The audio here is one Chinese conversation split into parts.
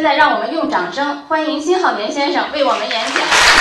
在让我们用掌声欢迎辛浩年先生为我们演讲。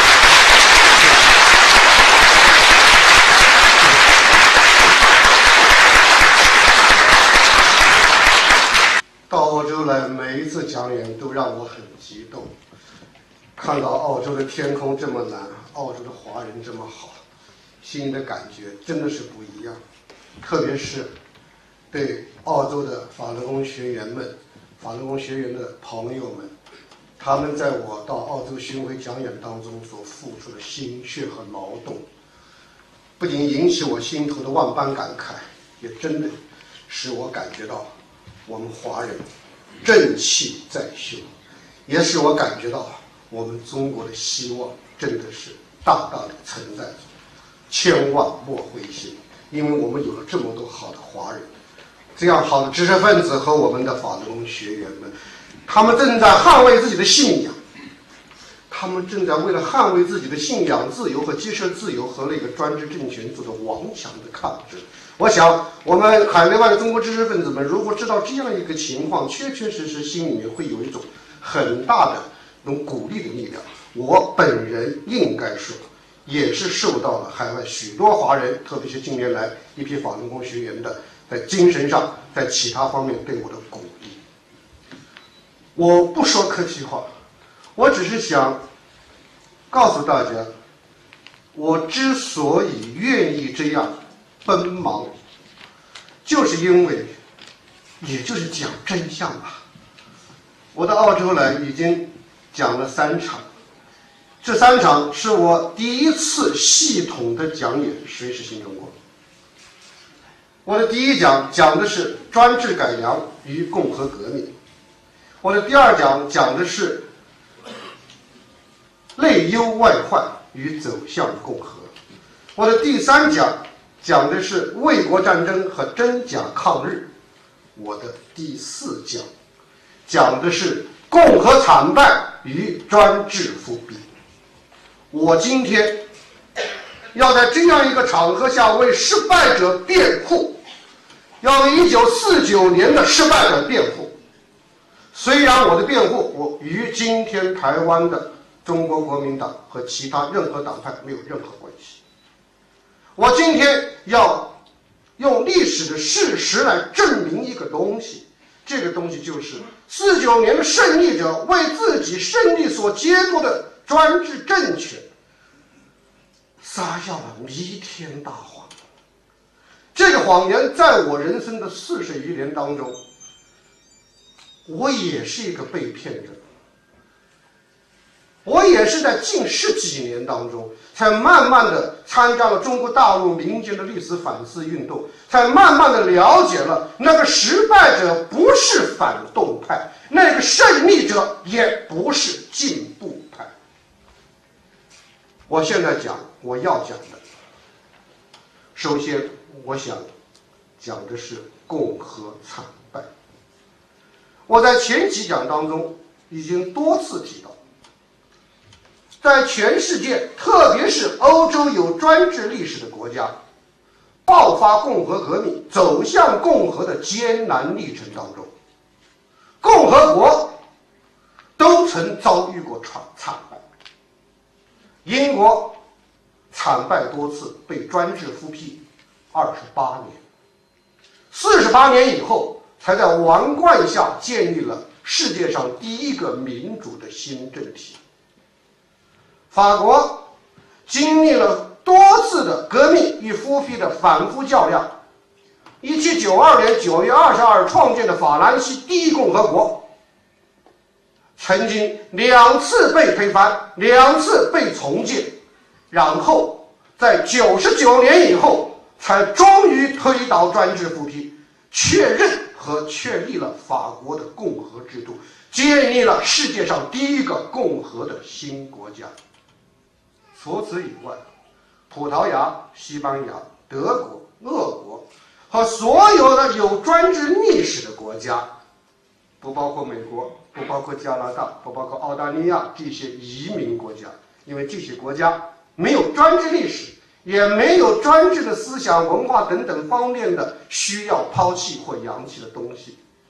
到澳洲来，每一次讲演都让我很激动。看到澳洲的天空这么蓝，澳洲的华人这么好，心里的感觉真的是不一样。特别是对澳洲的法轮功学员们、法轮功学员的朋友们，他们在我到澳洲巡回讲演当中所付出的心血和劳动，不仅引起我心头的万般感慨，也真的使我感觉到我们华人正气在修，也使我感觉到我们中国的希望真的是大大的存在着。千万莫灰心，因为我们有了这么多好的华人，这样好的知识分子和我们的法轮功学员们，他们正在捍卫自己的信仰，他们正在为了捍卫自己的信仰自由和接受自由和那个专制政权做的顽强的抗争。我想我们海内外的中国知识分子们如果知道这样一个情况，确确实实心里面会有一种很大的那种鼓励的力量。我本人应该说也是受到了海外许多华人，特别是近年来一批法轮功学员的在精神上在其他方面对我的鼓励。我不说客气话，我只是想告诉大家，我之所以愿意这样奔忙，就是因为也就是讲真相吧。我到澳洲来已经讲了3场，这3场是我第一次系统的讲演谁是新中国。我的第1讲讲的是专制改良与共和革命，我的第2讲讲的是内忧外患与走向共和，我的第3讲讲的是卫国战争和真假抗日，我的第4讲讲的是共和惨败与专制复辟。我今天要在这样一个场合下为失败者辩护，要为1949年的失败者辩护。虽然我的辩护我与今天台湾的中国国民党和其他任何党派没有任何关系，我今天要用历史的事实来证明一个东西，这个东西就是49年的胜利者为自己胜利所揭露的专制政权撒下了弥天大谎。这个谎言在我人生的40余年当中，我也是一个被骗者，我也是在近10几年当中才慢慢的参加了中国大陆民间的历史反思运动，才慢慢的了解了那个失败者不是反动派，那个胜利者也不是进步派。我现在讲我要讲的，首先我想讲的是共和惨败。我在前几讲当中已经多次提到，在全世界，特别是欧洲有专制历史的国家，爆发共和革命、走向共和的艰难历程当中，共和国都曾遭遇过惨败。英国惨败多次，被专制复辟28年，48年以后才在王冠下建立了世界上第一个民主的新政体。法国经历了多次的革命与复辟的反复较量，1792年9月22日创建的法兰西第一共和国，曾经2次被推翻，2次被重建，然后在99年以后才终于推倒专制复辟，确认和确立了法国的共和制度，建立了世界上第一个共和的新国家。除此以外，葡萄牙、西班牙、德国、俄国和所有的有专制历史的国家，不包括美国，不包括加拿大，不包括澳大利亚这些移民国家，因为这些国家没有专制历史，也没有专制的思想文化等等方面的需要抛弃或扬弃的东西，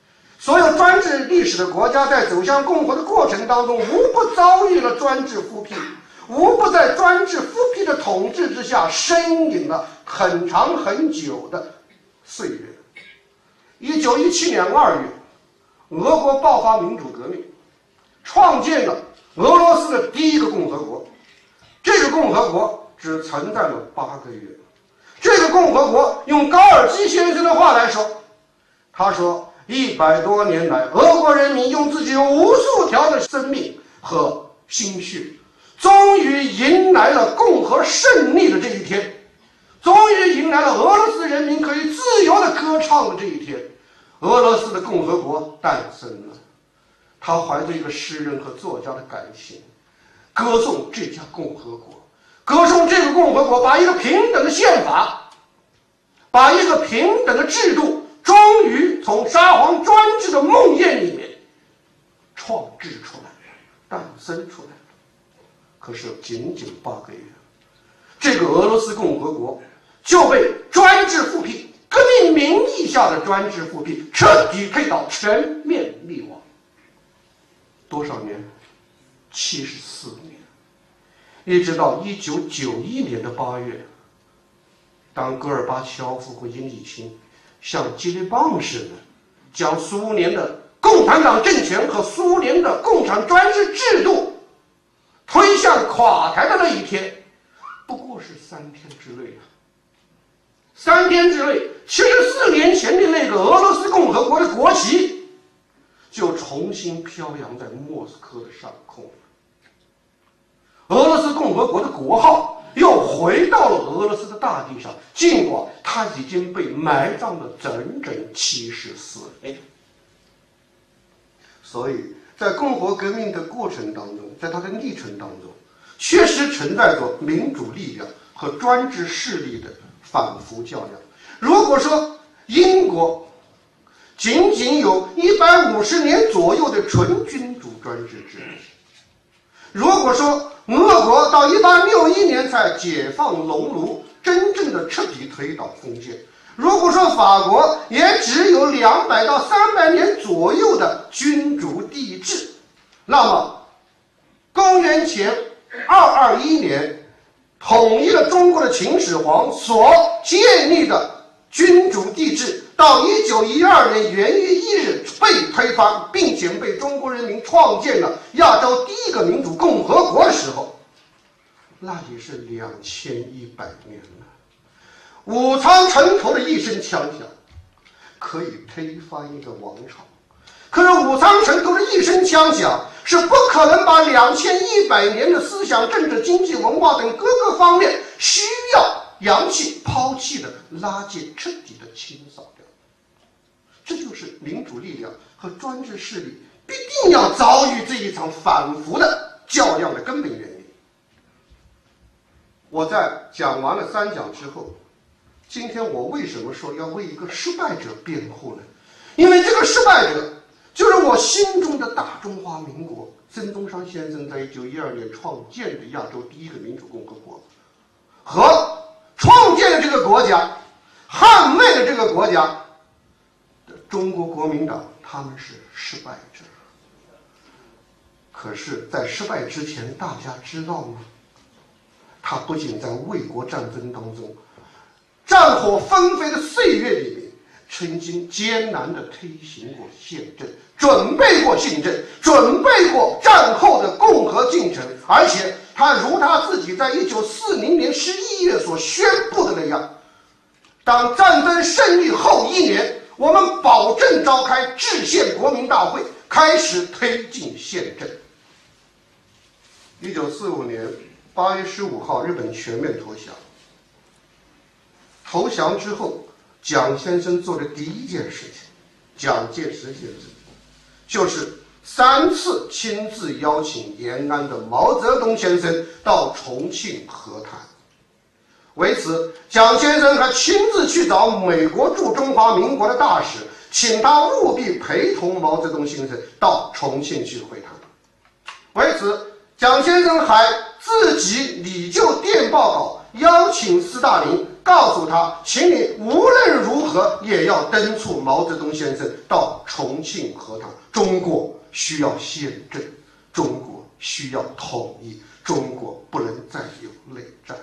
所有专制历史的国家在走向共和的过程当中，无不遭遇了专制复辟，无不在专制复辟的统治之下呻吟了很长很久的岁月。1917年2月，俄国爆发民主革命，创建了俄罗斯的第一个共和国。这个共和国只存在了8个月。这个共和国用高尔基先生的话来说，他说100多年来，俄国人民用自己无数条的生命和心血，终于迎来了共和胜利的这一天，终于迎来了俄罗斯人民可以自由的歌唱的这一天。俄罗斯的共和国诞生了。他怀着一个诗人和作家的感情，歌颂这家共和国，歌颂这个共和国把一个平等的宪法，把一个平等的制度，终于从沙皇专制的梦魇里面创制出来，诞生出来。可是仅仅8个月，这个俄罗斯共和国就被专制复辟，革命名义下的专制复辟彻底推倒，全面灭亡。多少年？74年。一直到1991年的8月，当戈尔巴乔夫和叶利钦像接力棒似的将苏联的共产党政权和苏联的共产专制制度推向垮台的那一天，不过是3天之内啊！3天之内，74年前的那个俄罗斯共和国的国旗就重新飘扬在莫斯科的上空。俄罗斯共和国的国号又回到了俄罗斯的大地上，尽管它已经被埋葬了整整74年。所以在共和革命的过程当中，在它的历程当中，确实存在着民主力量和专制势力的反复较量。如果说英国仅仅有150年左右的纯君主专制制度，如果说俄国到1861年才解放熔炉，真正的彻底推倒封建，如果说法国也只有200到300年左右的君主帝制，那么公元前221年统一了中国的秦始皇所建立的君主帝制，到1912年元月1日被推翻，并且被中国人民创建了亚洲第一个民主共和国的时候，那也是2100年了。武昌城头的一声枪响，可以推翻一个王朝，可是武昌城头的一声枪响是不可能把2100年的思想、政治、经济、文化等各个方面需要扬弃、抛弃的垃圾彻底的清扫掉。这就是民主力量和专制势力必定要遭遇这一场反复的较量的根本原因。我在讲完了3讲之后，今天我为什么说要为一个失败者辩护呢？因为这个失败者就是我心中的大中华民国，孙中山先生在1912年创建的亚洲第一个民主共和国，和创建了这个国家、捍卫了这个国家的中国国民党，他们是失败者。可是在失败之前，大家知道吗？他不仅在卫国战争当中，战火纷飞的岁月里面，曾经艰难地推行过宪政，准备过宪政，准备过战后的共和进程，而且他如他自己在1940年11月所宣布的那样，当战争胜利后1年，我们保证召开制宪国民大会，开始推进宪政。1945年8月15号，日本全面投降。投降之后，蒋先生做的第一件事情，蒋介石先生就是3次亲自邀请延安的毛泽东先生到重庆和谈。为此，蒋先生还亲自去找美国驻中华民国的大使，请他务必陪同毛泽东先生到重庆去会谈。为此，蒋先生还自己拟就电报稿邀请斯大林告诉他，请你无论如何也要敦促毛泽东先生到重庆和谈。中国需要宪政，中国需要统一，中国不能再有内战。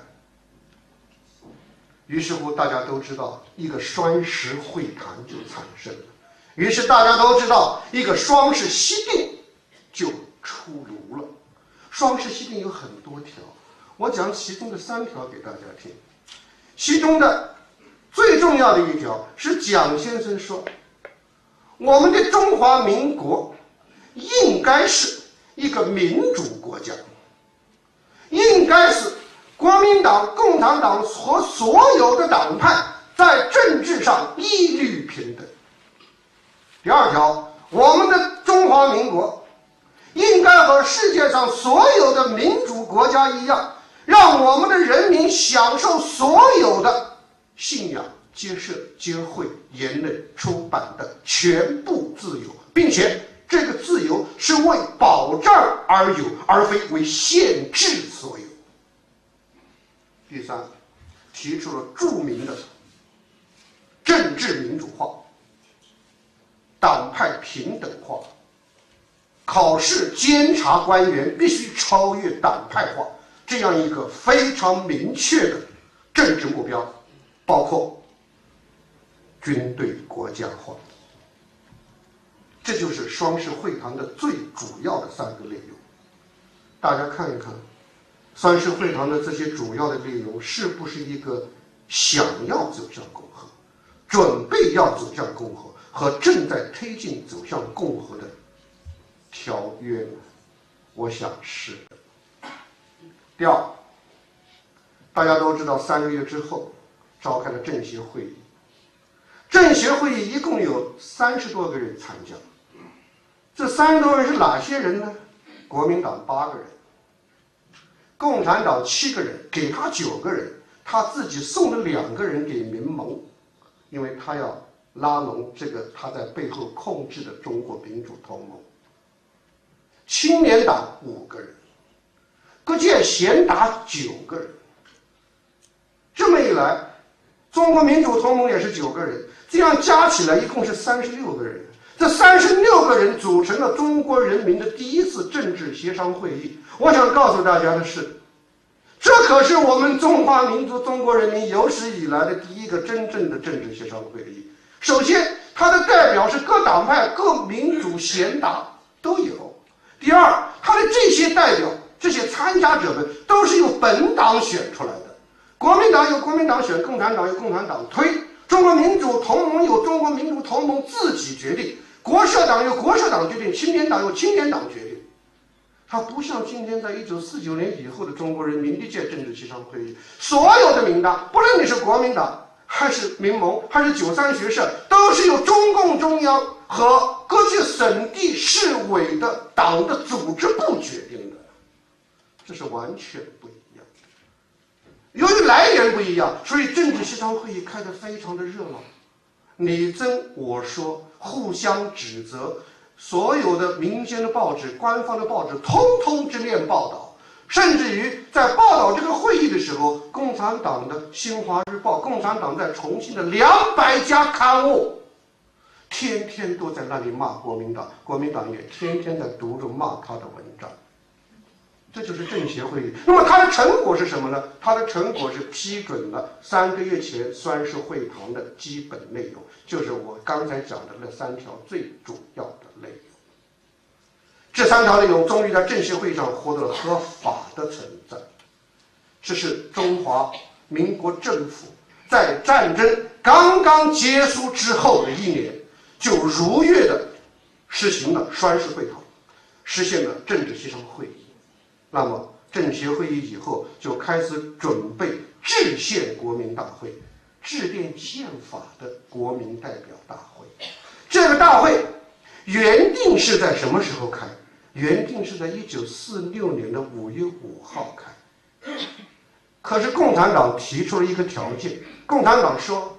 于是乎，大家都知道，一个双十会谈就产生了。于是大家都知道，一个双十协定就出炉了。双十协定有很多条，我讲其中的3条给大家听。其中的最重要的一条是蒋先生说，我们的中华民国应该是一个民主国家，应该是国民党、共产党和所有的党派在政治上一律平等。第2条，我们的中华民国应该和世界上所有的民主国家一样，让我们的人民享受所有的信仰、结社、结会、言论、出版的全部自由，并且这个自由是为保障而有，而非为限制所有。第3，提出了著名的政治民主化、党派平等化，考试监察官员必须超越党派化，这样一个非常明确的政治目标，包括军队国家化。这就是双十会谈的最主要的3个内容。大家看一看，双十会谈的这些主要的内容是不是一个想要走向共和、准备要走向共和和正在推进走向共和的条约呢？我想是的。第2，大家都知道3个月之后召开了政协会议，政协会议一共有30多个人参加。这30多人是哪些人呢？国民党8个人，共产党7个人，给他9个人，他自己送了2个人给民盟，因为他要拉拢这个他在背后控制的中国民主同盟。青年党5个人，各界贤达9个人。这么一来，中国民主同盟也是9个人，这样加起来一共是36个人。这36个人组成了中国人民的第1次政治协商会议。我想告诉大家的是，这可是我们中华民族中国人民有史以来的第1个真正的政治协商会议。首先，它的代表是各党派、各民主贤达都有。第2，它的这些代表、这些参加者们都是由本党选出来的。国民党由国民党选，共产党由共产党推，中国民主同盟由中国民主同盟自己决定，国社党由国社党决定，青年党由青年党决定。它不像今天在1949年以后的中国人民历届政治协商会议，所有的名单，不论你是国民党还是民盟还是93学社，都是由中共中央和各界省地市委的党的组织部决定的，这是完全不一样的。由于来源不一样，所以政治协商会议开得非常的热闹，你争我说，互相指责，所有的民间的报纸、官方的报纸通通之列报道，甚至于在报道这个会议的时候，共产党的《新华日报》、共产党在重庆的200家刊物，天天都在那里骂国民党，国民党也天天在读着骂他的文章。这就是政协会议。那么它的成果是什么呢？它的成果是批准了3个月前双十会谈的基本内容，就是我刚才讲的那3条最主要的内容。这3条内容终于在政协会议上获得了合法的存在。这是中华民国政府在战争刚刚结束之后的1年，就如约的实行了双十会谈，实现了政治协商会议。那么政协会议以后就开始准备制宪国民大会，制定宪法的国民代表大会。这个大会原定是在什么时候开？原定是在1946年的5月5号开。可是共产党提出了一个条件，共产党说，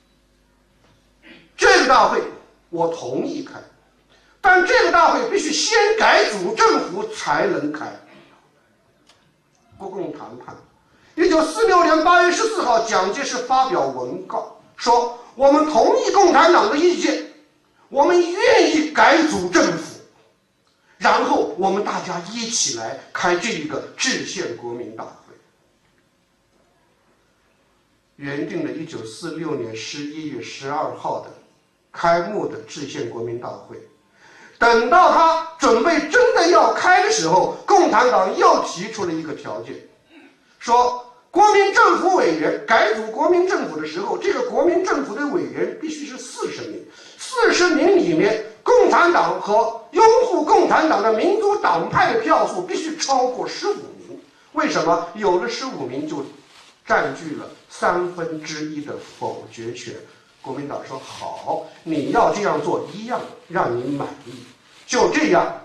这个大会我同意开，但这个大会必须先改组政府才能开。国共谈判 1946年8月14号，蒋介石发表文告说：“我们同意共产党的意见，我们愿意改组政府，然后我们大家一起来开这一个制宪国民大会。”原定的1946年11月12号的开幕的制宪国民大会，等到他准备真的要开的时候，共产党又提出了一个条件，说国民政府委员改组国民政府的时候，这个国民政府的委员必须是40名，40名里面共产党和拥护共产党的民主党派的票数必须超过15名。为什么？有了15名就占据了1/3的否决权。国民党说好，你要这样做一样让你满意。就这样，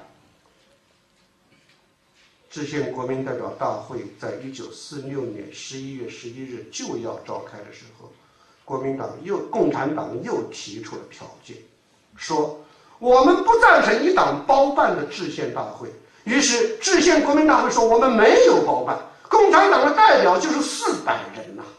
制宪国民代表大会在1946年11月11日就要召开的时候，共产党又提出了条件，说我们不赞成一党包办的制宪大会。于是制宪国民大会说我们没有包办，共产党的代表就是400人呐。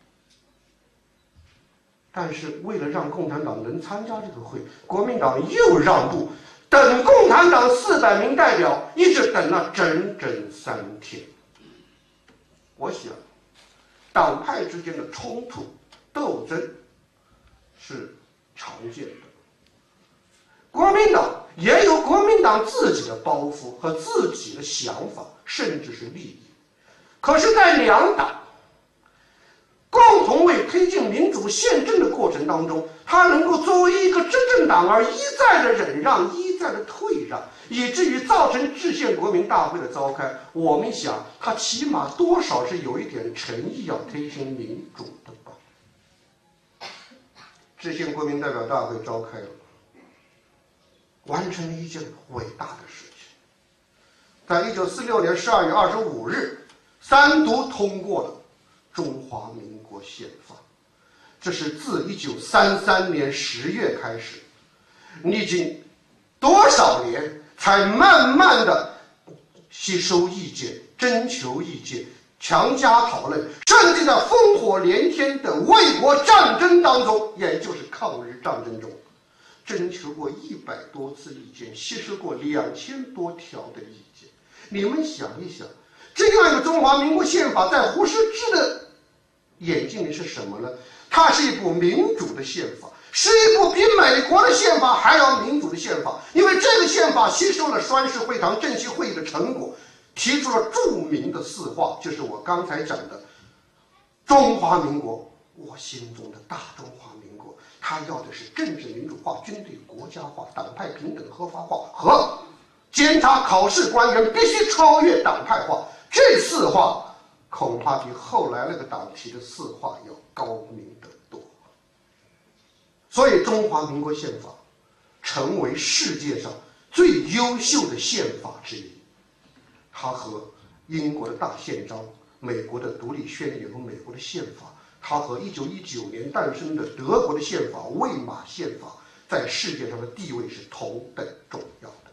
但是为了让共产党能参加这个会，国民党又让步，等共产党400名代表一直等了整整3天。我想，党派之间的冲突斗争是常见的，国民党也有国民党自己的包袱和自己的想法，甚至是利益。可是，在两党共同为推进民主宪政的过程当中，他能够作为一个执政党而一再的忍让，一再的退让，以至于造成制宪国民大会的召开。我们想，他起码多少是有一点诚意要推行民主的吧。制宪国民代表大会召开了，完成了一件伟大的事情，在1946年12月25日3读通过了中华民国宪法。这是自1933年10月开始，历经多少年才慢慢的吸收意见、征求意见、强加讨论，甚至在烽火连天的卫国战争当中，也就是抗日战争中，征求过100多次意见，吸收过2000多条的意见。你们想一想，这样一个中华民国宪法在胡适之的眼睛里是什么呢？它是一部民主的宪法，是一部比美国的宪法还要民主的宪法。因为这个宪法吸收了栓氏会堂政协会议的成果，提出了著名的4话，就是我刚才讲的中华民国，我心中的大中华民国。它要的是政治民主化、军队国家化、党派平等合法化和监察考试官员必须超越党派化。这4话恐怕比后来那个党提的4话要高明得多。所以中华民国宪法成为世界上最优秀的宪法之一。它和英国的大宪章、美国的独立宣言和美国的宪法，它和1919年诞生的德国的宪法魏玛宪法，在世界上的地位是同等重要的。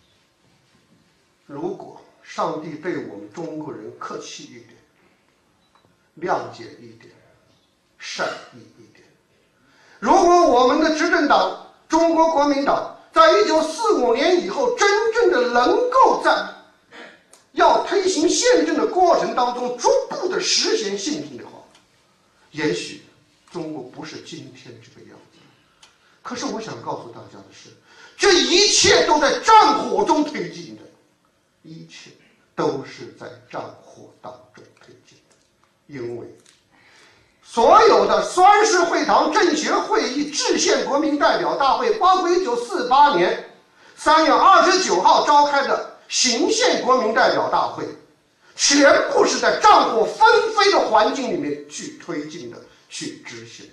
如果上帝对我们中国人客气一点，谅解一点，善意一点，如果我们的执政党中国国民党在1945年以后真正的能够在要推行宪政的过程当中逐步的实现宪政的话，也许中国不是今天这个样子。可是我想告诉大家的是，这一切都在战火中推进的，一切都是在战火当中推进的。因为所有的栓氏会堂政协会议制宪国民代表大会，包括1948年3月29号召开的行宪国民代表大会，全部是在战火纷飞的环境里面去推进的，去执行的。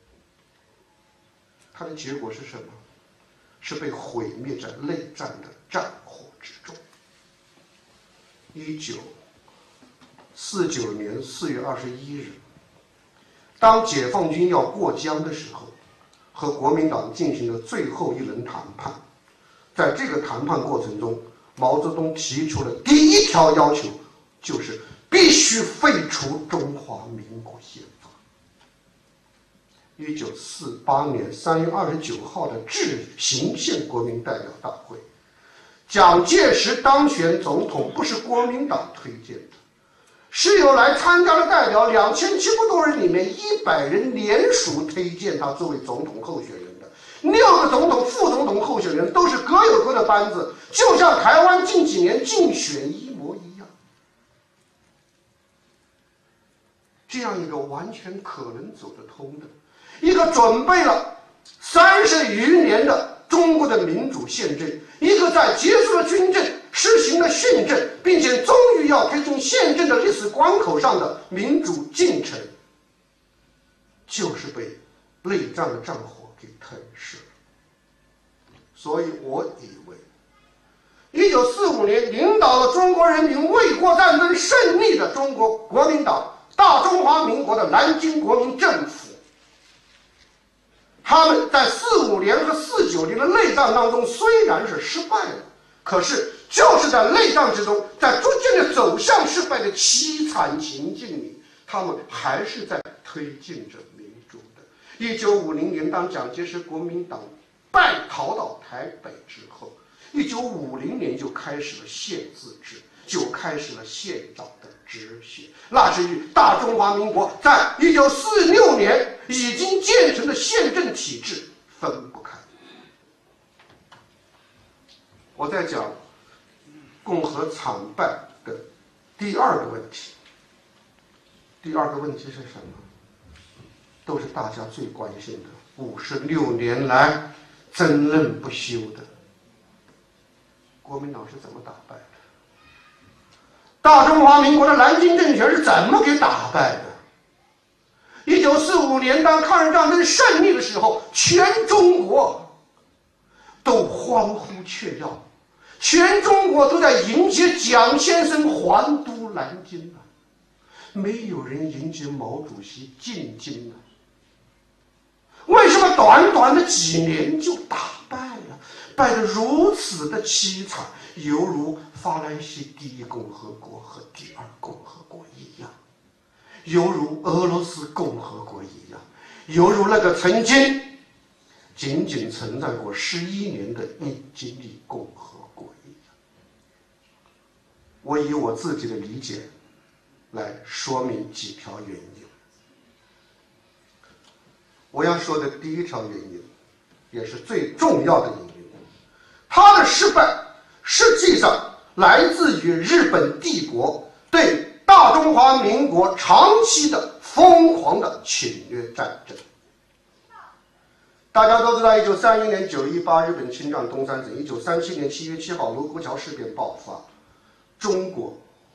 它的结果是什么？是被毁灭在内战的战火之中。1949年4月21日，当解放军要过江的时候，和国民党进行了最后一轮谈判。在这个谈判过程中，毛泽东提出了第一条要求，就是必须废除中华民国宪法。1948年3月29号的致行宪国民代表大会，蒋介石当选总统不是国民党推荐的，是由来参加的代表2700多人里面100人联署推荐他作为总统候选人的。6个总统、副总统候选人都是各有各的班子，就像台湾近几年竞选一模一样。这样一个完全可能走得通的，一个准备了30余年的中国的民主宪政，一个在结束了军政、实行了训政，并且终于要推进宪政的历史关口上的民主进程，就是被内战的战火给吞噬了。所以我以为1945年领导了中国人民卫国战争胜利的中国国民党大中华民国的南京国民政府，他们在45年和49年的内战当中虽然是失败了，可是就是在内战之中，在逐渐的走向失败的凄惨情境里，他们还是在推进着民主的。1950年当蒋介石国民党败逃到台北之后，1950年就开始了县自治，就开始了县长的直选，那是与大中华民国在1946年已经建成的宪政体制分不开。我在讲共和惨败的第二个问题，第二个问题是什么？都是大家最关心的，56年来争论不休的国民党是怎么打败的？大中华民国的南京政权是怎么给打败的？1945年当抗日战争胜利的时候，全中国都欢呼雀跃，全中国都在迎接蒋先生还都南京了，没有人迎接毛主席进京了。为什么短短的几年就打败了，败得如此的凄惨，犹如法兰西第一共和国和第二共和国一样，犹如俄罗斯共和国一样，犹如那个曾经仅仅存在过11年的英吉利共和国一样。我以我自己的理解来说明几条原因。我要说的第一条原因，也是最重要的原因，它的失败实际上来自于日本帝国对大中华民国长期的疯狂的侵略战争。大家都知道，1931年9月18日本侵占东三省，1937年7月7号卢沟桥事变爆发，中国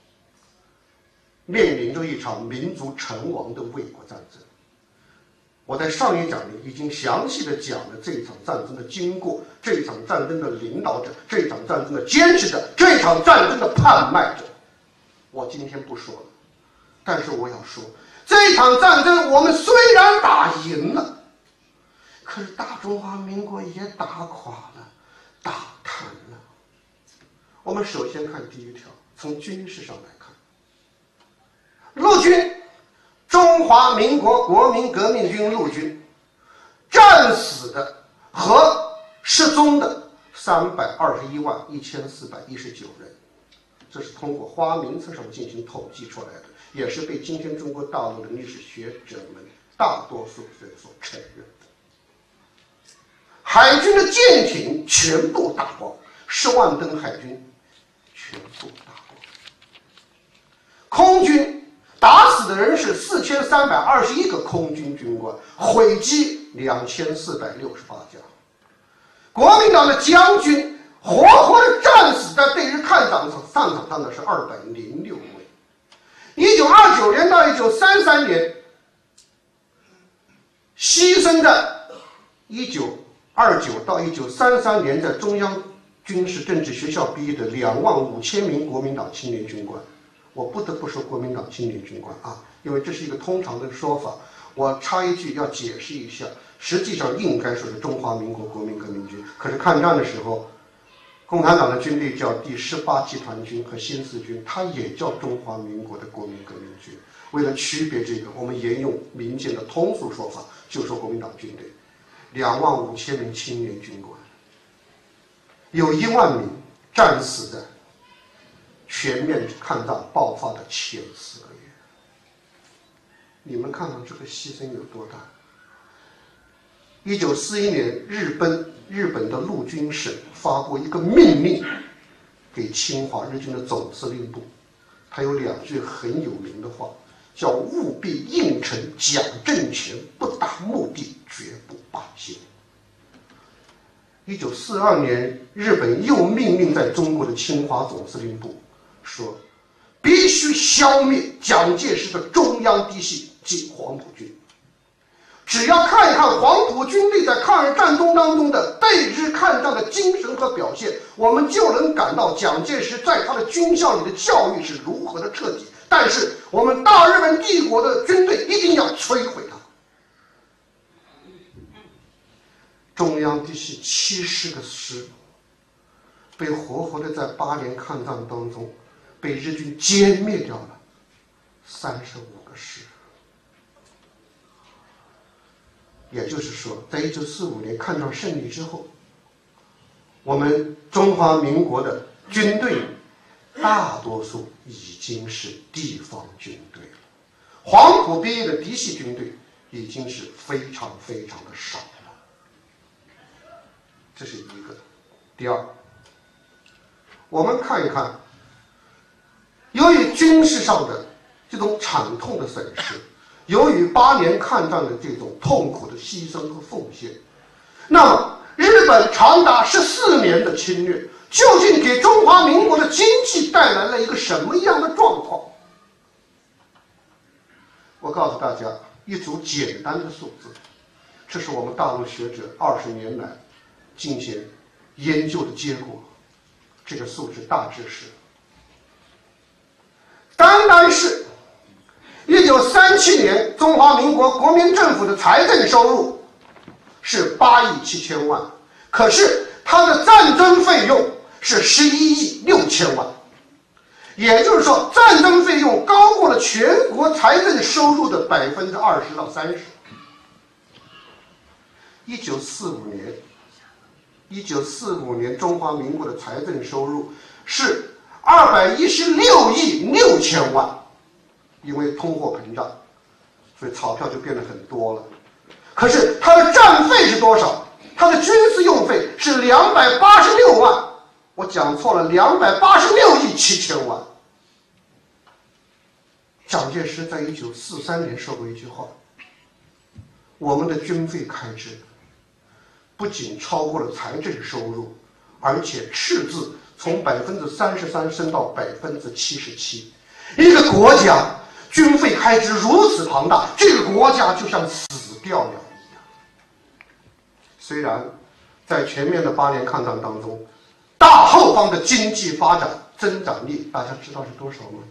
面临着一场民族成亡的卫国战争。我在上一讲里已经详细的讲了这一场战争的经过，这一场战争的领导者，这一场战争的坚持者，这一场战争的叛卖者。我今天不说了，但是我要说，这一场战争我们虽然打赢了，可是大中华民国也打垮了，打瘫了。我们首先看第一条，从军事上来看，陆军中华民国国民革命军陆军战死的和失踪的3211419人，这是通过花名册上进行统计出来的，也是被今天中国大陆的历史学者们大多数人所承认的。海军的舰艇全部打光，10万吨海军全部打光。空军打死的人是4321个空军军官，毁机2468架。国民党的将军活活的战死在对日抗战场上的是206位。1929年到1933年，牺牲在1929到1933年在中央军事政治学校毕业的25000名国民党青年军官。我不得不说国民党青年军官啊，因为这是一个通常的说法。我插一句要解释一下，实际上应该说是中华民国国民革命军。可是抗战的时候， 共产党的军队叫第18集团军和新四军，它也叫中华民国的国民革命军。为了区别这个，我们沿用民间的通俗说法，就说国民党军队25000名青年军官，有1万名战死在全面抗战爆发的前4个月。你们看看这个牺牲有多大！1941年，日本的陆军省发布一个命令给侵华日军的总司令部，他有2句很有名的话，叫务必应承蒋政权不达目的绝不罢休。1942年，日本又命令在中国的侵华总司令部说，必须消灭蒋介石的中央嫡系及黄埔军。只要看一看黄埔军队在抗日战争当中的对日抗战的精神和表现，我们就能感到蒋介石在他的军校里的教育是如何的彻底。但是我们大日本帝国的军队一定要摧毁它。中央嫡系70个师被活活的在8年抗战当中被日军歼灭掉了35个师。也就是说，在1945年抗战胜利之后，我们中华民国的军队大多数已经是地方军队了，黄埔毕业的嫡系军队已经是非常非常的少了。这是一个。第二，我们看一看，由于军事上的这种惨痛的损失，由于8年抗战的这种痛苦的牺牲和奉献，那么日本长达14年的侵略，究竟给中华民国的经济带来了一个什么样的状况？我告诉大家一组简单的数字，这是我们大陆学者20年来进行研究的结果。这个数字大致是，单单是1937年中华民国国民政府的财政收入是8亿7千万，可是它的战争费用是11亿6千万，也就是说战争费用高过了全国财政收入的20%到30%。1945年中华民国的财政收入是216亿6千万，因为通货膨胀，所以钞票就变得很多了。可是它的战费是多少？它的军事用费是286万，我讲错了，286亿7千万。蒋介石在1943年说过一句话：我们的军费开支不仅超过了财政收入，而且赤字从33%升到77%。一个国家军费开支如此庞大，这个国家就像死掉了一样。虽然在全面的8年抗战当中，大后方的经济发展增长率大家知道是多少吗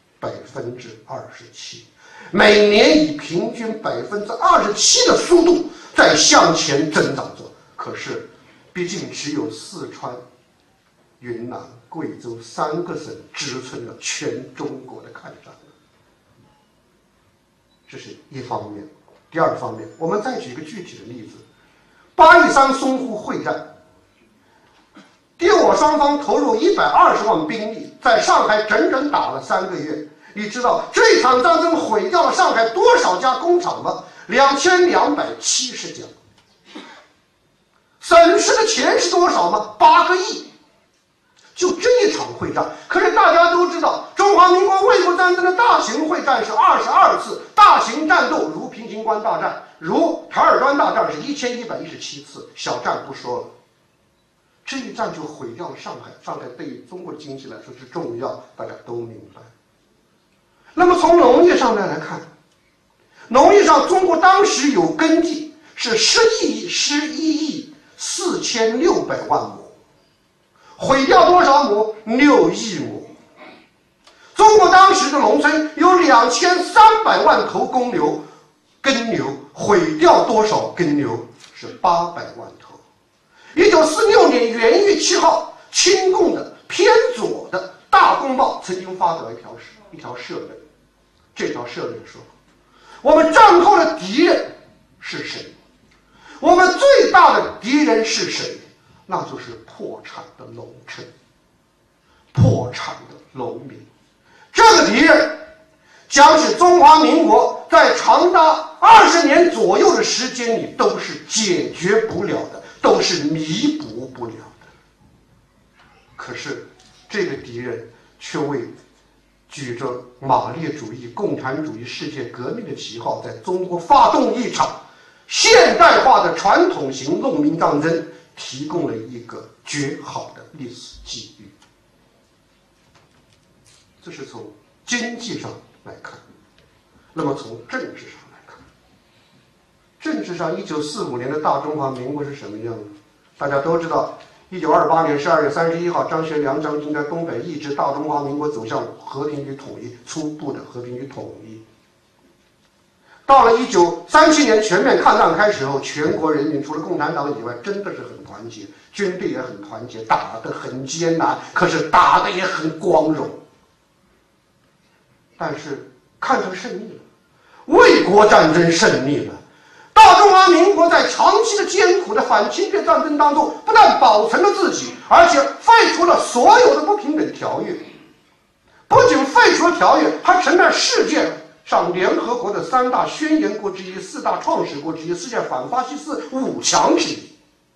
？27%，每年以平均27%的速度在向前增长着。可是毕竟只有四川、云南、贵州3个省支撑了全中国的抗战，这是一方面。第二方面，我们再举一个具体的例子：813淞沪会战，敌我双方投入120万兵力，在上海整整打了3个月。你知道这场战争毁掉了上海多少家工厂吗？2270家。损失的钱是多少吗？8个亿。就这一场会战，可是大家都知道，中华民国卫国战争的大型会战是22次，大型战斗如平型关大战，如台儿端大战是1117次，小战不说了。这一战就毁掉了上海，上海对于中国的经济来说是重要，大家都明白。那么从农业上来看，农业上中国当时有耕地是11亿4600万亩，毁掉多少亩？6亿亩。中国当时的农村有2300万头公牛，耕牛毁掉多少耕牛？是800万头。1946年元月7号， 亲共的偏左的《大公报》曾经发表一条社论，这条社论说：我们战后的敌人是谁？我们最大的敌人是谁？那就是破产的农村，破产的农民。这个敌人将是中华民国在长达20年左右的时间里都是解决不了的，都是弥补不了的。可是这个敌人却为举着马列主义、共产主义世界革命的旗号，在中国发动一场现代化的传统型农民战争提供了一个绝好的历史机遇。这是从经济上来看。那么从政治上来看，政治上1945年的大中华民国是什么样的？大家都知道，1928年12月31号，张学良将军在东北意志大中华民国走向和平与统一，初步的和平与统一。到了1937年全面抗战开始后，全国人民除了共产党以外，真的是很团结，军队也很团结，打得很艰难，可是打得也很光荣。但是看成胜利了，卫国战争胜利了。大中华民国在长期的艰苦的反侵略战争当中，不但保存了自己，而且废除了所有的不平等条约。不仅废除了条约，还成了世界上联合国的3大宣言国之一、4大创始国之一、世界反法西斯5强之一，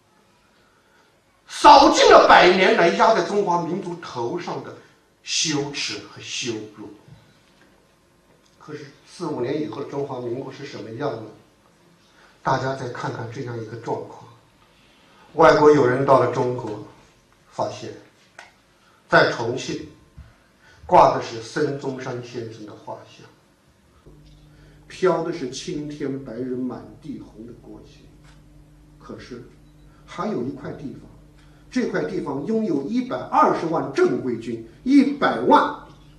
扫尽了100年来压在中华民族头上的羞耻和羞辱。可是45年以后的中华民国是什么样呢？大家再看看这样一个状况。外国友人到了中国，发现在重庆挂的是孙中山先生的画像，飘的是青天白日满地红的国旗。可是还有一块地方，这块地方拥有120万正规军，100万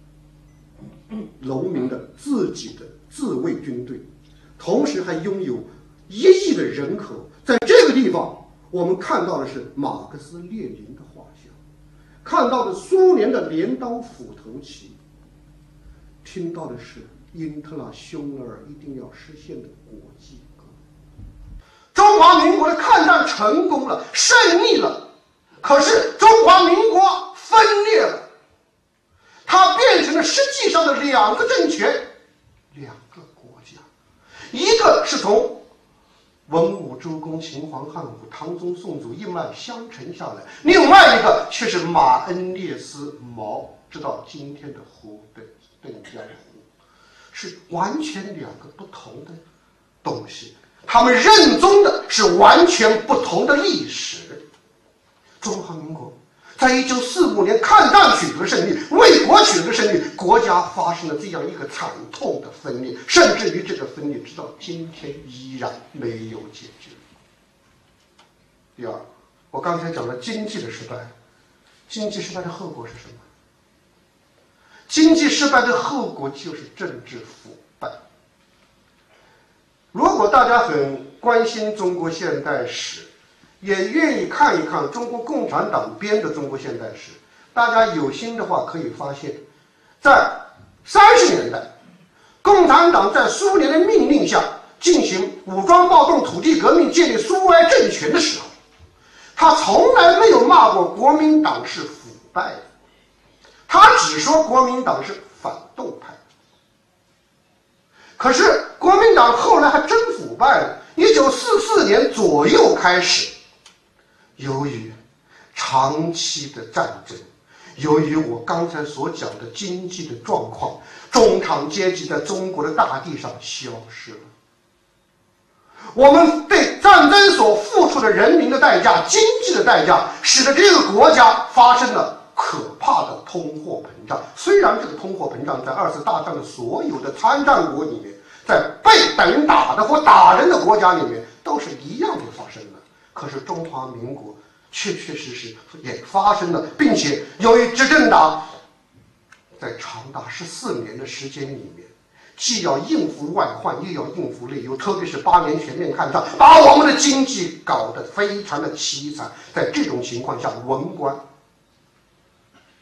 农民的自己的自卫军队，同时还拥有1亿的人口。在这个地方，我们看到的是马克思列宁的画像，看到的苏联的镰刀斧头旗，听到的是英特拉匈奴尔一定要实现的国际歌。中华民国的抗战成功了，胜利了，可是中华民国分裂了，它变成了实际上的2个政权，2个国家。一个是从文武周公秦皇汉武唐宗宋祖一脉相承下来，另外一个却是马恩列斯毛，直到今天的湖北镇江湖，是完全2个不同的东西，他们认宗的是完全不同的历史。中华民国在1945年抗战取得了胜利，卫国取得了胜利，国家发生了这样一个惨痛的分裂，甚至于这个分裂直到今天依然没有解决。第二，我刚才讲了经济的失败，经济失败的后果是什么？经济失败的后果就是政治腐败。如果大家很关心中国现代史，也愿意看一看中国共产党编的中国现代史，大家有心的话可以发现，在30年代，共产党在苏联的命令下进行武装暴动、土地革命、建立苏维埃政权的时候，他从来没有骂过国民党是腐败的，他只说国民党是反动派。可是国民党后来还真腐败了。1944年左右开始，由于长期的战争，由于我刚才所讲的经济的状况，中产阶级在中国的大地上消失了。我们对战争所付出的人民的代价、经济的代价，使得这个国家发生了可怕的通货膨胀。虽然这个通货膨胀在2次大战的所有的参战国里面，在被等打的或打人的国家里面都是一样的发生的，可是中华民国确确实实也发生了，并且由于执政党在长达14年的时间里面，既要应付外患，又要应付内忧，特别是8年全面抗战，把我们的经济搞得非常的凄惨。在这种情况下，文官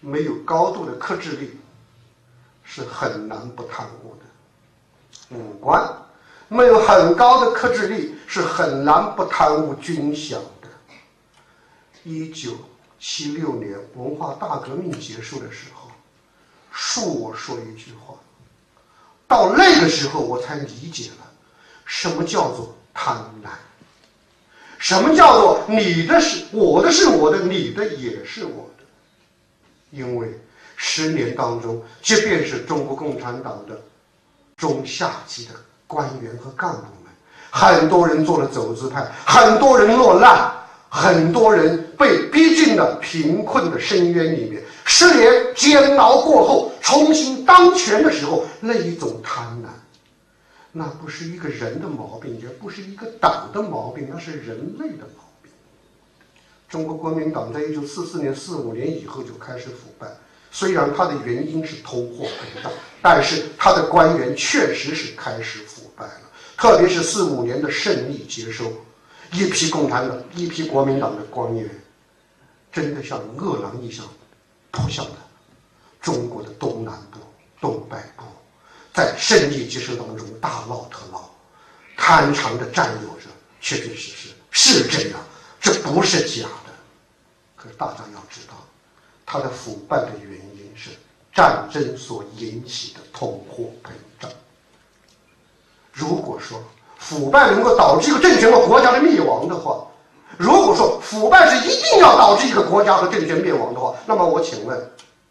没有高度的克制力，是很难不贪污的；武官没有很高的克制力，是很难不贪污军饷的。1976年文化大革命结束的时候，恕我说一句话，到那个时候我才理解了什么叫做贪婪，什么叫做你的是我的是我的，你的也是我的。因为10年当中，即便是中国共产党的中下级的官员和干部们，很多人做了走资派，很多人落难，很多人被逼进了贫困的深渊里面。10年煎熬过后，重新当权的时候，那一种贪婪，那不是一个人的毛病，也不是一个党的毛病，那是人类的毛病。中国国民党在1944年、45年以后就开始腐败，虽然它的原因是通货膨胀，但是它的官员确实是开始腐败了。特别是45年的胜利接收，一批共产党、一批国民党的官员，真的像饿狼一样扑向了中国的东南部、东北部，在胜利接收当中大闹特闹，贪婪的占有着，确确实实是这样，这不是假的。可是大家要知道，它的腐败的原因是战争所引起的通货膨胀。如果说腐败能够导致一个政权和国家的灭亡的话，如果说腐败是一定要导致一个国家和政权灭亡的话，那么我请问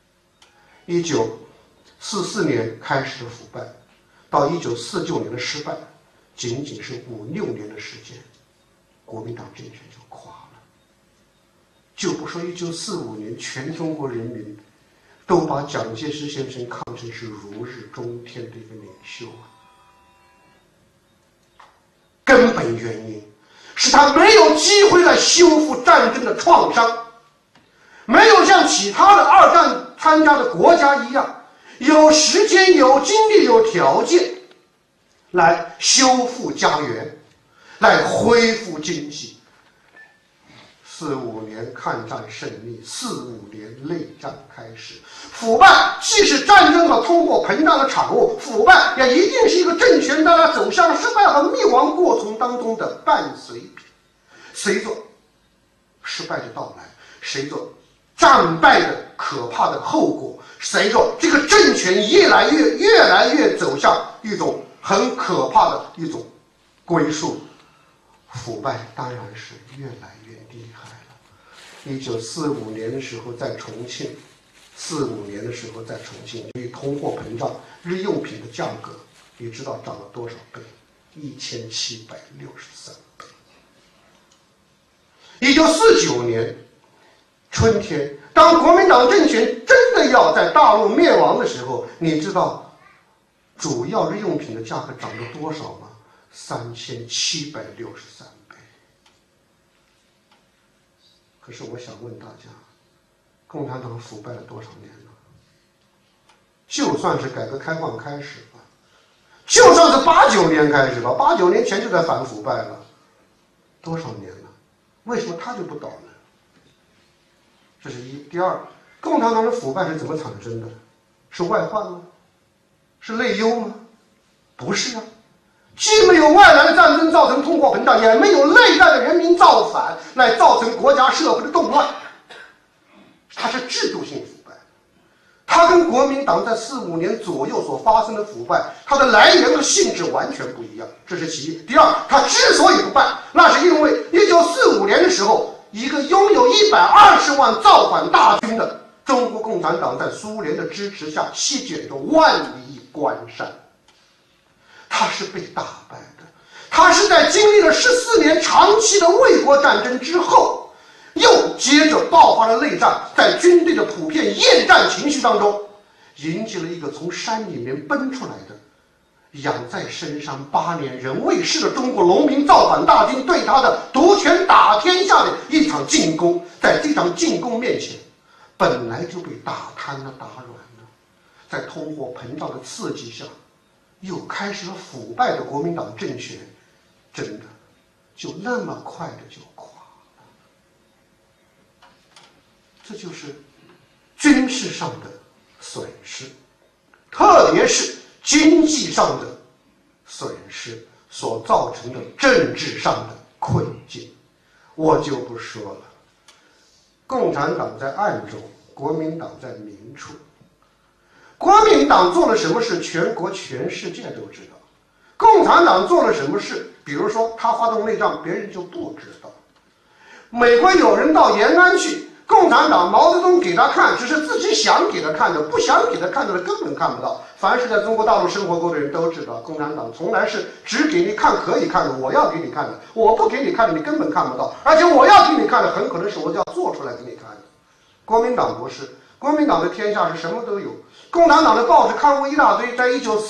，1944年开始的腐败，到1949年的失败，仅仅是5-6年的时间，国民党政权就垮了。就不说1945年全中国人民都把蒋介石先生看成是如日中天的一个领袖啊，根本原因是他没有机会来修复战争的创伤，没有像其他的2战参加的国家一样，有时间、有精力、有条件来修复家园，来恢复经济。45年抗战胜利，45年内战开始。腐败既是战争和通货膨胀的产物，腐败也一定是一个政权在它走向失败和灭亡过程当中的伴随品。随着失败的到来，随着战败的可怕的后果，随着这个政权越来越走向一种很可怕的一种归宿，腐败当然是越来越厉害了。1945年的时候在重庆，45年的时候在重庆，因为通货膨胀，日用品的价格你知道涨了多少倍？1763倍。1949年春天，当国民党政权真的要在大陆灭亡的时候，你知道主要日用品的价格涨了多少吗？3763倍。可是我想问大家，共产党腐败了多少年了？就算是改革开放开始吧，就算是89年开始吧，89年前就在反腐败了，多少年了？为什么他就不倒呢？这是一。第二，共产党的腐败是怎么产生的？是外患吗？是内忧吗？不是啊。既没有外来的战争造成通货膨胀，也没有内在的人民造反来造成国家社会的动乱，它是制度性腐败。它跟国民党在45年左右所发生的腐败，它的来源和性质完全不一样，这是其一。第二，它之所以不败，那是因为1945年的时候，一个拥有120万造反大军的中国共产党在苏联的支持下席卷着万里关山。他是被打败的，他是在经历了14年长期的卫国战争之后，又接着爆发了内战，在军队的普遍厌战情绪当中，迎接了一个从山里面奔出来的养在深山8年人未识的中国农民造反大军对他的独权打天下的一场进攻。在这场进攻面前，本来就被打瘫了、打软了，在通货膨胀的刺激下，又开始了腐败的国民党政权，真的就那么快的就垮了。这就是军事上的损失，特别是经济上的损失所造成的政治上的困境，我就不说了。共产党在暗中，国民党在明处。国民党做了什么事，全国全世界都知道。共产党做了什么事，比如说他发动内战，别人就不知道。美国有人到延安去，共产党毛泽东给他看，只是自己想给他看的，不想给他看的根本看不到。凡是在中国大陆生活过的人都知道，共产党从来是只给你看可以看的，我要给你看的，我不给你看的你根本看不到，而且我要给你看的很可能是我要做出来给你看的。国民党不是，国民党的天下是什么都有，共产党的报纸刊物一大堆，在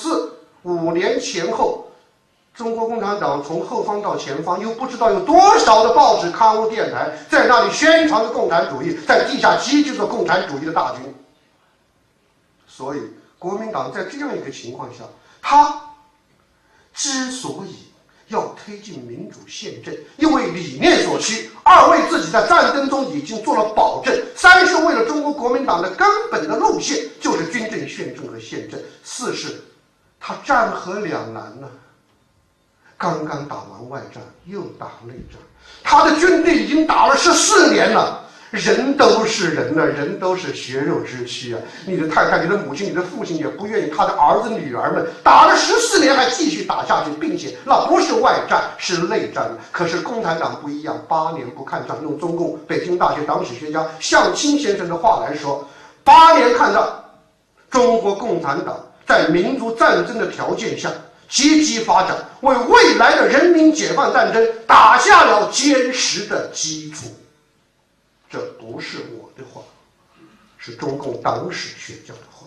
1945年前后，中国共产党从后方到前方，又不知道有多少的报纸、刊物、电台在那里宣传着共产主义，在地下积聚着共产主义的大军。所以，国民党在这样一个情况下，他之所以要推进民主宪政，一为理念所趋，二为自己在战争中已经做了保证，三是为了中国国民党的根本的路线就是军政、宪政和宪政，四是他战和两难呢。刚刚打完外战，又打内战，他的军队已经打了14年了。人都是人呢，人都是血肉之躯啊！你的太太、你的母亲、你的父亲也不愿意他的儿子、女儿们打了14年还继续打下去，并且那不是外战，是内战。可是共产党不一样，8年不看仗。用中共北京大学党史学家向清先生的话来说，8年看仗，中国共产党在民族战争的条件下积极发展，为未来的人民解放战争打下了坚实的基础。这不是我的话，是中共党史学家的话。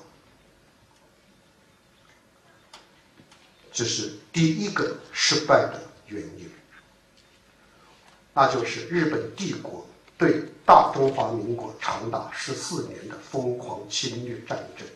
这是第一个失败的原因，那就是日本帝国对大中华民国长达14年的疯狂侵略战争。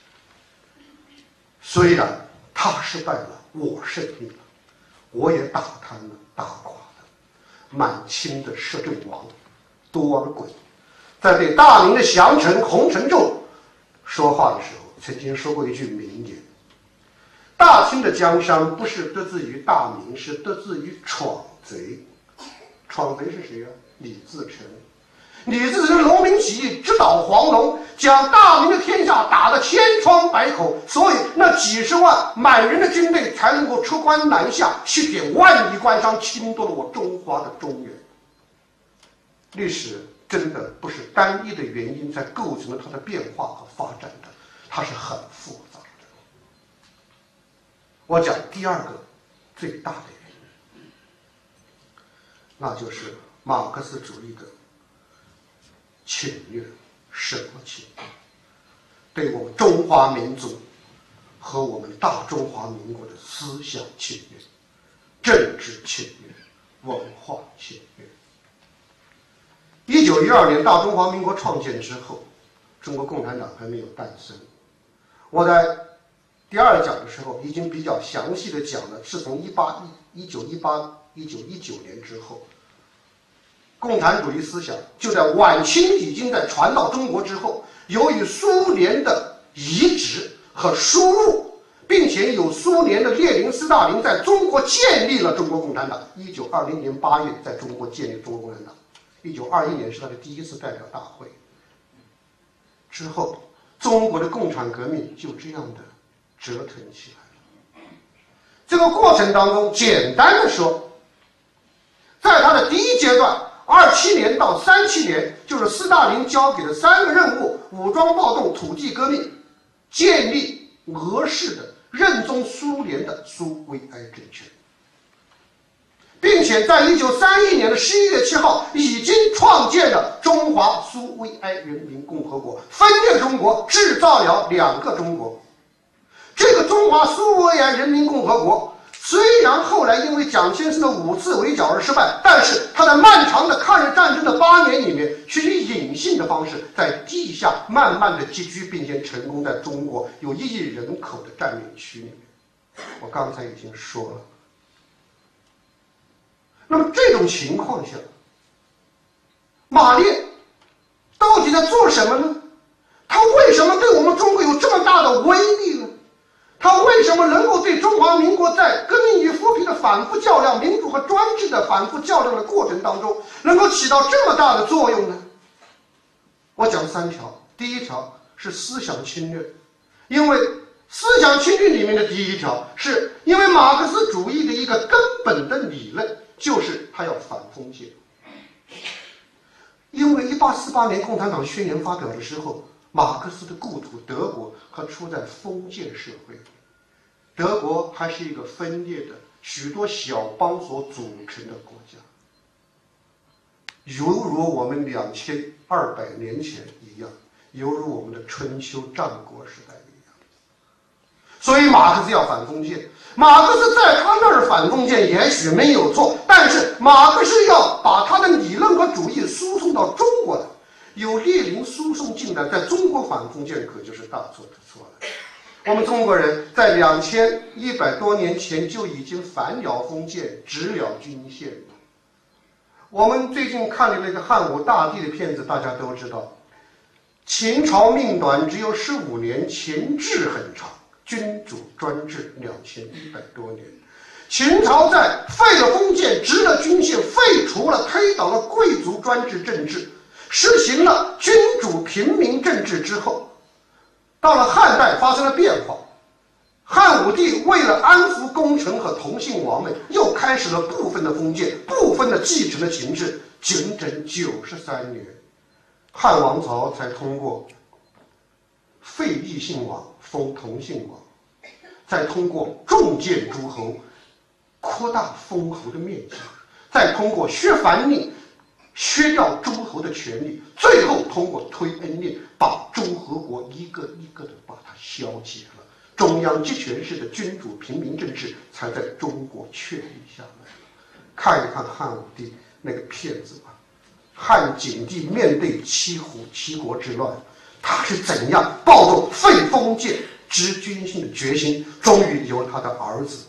虽然他失败了，我胜利了，我也打瘫了、打垮了满清的摄政王多尔衮，在对大明的降臣洪承畴说话的时候，曾经说过一句名言：大清的江山不是得自于大明，是得自于闯贼。闯贼是谁啊？李自成。李自成农民起义直捣黄龙，将大明的天下打得千疮百孔，所以那几十万满人的军队才能够出关南下，去点万里关商，侵夺了我中华的中原。历史真的不是单一的原因在构成了它的变化和发展的，它是很复杂的。我讲第二个最大的原因，那就是马克思主义的侵略。什么侵略？对我们中华民族和我们大中华民国的思想侵略、政治侵略、文化侵略。1912年大中华民国创建之后，中国共产党还没有诞生。我在第二讲的时候已经比较详细的讲了，是从1918、1919年之后，共产主义思想就在晚清已经在传到中国之后，由于苏联的移植和输入，并且有苏联的列宁、斯大林在中国建立了中国共产党。1920年8月在中国建立中国共产党，1921年是他的第一次代表大会。之后，中国的共产革命就这样的折腾起来了。这个过程当中，简单的说，在他的第一阶段，27年到37年，就是斯大林交给的3个任务：武装暴动、土地革命、建立俄式的任宗苏联的苏维埃政权，并且在1931年的11月7号已经创建了中华苏维埃人民共和国，分裂中国，制造了2个中国。这个中华苏维埃人民共和国虽然后来因为蒋先生的5次围剿而失败，但是他在漫长的抗日战争的8年里面，却以隐性的方式在地下慢慢的积聚，并且成功在中国有1亿人口的占领区里面。我刚才已经说了。那么这种情况下，马列到底在做什么呢？ 它为什么对我们中国有这么大的威力呢？它为什么能够对中华民国在革命与扶贫的反复较量、民主和专制的反复较量的过程当中，能够起到这么大的作用呢？我讲3条。第一条是思想侵略，因为思想侵略里面的第1条，是因为马克思主义的一个根本的理论，就是他要反封建。因为1848年共产党宣言发表的时候，马克思的故土德国还处在封建社会，德国还是一个分裂的许多小邦所组成的国家，犹如我们2200年前一样，犹如我们的春秋战国时代一样。所以马克思要反封建。马克思在他那儿反封建也许没有错，但是马克思要把他的理论和主义输送到中国来，有列宁输送进来，在中国反封建可就是大错特错了。我们中国人在2100多年前就已经反了封建，直了郡县了。我们最近看的那个汉武大帝的片子，大家都知道，秦朝命短，只有15年，秦制很长，君主专制2100多年。秦朝在废了封建，直了郡县，废除了推倒了贵族专制政治，实行了君主平民政治之后，到了汉代发生了变化。汉武帝为了安抚功臣和同姓王们，又开始了部分的封建，部分的继承了秦制，整整93年，汉王朝才通过废异姓王，封同姓王，再通过重建诸侯，扩大封侯的面积，再通过削藩令，削掉诸侯的权利，最后通过推恩令，把诸侯国一个一个的把它消解了。中央集权式的君主平民政治才在中国确立下来。看一看汉武帝那个片子吧，汉景帝面对七国之乱，他是怎样抱着废封建执君心的决心，终于由他的儿子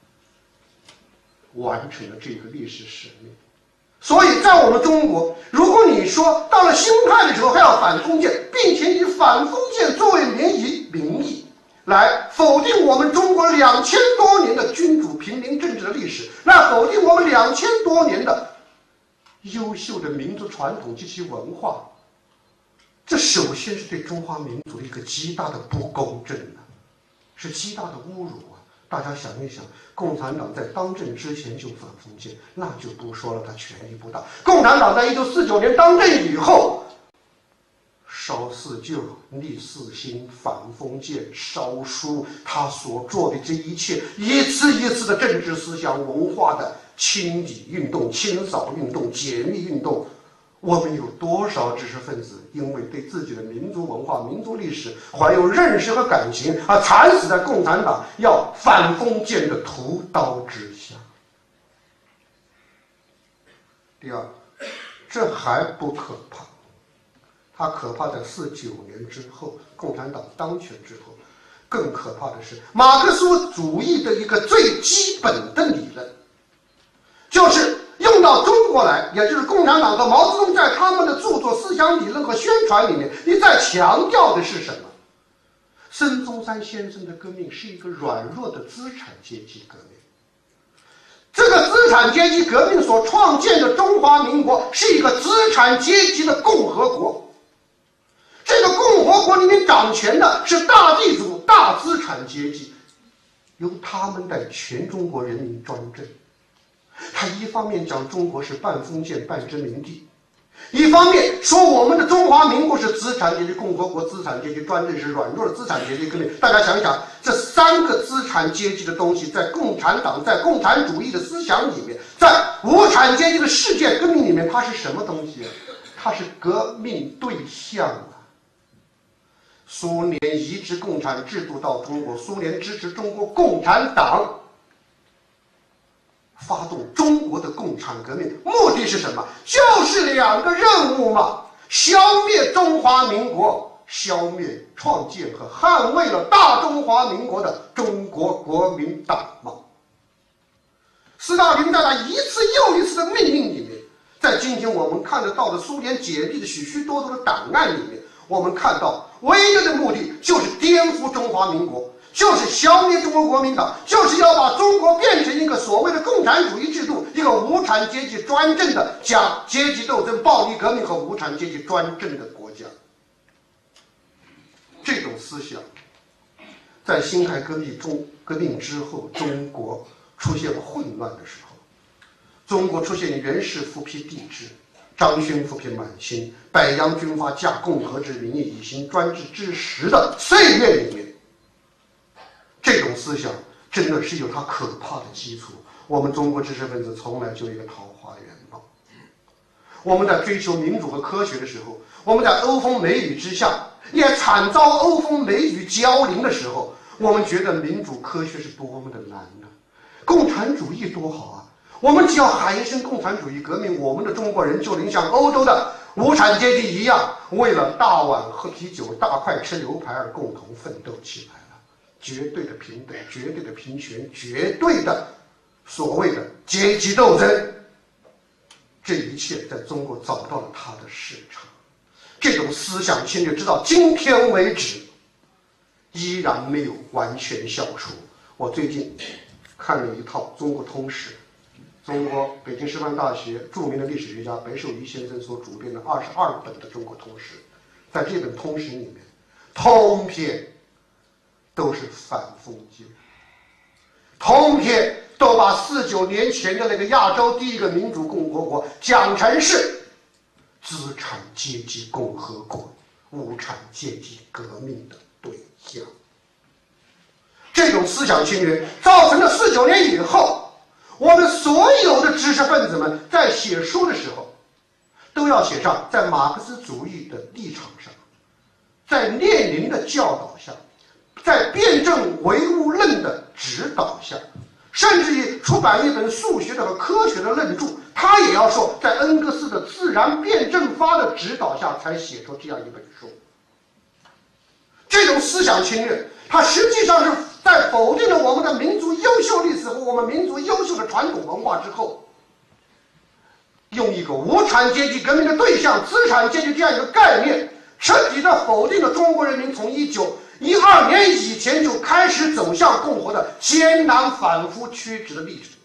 完成了这个历史使命。所以在我们中国，如果你说到了辛亥的时候还要反封建，并且以反封建作为名义来否定我们中国2000多年的君主平民政治的历史，来否定我们2000多年的优秀的民族传统及其文化，这首先是对中华民族的一个极大的不公正是极大的侮辱啊！大家想一想，共产党在当政之前就反封建，那就不说了，他权力不大。共产党在1949年当政以后，烧四旧，立四新，反封建，烧书，他所做的这一切，一次一次的政治思想文化的清理运动、清扫运动、解密运动，我们有多少知识分子因为对自己的民族文化、民族历史怀有认识和感情，而惨死在共产党要反封建的屠刀之下？第二，这还不可怕，它可怕在49年之后，共产党当权之后，更可怕的是马克思主义的一个最基本的理论，就是用到中国来，也就是共产党和毛泽东在他们的著作、思想理论和宣传里面一再强调的是什么？孙中山先生的革命是一个软弱的资产阶级革命。这个资产阶级革命所创建的中华民国是一个资产阶级的共和国。这个共和国里面掌权的是大地主、大资产阶级，由他们在全中国人民专政。他一方面讲中国是半封建半殖民地，一方面说我们的中华民国是资产阶级共和国，资产阶级专政是软弱的资产阶级革命。大家想一想，这3个资产阶级的东西，在共产党、在共产主义的思想里面，在无产阶级的世界革命里面，它是什么东西啊？它是革命对象啊！苏联移植共产制度到中国，苏联支持中国共产党发动中国的共产革命，目的是什么？就是2个任务嘛：消灭中华民国，消灭创建和捍卫了大中华民国的中国国民党嘛。斯大林在他一次又一次的命令里面，在今天我们看得到的苏联解密的许许多多的档案里面，我们看到唯一的目的就是颠覆中华民国，就是消灭中国国民党，就是要把中国变成一个所谓的共产主义制度，一个无产阶级专政的讲阶级斗争、暴力革命和无产阶级专政的国家。这种思想在辛亥革命之后，中国出现了混乱的时候，中国出现袁氏复辟帝制，张勋复辟满清，百洋军阀驾共和之名义以行专制之时的岁月里面，这种思想真的是有它可怕的基础。我们中国知识分子从来就一个桃花源嘛。我们在追求民主和科学的时候，我们在欧风美雨之下，也惨遭欧风美雨交临的时候，我们觉得民主科学是多么的难呢？共产主义多好啊！我们只要喊一声共产主义革命，我们的中国人就能像欧洲的无产阶级一样，为了大碗喝啤酒、大块吃牛排而共同奋斗起来了。绝对的平等，绝对的平权，绝对的所谓的阶级斗争，这一切在中国找到了它的市场。这种思想侵略直到今天为止依然没有完全消除。我最近看了一套中国通史，中国北京师范大学著名的历史学家白寿仪先生所主编的22本的中国通史，在这本通史里面，通篇都是反封建，通篇都把49年前的那个亚洲第一个民主共和国讲成是资产阶级共和国、无产阶级革命的对象。这种思想侵略造成了49年以后，我们所有的知识分子们在写书的时候，都要写上在马克思主义的立场上，在列宁的教导下，在辩证唯物论的指导下，甚至于出版一本数学的和科学的论著，他也要说在恩格斯的自然辩证法的指导下才写出这样一本书。这种思想侵略，它实际上是在否定了我们的民族优秀历史和我们民族优秀的传统文化之后，用一个无产阶级革命的对象资产阶级这样一个概念，彻底的否定了中国人民从1912年以前就开始走向共和的艰难反复曲直的历程。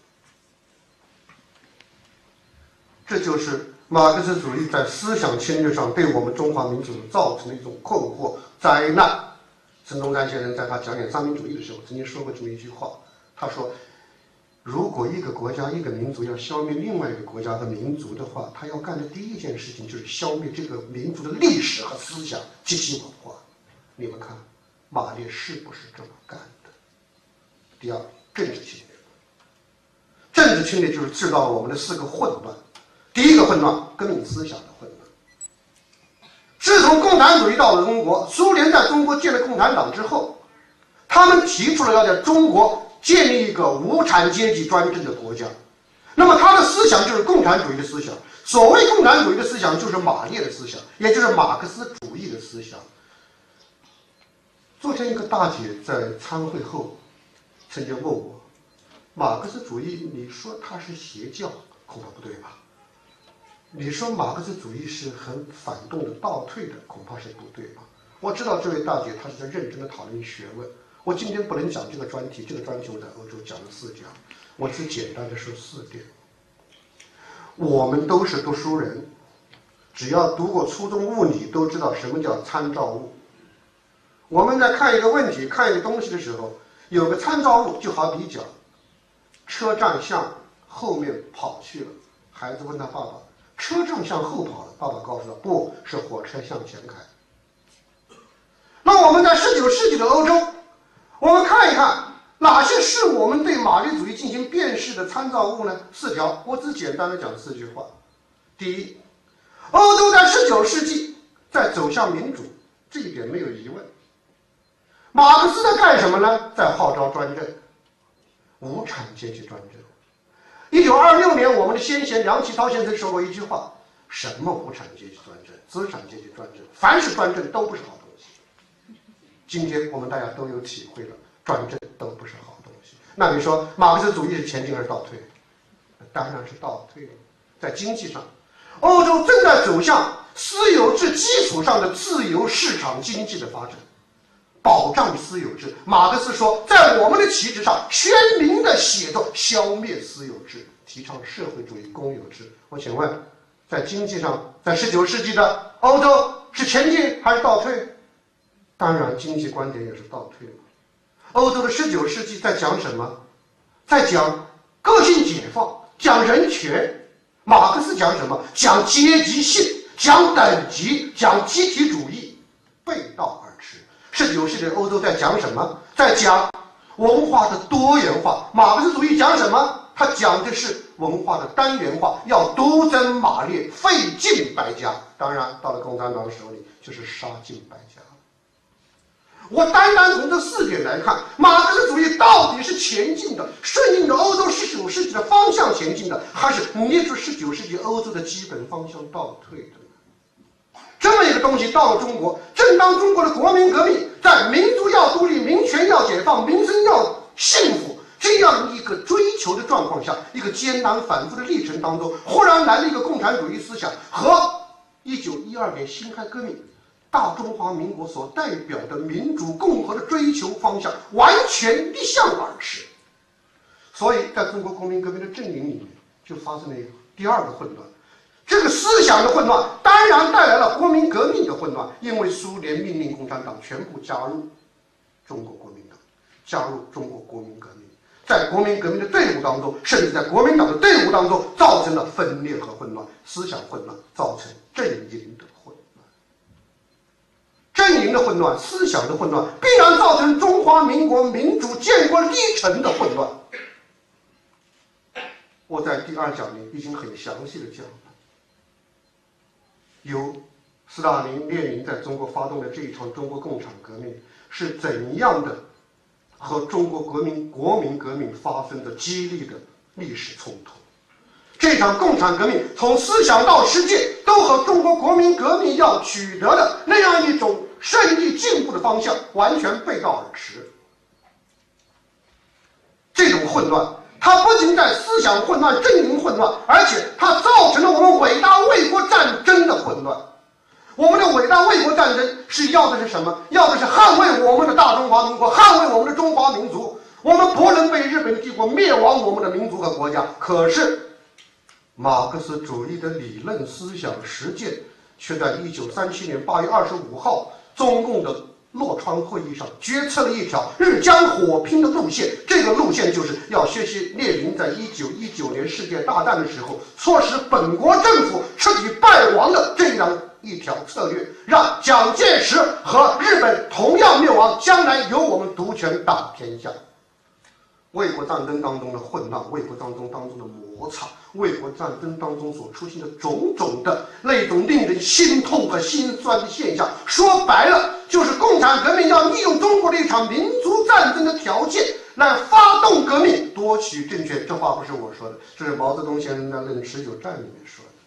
这就是马克思主义在思想侵略上对我们中华民族造成的一种困惑灾难。孙中山先生在他讲演三民主义的时候曾经说过这么一句话，他说如果一个国家一个民族要消灭另外一个国家和民族的话，他要干的第一件事情就是消灭这个民族的历史和思想及其文化。你们看马列是不是这么干的？第二，政治侵略。政治侵略就是制造了我们的4个混乱。第一个混乱，革命思想的混乱。自从共产主义到了中国，苏联在中国建了共产党之后，他们提出了要在中国建立一个无产阶级专政的国家。那么他的思想就是共产主义的思想。所谓共产主义的思想，就是马列的思想，也就是马克思主义的思想。昨天一个大姐在参会后曾经问我，马克思主义你说它是邪教，恐怕不对吧？你说马克思主义是很反动的倒退的，恐怕是不对吧？我知道这位大姐她是在认真的讨论学问，我今天不能讲这个专题，这个专题我在欧洲讲了4讲，我只简单的说4点。我们都是读书人，只要读过初中物理都知道什么叫参照物。我们在看一个问题看一个东西的时候，有个参照物，就好比讲车站向后面跑去了，孩子问他爸爸，车站向后跑了，爸爸告诉他，不是火车向前开。那我们在19世纪的欧洲，我们看一看哪些是我们对马列主义进行辨识的参照物呢？4条，我只简单的讲4句话。第一，欧洲在19世纪在走向民主，这一点没有疑问。马克思在干什么呢？在号召专政，无产阶级专政。1926年，我们的先贤梁启超先生说过一句话：什么无产阶级专政、资产阶级专政，凡是专政都不是好东西。今天我们大家都有体会了，专政都不是好东西。那你说马克思主义是前进还是倒退？当然是倒退了。在经济上，欧洲正在走向私有制基础上的自由市场经济的发展，保障私有制。马克思说，在我们的旗帜上鲜明地写着消灭私有制，提倡社会主义公有制。我请问，在经济上，在19世纪的欧洲是前进还是倒退？当然，经济观点也是倒退了。欧洲的19世纪在讲什么？在讲个性解放，讲人权。马克思讲什么？讲阶级性，讲等级，讲集体主义，背道而驰。19世纪的欧洲在讲什么？在讲文化的多元化。马克思主义讲什么？他讲的是文化的单元化，要独尊马列，废尽百家。当然，到了共产党手里，就是杀尽百家。我单单从这4点来看，马克思主义到底是前进的，顺应着欧洲19世纪的方向前进的，还是逆着19世纪欧洲的基本方向倒退的呢？这么一个东西到了中国，正当中国的国民革命在民族要独立、民权要解放、民生要幸福这样一个追求的状况下，一个艰难反复的历程当中，忽然来了一个共产主义思想，和1912年辛亥革命大中华民国所代表的民主共和的追求方向完全逆向而驰。所以在中国国民革命的阵营里面就发生了一个第二个混乱。这个思想的混乱当然带来了国民革命的混乱，因为苏联命令共产党全部加入中国国民党，加入中国国民革命。在国民革命的队伍当中，甚至在国民党的队伍当中，造成了分裂和混乱，思想混乱，造成阵营的混乱。阵营的混乱，思想的混乱，必然造成中华民国民主建国历程的混乱。我在第2讲里已经很详细的讲了，由斯大林、列宁在中国发动的这一场中国共产革命是怎样的和中国国民革命发生的激烈的历史冲突。这场共产革命从思想到实践都和中国国民革命要取得的那样一种胜利进步的方向完全背道而驰。这种混乱它不仅在思想混乱、阵营混乱，而且它造成了我们伟大卫国战争的混乱。我们的伟大卫国战争是要的是什么？要的是捍卫我们的大中华民国，捍卫我们的中华民族。我们不能被日本帝国灭亡我们的民族和国家。可是马克思主义的理论思想实践却在1937年8月25号中共的洛川会议上决策了一条日将火拼的路线。这个路线就是要学习列宁在1919年世界大战的时候促使本国政府彻底败亡的这样一条策略，让蒋介石和日本同样灭亡，将来由我们独权打天下。卫国战争当中的混乱，卫国战争当中的摩擦，卫国战争当中所出现的种种的那种令人心痛和心酸的现象，说白了就是共产革命要利用中国的一场民族战争的条件来发动革命，夺取政权。这话不是我说的，这是毛泽东先生在《论持久战》里面说的。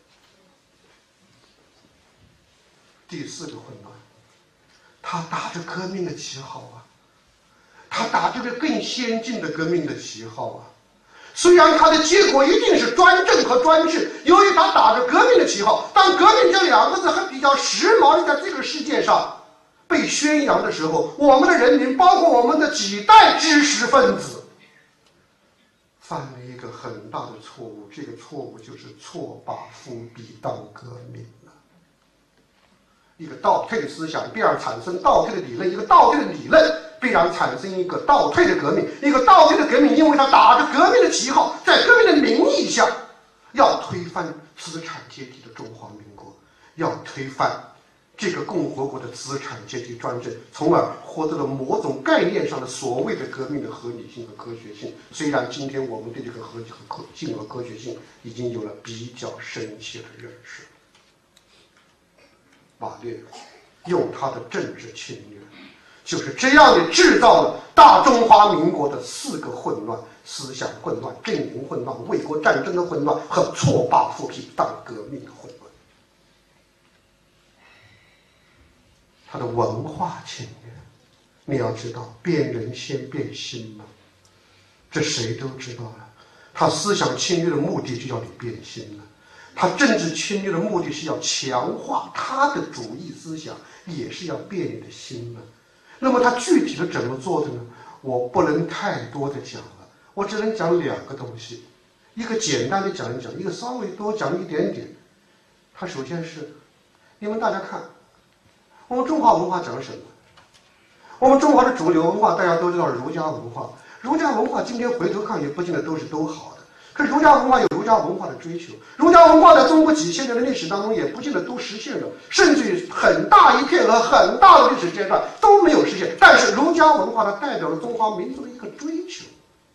第4个混乱，他打着革命的旗号啊，他打着个更先进的革命的旗号啊。虽然他的结果一定是专政和专制，由于他打着革命的旗号，当革命这2个字还比较时髦的在这个世界上被宣扬的时候，我们的人民，包括我们的几代知识分子，犯了一个很大的错误。这个错误就是错把伏笔当革命了。一个倒退的思想必然产生倒退的理论，一个倒退的理论必然产生一个倒退的革命，一个倒退的革命，因为他打着革命的旗号，在革命的名义下要推翻资产阶级的中华民国，要推翻这个共和国的资产阶级专政，从而获得了某种概念上的所谓的革命的合理性和科学性。虽然今天我们对这个合理性和科学性已经有了比较深切的认识。马列用他的政治侵略就是这样的制造了大中华民国的4个混乱：思想混乱、阵营混乱、卫国战争的混乱和错把伏笔当革命的混乱。他的文化侵略，你要知道，变人先变心嘛，这谁都知道了。他思想侵略的目的就要你变心了。 他政治侵略的目的是要强化他的主义思想，也是要变你的心嘛。那么他具体的怎么做的呢？我不能太多的讲了，我只能讲两个东西，一个简单的讲一讲，一个稍微多讲一点点。他首先是，你们大家看，我们中华文化讲什么？我们中华的主流文化大家都知道儒家文化，儒家文化今天回头看也不见得都好的。可儒家文化有儒家文化的追求，儒家文化在中国几千年的历史当中也不见得都实现了，甚至于很大一片和很大的历史阶段都没有实现。但是儒家文化它代表了中华民族的一个追求。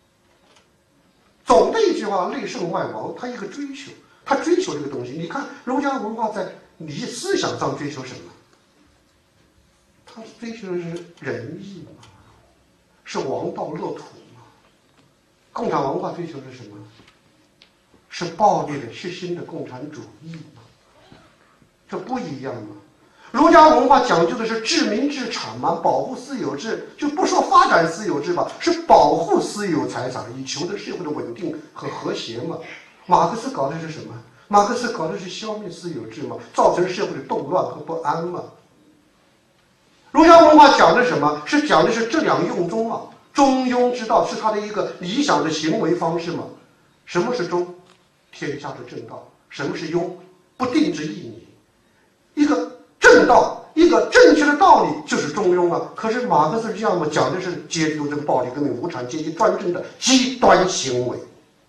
总的一句话，内圣外王，它一个追求，它追求这个东西。你看儒家文化在你思想上追求什么？它追求的是仁义嘛，是王道乐土嘛。共产文化追求的是什么？是暴力的、血腥的共产主义嘛？这不一样嘛。儒家文化讲究的是治民治产嘛，保护私有制，就不说发展私有制吧，是保护私有财产，以求得社会的稳定和和谐嘛。马克思搞的是什么？马克思搞的是消灭私有制嘛，造成社会的动乱和不安嘛。儒家文化讲的什么？是讲的是治两用中嘛，中庸之道是他的一个理想的行为方式嘛。什么是中？天下的正道。什么是庸？不定之义理。一个正道，一个正确的道理就是中庸啊。可是马克思这样嘛，讲的是阶级斗争、暴力革命、无产阶级专政的极端行为。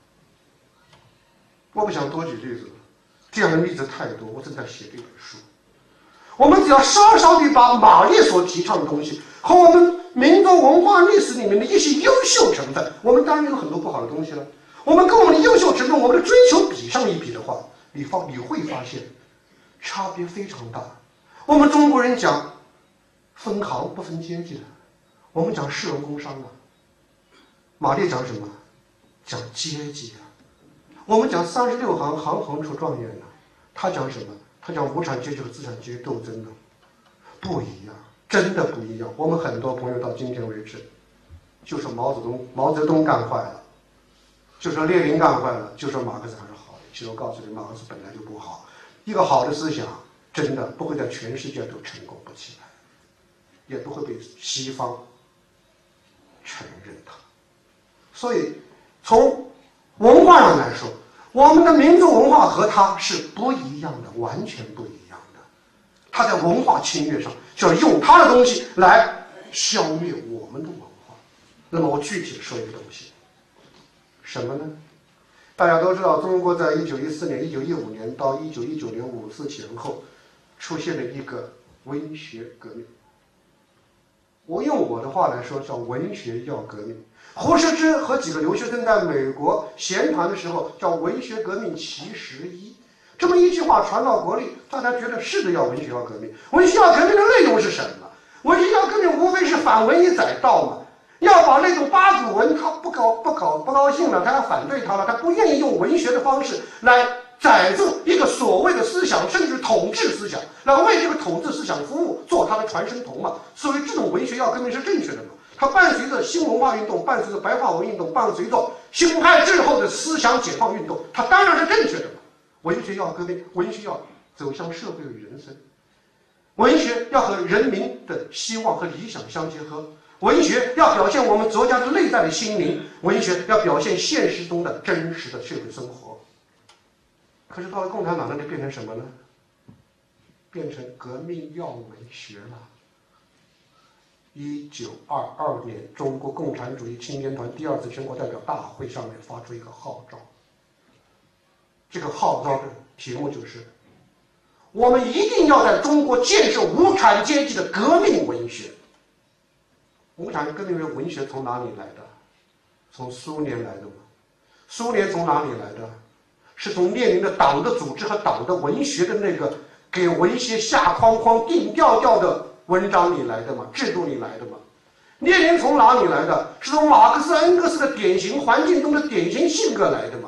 我不想多举例子，这样的例子太多，我正在写这本书。我们只要稍稍地把马列所提倡的东西和我们民族文化历史里面的一些优秀成分，我们当然有很多不好的东西了。我们跟我们的优秀成分，我们的追求比上一比的话，你会发现差别非常大。我们中国人讲分行不分阶级的，我们讲士农工商啊。马列讲什么？讲阶级啊。我们讲36行，行行出状元啊。他讲什么？他讲无产阶级和资产阶级斗争呢，不一样，真的不一样。我们很多朋友到今天为止，就说毛泽东干坏了，就说列宁干坏了，就说马克思还是好的。其实我告诉你，马克思本来就不好。一个好的思想，真的不会在全世界都成功不起来，也不会被西方承认它。所以，从文化上来说，我们的民族文化和它是不一样的，完全不一样的。它在文化侵略上就要用它的东西来消灭我们的文化。那么我具体的说一个东西，什么呢？大家都知道，中国在1914年、1915年到1919年54前后，出现了一个文学革命。我用我的话来说，叫文学要革命。胡适之和几个留学生在美国闲谈的时候，叫文学革命其实一。这么一句话传到国内，大家觉得是的，要文学要革命。文学要革命的内容是什么？文学要革命无非是反文以载道嘛。要把那种八股文他不高兴了，他要反对他了，他不愿意用文学的方式来载住一个所谓的思想，甚至统治思想，来为这个统治思想服务，做他的传声筒嘛。所以这种文学要革命是正确的嘛。它伴随着新文化运动，伴随着白话文运动，伴随着辛亥之后的思想解放运动，它当然是正确的嘛。文学要革命，文学要走向社会与人生，文学要和人民的希望和理想相结合，文学要表现我们作家的内在的心灵，文学要表现现实中的真实的社会生活。可是到了共产党那里变成什么呢？变成革命要文学了。1922年，中国共产主义青年团第2次全国代表大会上面发出一个号召，这个号召的题目就是：我们一定要在中国建设无产阶级的革命文学。无产革命文学从哪里来的？从苏联来的吗？苏联从哪里来的？是从列宁的党的组织和党的文学的那个给文学下框框定调调的文章里来的嘛，制度里来的嘛。列宁从哪里来的？是从马克思恩格斯的典型环境中的典型性格来的嘛。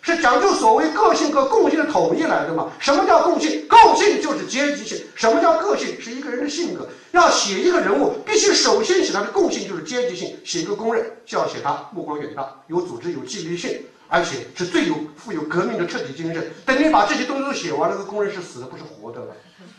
是讲究所谓个性和共性的统一来的嘛？什么叫共性？共性就是阶级性。什么叫个性？是一个人的性格。要写一个人物，必须首先写他的共性，就是阶级性。写一个工人，就要写他目光远大，有组织，有纪律性，而且是最富有革命的彻底精神。等你把这些东西都写完了，这个工人是死的，不是活的了。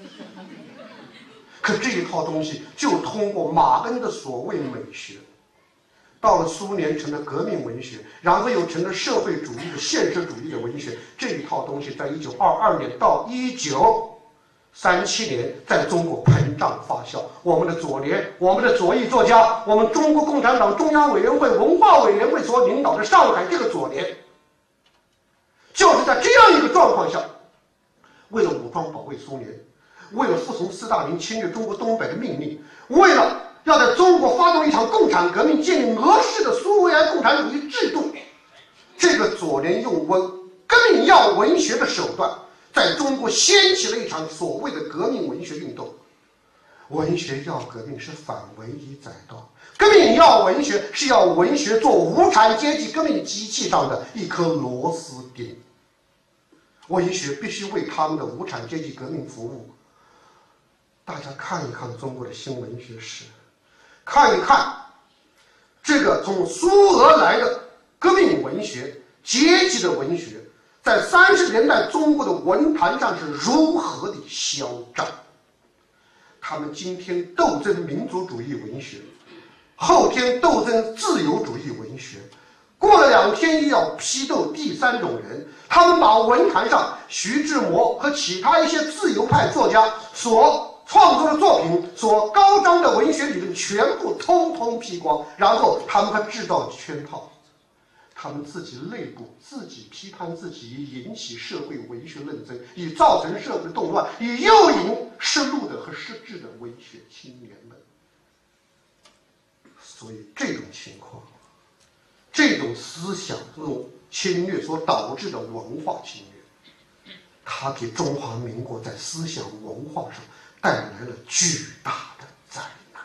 可这一套东西就通过马恩的所谓美学，到了苏联成了革命文学，然后又成了社会主义的现实主义的文学。这一套东西在1922年到1937年在中国膨胀发酵。我们的左联，我们的左翼作家，我们中国共产党中央委员会文化委员会所领导的上海这个左联，就是在这样一个状况下，为了武装保卫苏联，为了服从斯大林侵略中国东北的命令，为了要在中国发动一场共产革命，建立俄式的苏维埃共产主义制度，这个左联用革命要文学的手段，在中国掀起了一场所谓的革命文学运动。文学要革命是反文以载道，革命要文学是要文学做无产阶级革命机器上的一颗螺丝钉。文学必须为他们的无产阶级革命服务。大家看一看中国的新文学史，看一看这个从苏俄来的革命文学、阶级的文学，在30年代中国的文坛上是如何的嚣张。他们今天斗争民族主义文学，后天斗争自由主义文学，过了2天又要批斗第3种人。他们把文坛上徐志摩和其他一些自由派作家所创作的作品，所高张的文学理论全部通通批光，然后他们还制造圈套，他们自己内部自己批判自己，以引起社会文学论争，以造成社会动乱，以诱引失路的和失志的文学青年们。所以这种情况，这种思想这种侵略所导致的文化侵略，它给中华民国在思想文化上带来了巨大的灾难。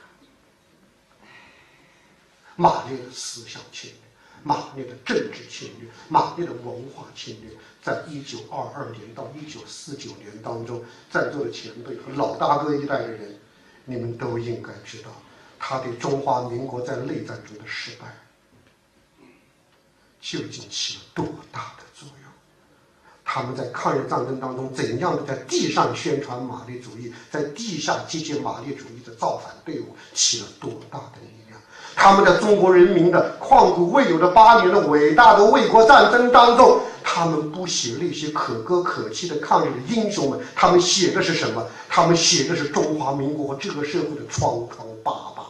马列的思想侵略，马列的政治侵略，马列的文化侵略，在1922年到1949年当中，在座的前辈和老大哥一代的人，你们都应该知道，他对中华民国在内战中的失败究竟起了多大的作用？他们在抗日战争当中怎样的在地上宣传马列主义，在地下集结马列主义的造反队伍，起了多大的力量？他们在中国人民的旷古未有的8年的伟大的卫国战争当中，他们不写那些可歌可泣的抗日的英雄们，他们写的是什么？他们写的是中华民国和这个社会的疮疮疤疤。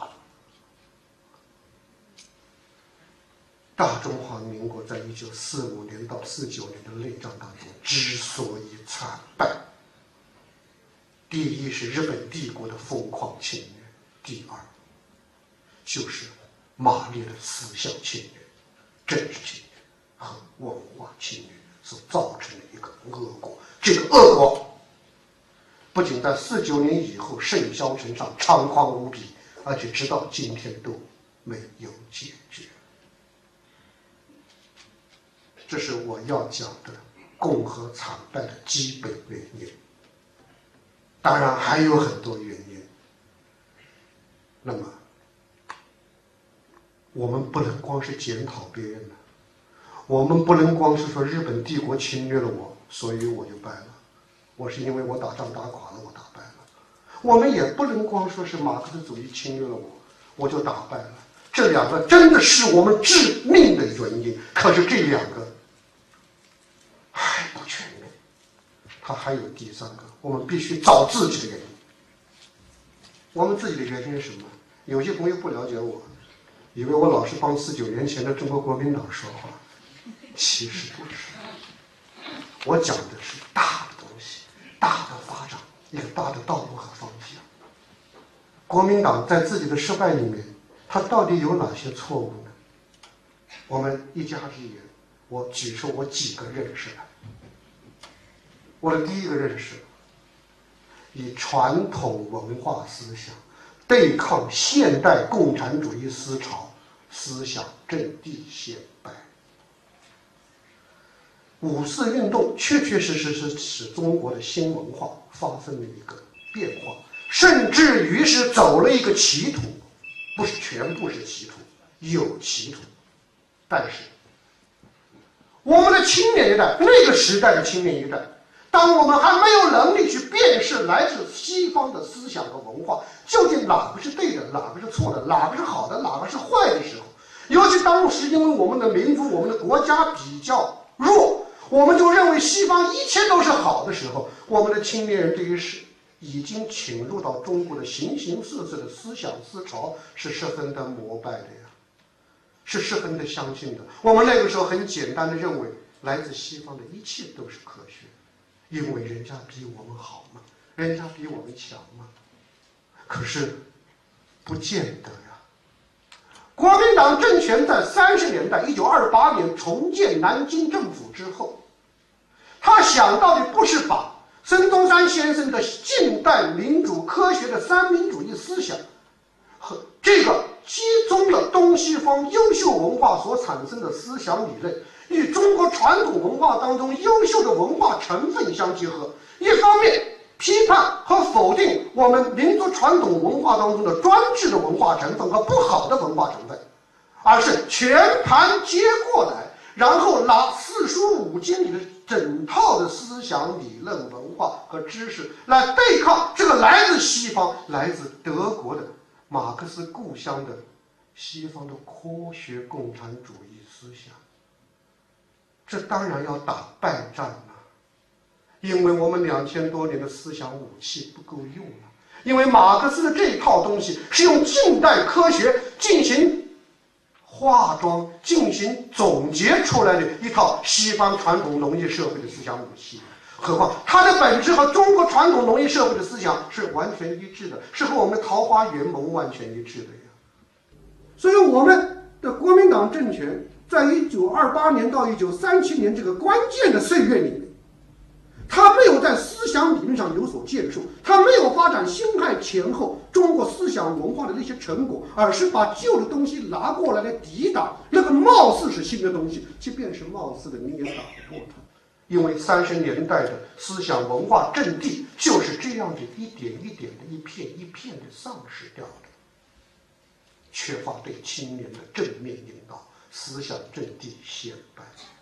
大中华民国在1945年到49年的内战当中之所以惨败，第一是日本帝国的疯狂侵略，第二就是马列的思想侵略、政治侵略和文化侵略所造成的一个恶果。这个恶果不仅在49年以后盛嚣尘上猖狂无比，而且直到今天都没有解决。这是我要讲的共和惨败的基本原因，当然还有很多原因。那么我们不能光是检讨别人了，我们不能光是说日本帝国侵略了我，所以我就败了，我是因为我打仗打垮了我打败了。我们也不能光说是马克思主义侵略了我就打败了，这两个真的是我们致命的原因。可是这两个还不全面，它还有第3个，我们必须找自己的原因。我们自己的原因是什么？有些朋友不了解我，以为我老是帮49年前的中国国民党说话，其实不是。我讲的是大的东西，大的发展，一个大的道路和方向。国民党在自己的失败里面，它到底有哪些错误呢？我们一家之言，我举出我几个认识来。我的第一个认识，以传统文化思想对抗现代共产主义思潮，思想阵地显败。 5·4运动确确实实是使中国的新文化发生了一个变化，甚至于是走了一个歧途，不是全部是歧途，有歧途。但是我们的青年一代，那个时代的青年一代，当我们还没有能力去辨识来自西方的思想和文化究竟哪个是对的，哪个是错的，哪个是好的，哪个是坏的时候，尤其当时因为我们的民族、我们的国家比较弱，我们就认为西方一切都是好的时候，我们的青年人对于已经侵入到中国的形形色色的思想思潮是十分的膜拜的呀，是十分的相信的。我们那个时候很简单的认为来自西方的一切都是科学，因为人家比我们好嘛，人家比我们强嘛。可是不见得呀。国民党政权在30年代1928年重建南京政府之后，他想到的不是把孙中山先生的近代民主科学的三民主义思想和这个集中了东西方优秀文化所产生的思想理论与中国传统文化当中优秀的文化成分相结合，一方面批判和否定我们民族传统文化当中的专制的文化成分和不好的文化成分，而是全盘接过来，然后拿四书五经里的整套的思想理论文化和知识来对抗这个来自西方来自德国的马克思故乡的西方的科学共产主义思想。这当然要打败仗了，因为我们2000多年的思想武器不够用了，因为马克思的这套东西是用近代科学进行化妆、进行总结出来的一套西方传统农业社会的思想武器，何况它的本质和中国传统农业社会的思想是完全一致的，是和我们桃花源盟完全一致的呀。所以我们的国民党政权在1928年到1937年这个关键的岁月里面，他没有在思想理论上有所建树，他没有发展辛亥前后中国思想文化的那些成果，而是把旧的东西拿过来抵挡那个貌似是新的东西，即便是貌似的你也打不过它，因为30年代的思想文化阵地就是这样的一点一点的一片一片的丧失掉的，缺乏对青年的正面引导，思想阵地显摆。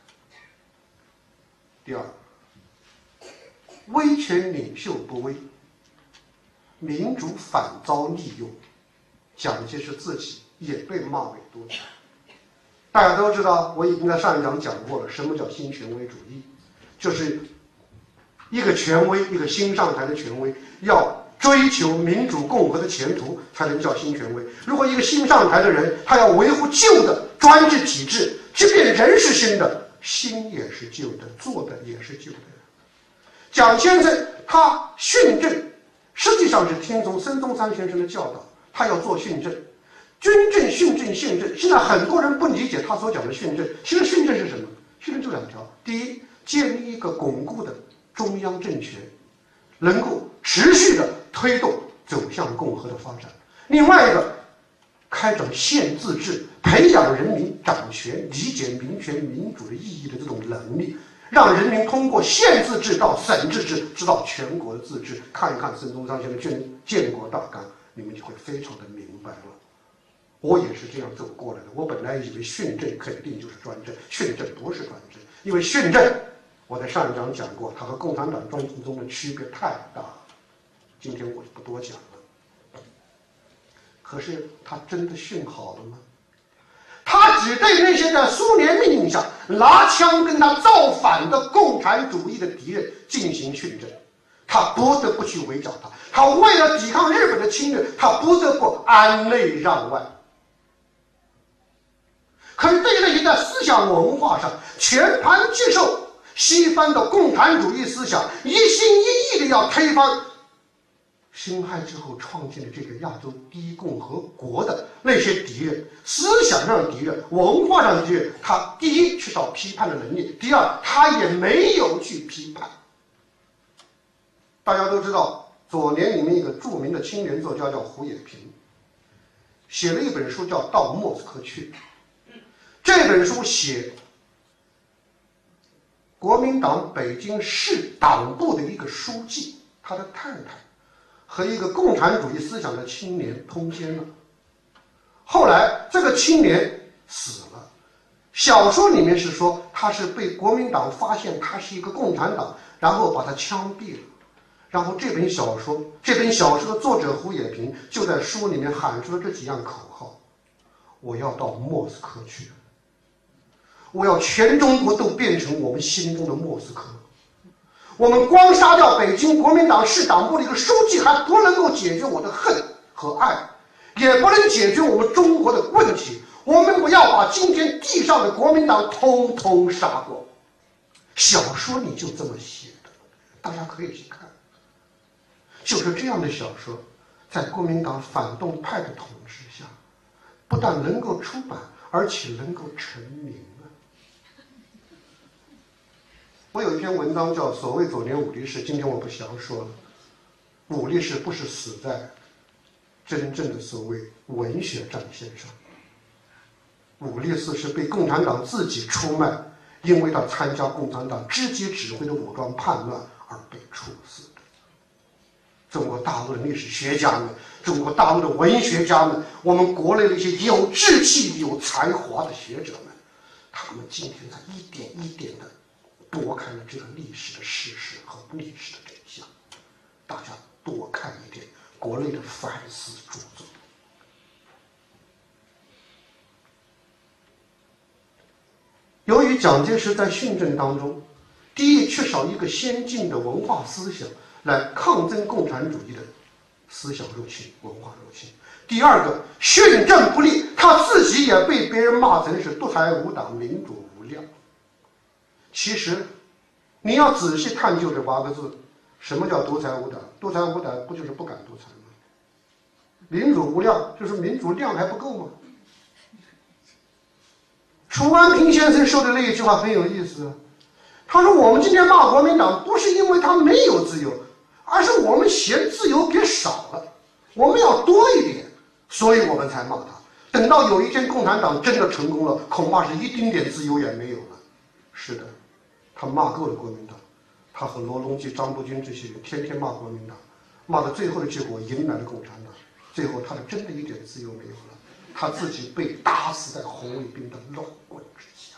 第二，威权领袖不威，民主反遭利用。蒋介石自己也被骂为多次。大家都知道，我已经在上一讲讲过了，什么叫新权威主义？就是一个权威，一个新上台的权威，要追求民主共和的前途，才能叫新权威。如果一个新上台的人，他要维护旧的专制体制，即便人是新的，心也是旧的，做的也是旧的。蒋先生他训政，实际上是听从孙中山先生的教导，他要做训政，军政、训政、宪政。现在很多人不理解他所讲的训政，其实训政是什么？训政就2条：第一，建立一个巩固的中央政权，能够持续的推动走向共和的发展；另外一个，开展县自治，培养人民掌权、理解民权民主的意义的这种能力。让人民通过县自治到省自治，知道全国的自治。看一看孙中山先生的建国大纲，你们就会非常的明白了。我也是这样走过来的。我本来以为训政肯定就是专政，训政不是专政，因为训政，我在上一讲讲过，它和共产党专政中的区别太大了。今天我就不多讲了。可是他真的训好了吗？他只对那些在苏联命令下拿枪跟他造反的共产主义的敌人进行训政，他不得不去围剿他，他为了抵抗日本的侵略，他不得不安内让外。可是对于那些在思想文化上全盘接受西方的共产主义思想，一心一意的要推翻辛亥之后创建的这个亚洲第一共和国的那些敌人，思想上的敌人，文化上的敌人，他第一缺少批判的能力，第二他也没有去批判。大家都知道，左联里面一个著名的青年作家叫胡也平，写了一本书叫《到莫斯科去》。这本书写国民党北京市党部的一个书记，他的太太和一个共产主义思想的青年通奸了。后来这个青年死了，小说里面是说他是被国民党发现他是一个共产党，然后把他枪毙了。然后这本小说的作者胡也平就在书里面喊出了这几样口号：我要到莫斯科去，我要全中国都变成我们心中的莫斯科。我们光杀掉北京国民党市党部的一个书记还不能够解决我的恨和爱，也不能解决我们中国的问题。我们不要把今天地上的国民党通通杀光。小说里就这么写的，大家可以去看。就是这样的小说，在国民党反动派的统治下，不但能够出版，而且能够成名了。我有一篇文章叫《所谓左联武力士》，今天我不详说了。武力士不是死在真正的所谓文学战线上，武力士是被共产党自己出卖，因为他参加共产党直接指挥的武装叛乱而被处死的。中国大陆的历史学家们，中国大陆的文学家们，我们国内的一些有志气、有才华的学者们，他们今天在一点一点的拨开了这个历史的事实和历史的真相。大家多看一点国内的反思著作。由于蒋介石在训政当中，第一缺少一个先进的文化思想来抗争共产主义的思想入侵、文化入侵；第二个，训政不力，他自己也被别人骂成是独裁无党、民主无量。其实，你要仔细探究这8个字，什么叫独裁无党？独裁无党不就是不敢独裁吗？民主无量就是民主量还不够吗？楚安平先生说的那一句话很有意思，他说我们今天骂国民党不是因为他没有自由，而是我们嫌自由给少了，我们要多一点，所以我们才骂他。等到有一天共产党真的成功了，恐怕是一丁点自由也没有了。是的，他骂够了国民党，他和罗隆基、张伯钧这些人天天骂国民党，骂到最后的结果迎来了共产党，最后他的真的一点自由没有了，他自己被打死在红卫兵的乱棍之下。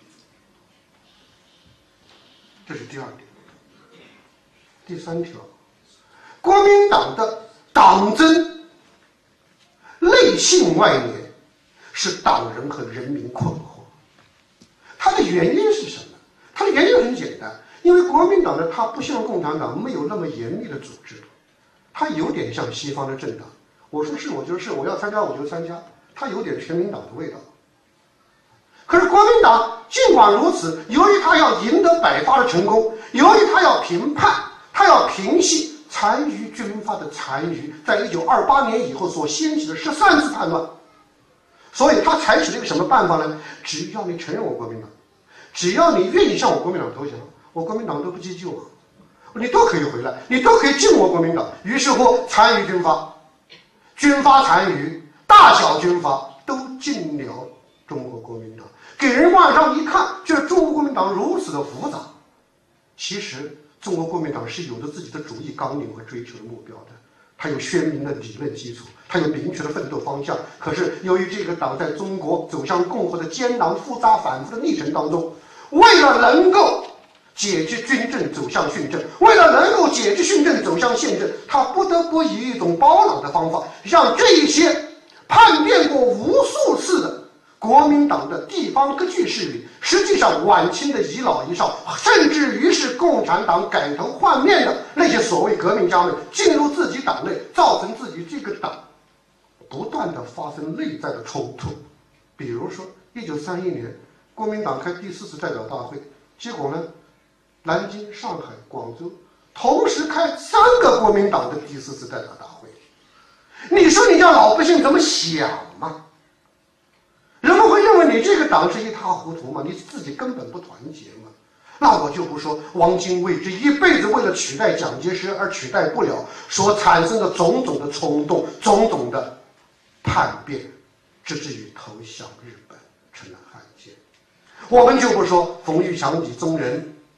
这是第二点。第三条，国民党的党争内信外敛，使党人和人民困惑。它的原因是什么？它的原因很简单，因为国民党呢，它不像共产党没有那么严密的组织，它有点像西方的政党，我说是我就是，我要参加我就参加，它有点全民党的味道。可是国民党尽管如此，由于他要赢得百发的成功，由于他要评判，他要平息残余军阀的残余在1928年以后所掀起的13次叛乱，所以他采取了一个什么办法呢？只要你承认我国民党，只要你愿意向我国民党投降，我国民党都不计救啊，你都可以回来，你都可以进我国民党。于是乎，残余军阀、军阀残余、大小军阀都进了中国国民党。给人往上一看，觉得中国国民党如此的复杂。其实，中国国民党是有着自己的主义纲领和追求的目标的，它有鲜明的理论基础，它有明确的奋斗方向。可是，由于这个党在中国走向共和的艰难、复杂、反复的历程当中，为了能够解决军政走向训政，为了能够解决训政走向宪政，他不得不以一种包揽的方法，让这一些叛变过无数次的国民党的地方割据势力，实际上晚清的遗老遗少，甚至于是共产党改头换面的那些所谓革命家们进入自己党内，造成自己这个党不断的发生内在的冲突。比如说1931年国民党开第4次代表大会，结果呢，南京、上海、广州同时开3个国民党的第4次代表大会，你说你叫老百姓怎么想吗？人们会认为你这个党是一塌糊涂吗？你自己根本不团结吗？那我就不说汪精卫这一辈子为了取代蒋介石而取代不了所产生的种种的冲动、种种的叛变，直至于投降日本成了汉奸。我们就不说冯玉祥、李宗仁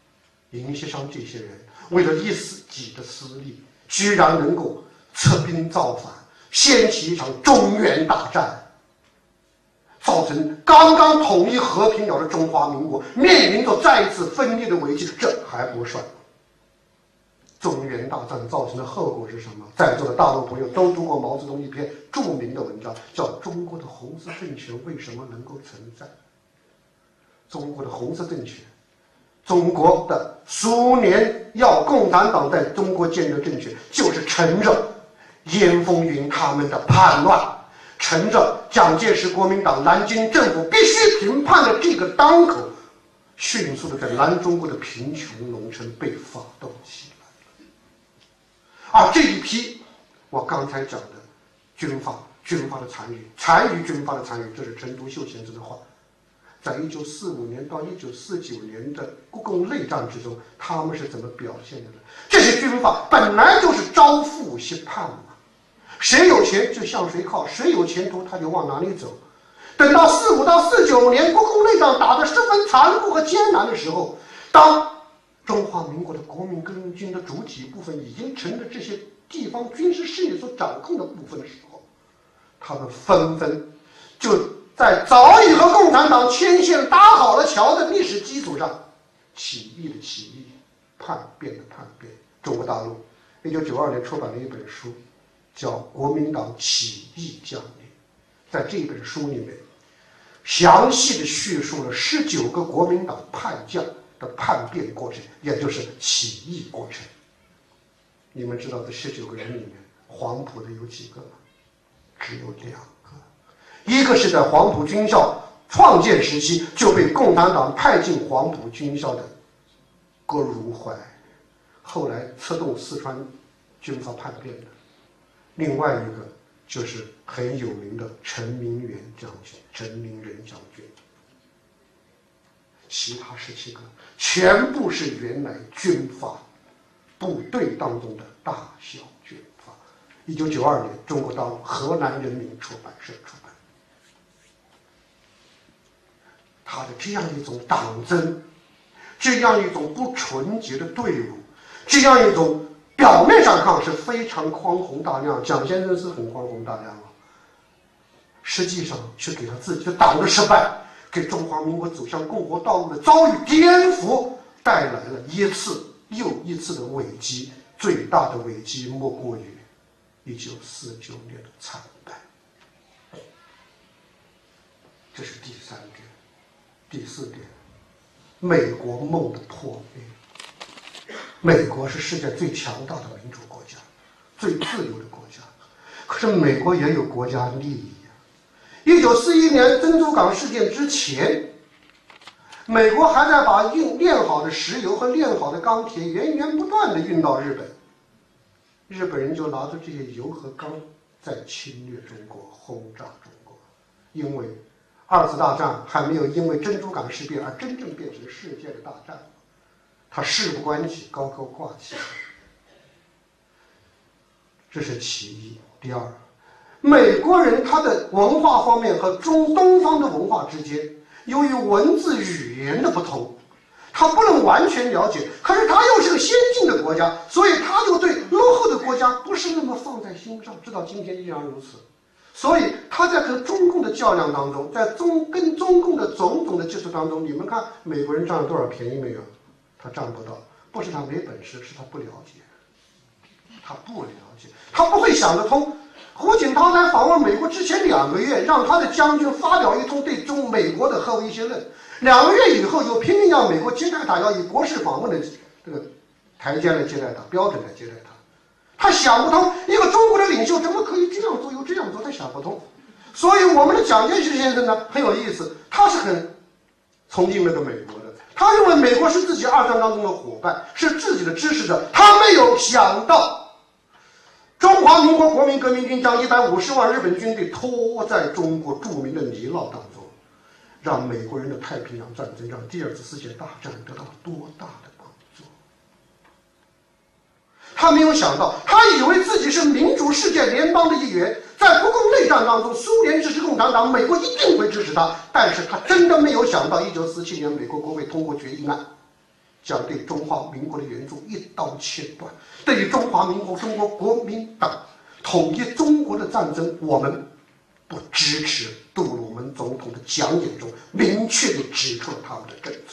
迎接上这些人为了一己的私利，居然能够策兵造反，掀起一场中原大战，造成刚刚统一和平了的中华民国面临着再一次分裂的危机。这还不算，中原大战造成的后果是什么？在座的大陆朋友都读过毛泽东一篇著名的文章，叫《中国的红色政权为什么能够存在》。中国的红色政权，中国的苏联要共产党在中国建立政权，就是乘着严凤云他们的叛乱，乘着蒋介石国民党南京政府必须评判的这个当口，迅速的在南中国的贫穷农村被发动起来。而这一批我刚才讲的军阀的残余军阀的残余，这是陈独秀先生的话。在1945年到1949年的国共内战之中，他们是怎么表现的呢？这些军阀本来就是招富吸叛嘛，谁有钱就向谁靠，谁有前途他就往哪里走。等到45到49年国共内战打得十分残酷和艰难的时候，当中华民国的国民革命军的主体部分已经成了这些地方军事势力所掌控的部分的时候，他们纷纷就在早已和共产党牵线搭好了桥的历史基础上，起义的起义，叛变的叛变。中国大陆1992年出版了一本书，叫《国民党起义将领》。在这本书里面，详细的叙述了19个国民党叛将的叛变过程，也就是起义过程。你们知道这19个人里面，黄埔的有几个吗？只有2个。一个是在黄埔军校创建时期就被共产党派进黄埔军校的郭如怀，后来策动四川军阀叛变的；另外一个就是很有名的陈明仁将军。其他17个全部是原来军阀部队当中的大小军阀。1992年，中国大陆河南人民出版社出版。他的这样一种党争，这样一种不纯洁的队伍，这样一种表面上看是非常宽宏大量，蒋先生是很宽宏大量啊，实际上却给他自己的党的失败，给中华民国走向共和道路的遭遇颠覆带来了一次又一次的危机。最大的危机莫过于1949年的惨败。这是第3点。第4点，美国梦的破灭。美国是世界最强大的民主国家，最自由的国家，可是美国也有国家利益啊。1941年珍珠港事件之前，美国还在把炼好的石油和炼好的钢铁源源不断地运到日本，日本人就拿着这些油和钢在侵略中国，轰炸中国。因为2次大战还没有因为珍珠港事变而真正变成世界的大战，他事不关己，高高挂起。这是其一。第二，美国人他的文化方面和东方的文化之间，由于文字语言的不同，他不能完全了解，可是他又是个先进的国家，所以他就对落后的国家不是那么放在心上，直到今天依然如此。所以他在和中共的较量当中，跟中共的种种的接触当中，你们看美国人占了多少便宜没有？他占不到，不是他没本事，是他不了解，他不会想得通。胡锦涛在访问美国之前2个月，让他的将军发表一通对美国的核威胁论，2个月以后又拼命要美国接待他，要以国事访问的这个台阶来接待他，标准来接待他。他想不通，一个中国的领袖怎么可以这样做又这样做，他想不通。所以我们的蒋介石先生呢很有意思，他是很崇敬那个美国的，他认为美国是自己2战当中的伙伴，是自己的支持者。他没有想到中华民国国民革命军将150万日本军队拖在中国著名的泥淖当中，让美国人的太平洋战争，让第2次世界大战得到了多大的帮助。他没有想到，他以为自己是民主世界联邦的一员，在国共内战当中，苏联支持共产党，美国一定会支持他。但是他真的没有想到，1947年美国国会通过决议案， 将对中华民国的援助一刀切断。对于中华民国中国国民党统一中国的战争，我们不支持。杜鲁门总统的讲演中明确地指出了他们的政策。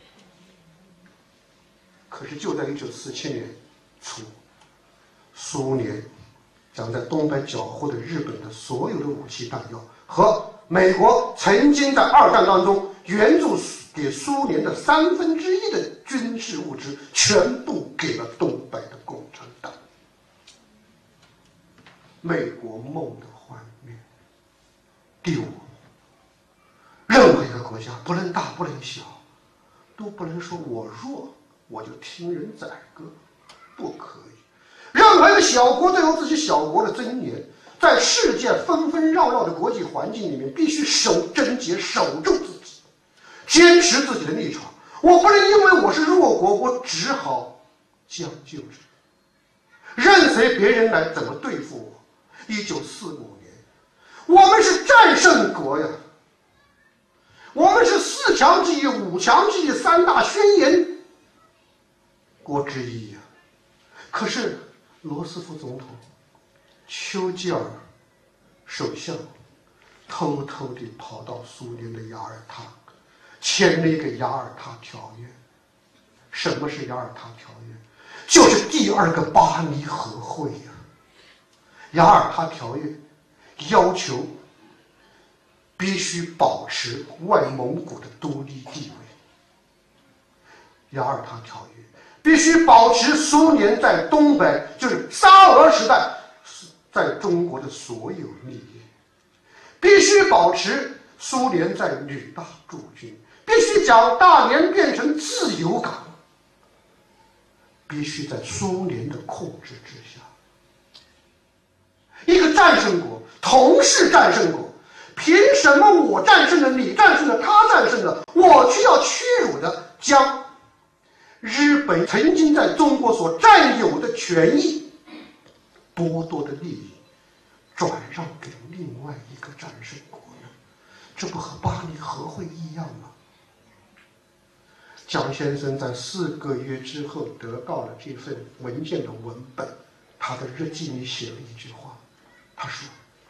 可是就在1947年初，苏联将在东北缴获的日本的所有的武器弹药和美国曾经在二战当中援助给苏联的1/3的军事物资，全部给了东北的共产党。美国梦的幻灭，丢我！任何一个国家，不论大不论小，都不能说我弱我就听人宰割，不可以。任何一个小国都有自己小国的尊严，在世界纷纷扰扰的国际环境里面，必须贞洁守住自己，坚持自己的立场。我不能因为我是弱国，我只好将就着，任随别人来怎么对付我。1945年，我们是战胜国呀，我们是4强之一、5强之一、3大宣言国之一呀。可是罗斯福总统、丘吉尔首相偷偷地跑到苏联的雅尔塔，签了一个雅尔塔条约。什么是雅尔塔条约？就是第2个巴黎和会呀。雅尔塔条约要求必须保持外蒙古的独立地位。雅尔塔条约必须保持苏联在东北，就是沙俄时代在中国的所有利益，必须保持苏联在旅大驻军，必须将大连变成自由港，必须在苏联的控制之下。一个战胜国，同是战胜国，凭什么我战胜了，你战胜了，他战胜了，我却要屈辱的将日本曾经在中国所占有的权益、剥夺的利益转让给另外一个战胜国呢？这不和巴黎和会一样吗？蒋先生在4个月之后得到了这份文件的文本，他的日记里写了一句话，他说：“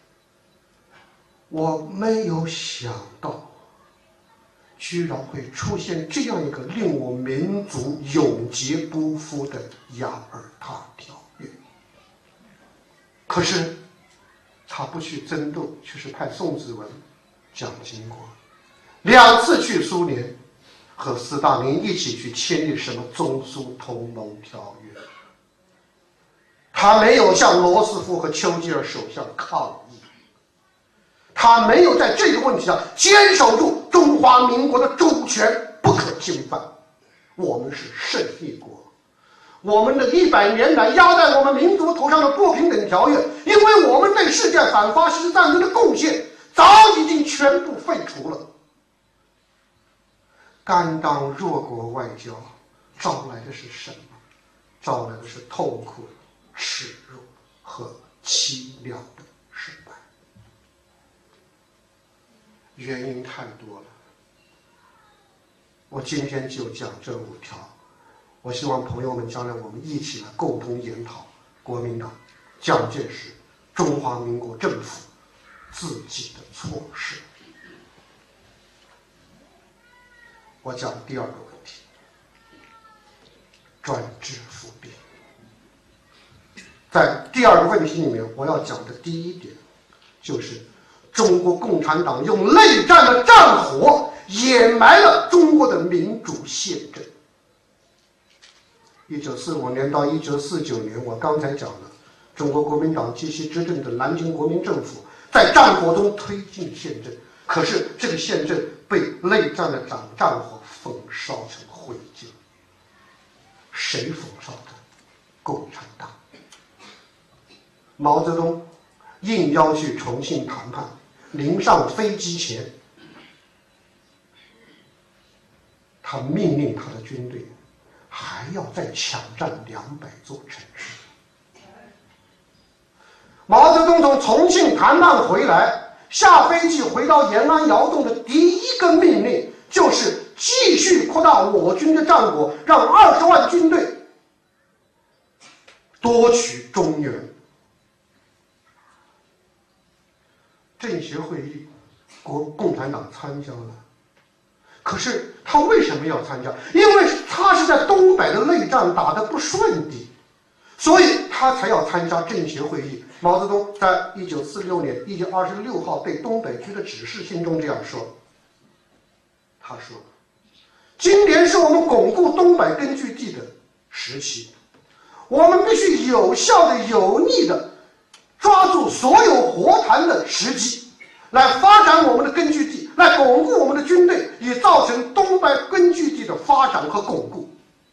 我没有想到居然会出现这样一个令我民族永劫不复的雅尔塔条约。”可是他不去争斗，却是派宋子文、蒋经国2次去苏联，和斯大林一起去签订什么中苏同盟条约。他没有向罗斯福和丘吉尔首相抗议，他没有在这个问题上坚守住中华民国的主权不可侵犯。我们是胜利国，我们的100年来压在我们民族头上的不平等条约，因为我们对世界反法西斯战争的贡献早已经全部废除了。甘当弱国外交，招来的是什么？招来的是痛苦、耻辱和凄凉的失败。原因太多了，我今天就讲这5条。我希望朋友们将来我们一起来共同研讨国民党、蒋介石、中华民国政府自己的错失。我讲第2个问题，专制复辟。在第2个问题里面，我要讲的第1点就是中国共产党用内战的战火掩埋了中国的民主宪政。1945年到1949年，我刚才讲了，中国国民党及其执政的南京国民政府在战火中推进宪政，可是这个宪政被内战的战火焚烧成灰烬。谁焚烧的？共产党。毛泽东应邀去重庆谈判，临上飞机前，他命令他的军队还要再抢占200座城市。毛泽东从重庆谈判回来，下飞机回到延安窑洞的第1个命令就是继续扩大我军的战果，让20万军队夺取中原。政协会议，共产党参加了，可是他为什么要参加？因为他是在东北的内战打得不顺利，所以他才要参加政协会议。毛泽东在1946年1月26号对东北局的指示信中这样说，他说：“今年是我们巩固东北根据地的时期，我们必须有效的、有力的抓住所有活谈的时机，来发展我们的根据地，来巩固我们的军队，以造成东北根据地的发展和巩固。”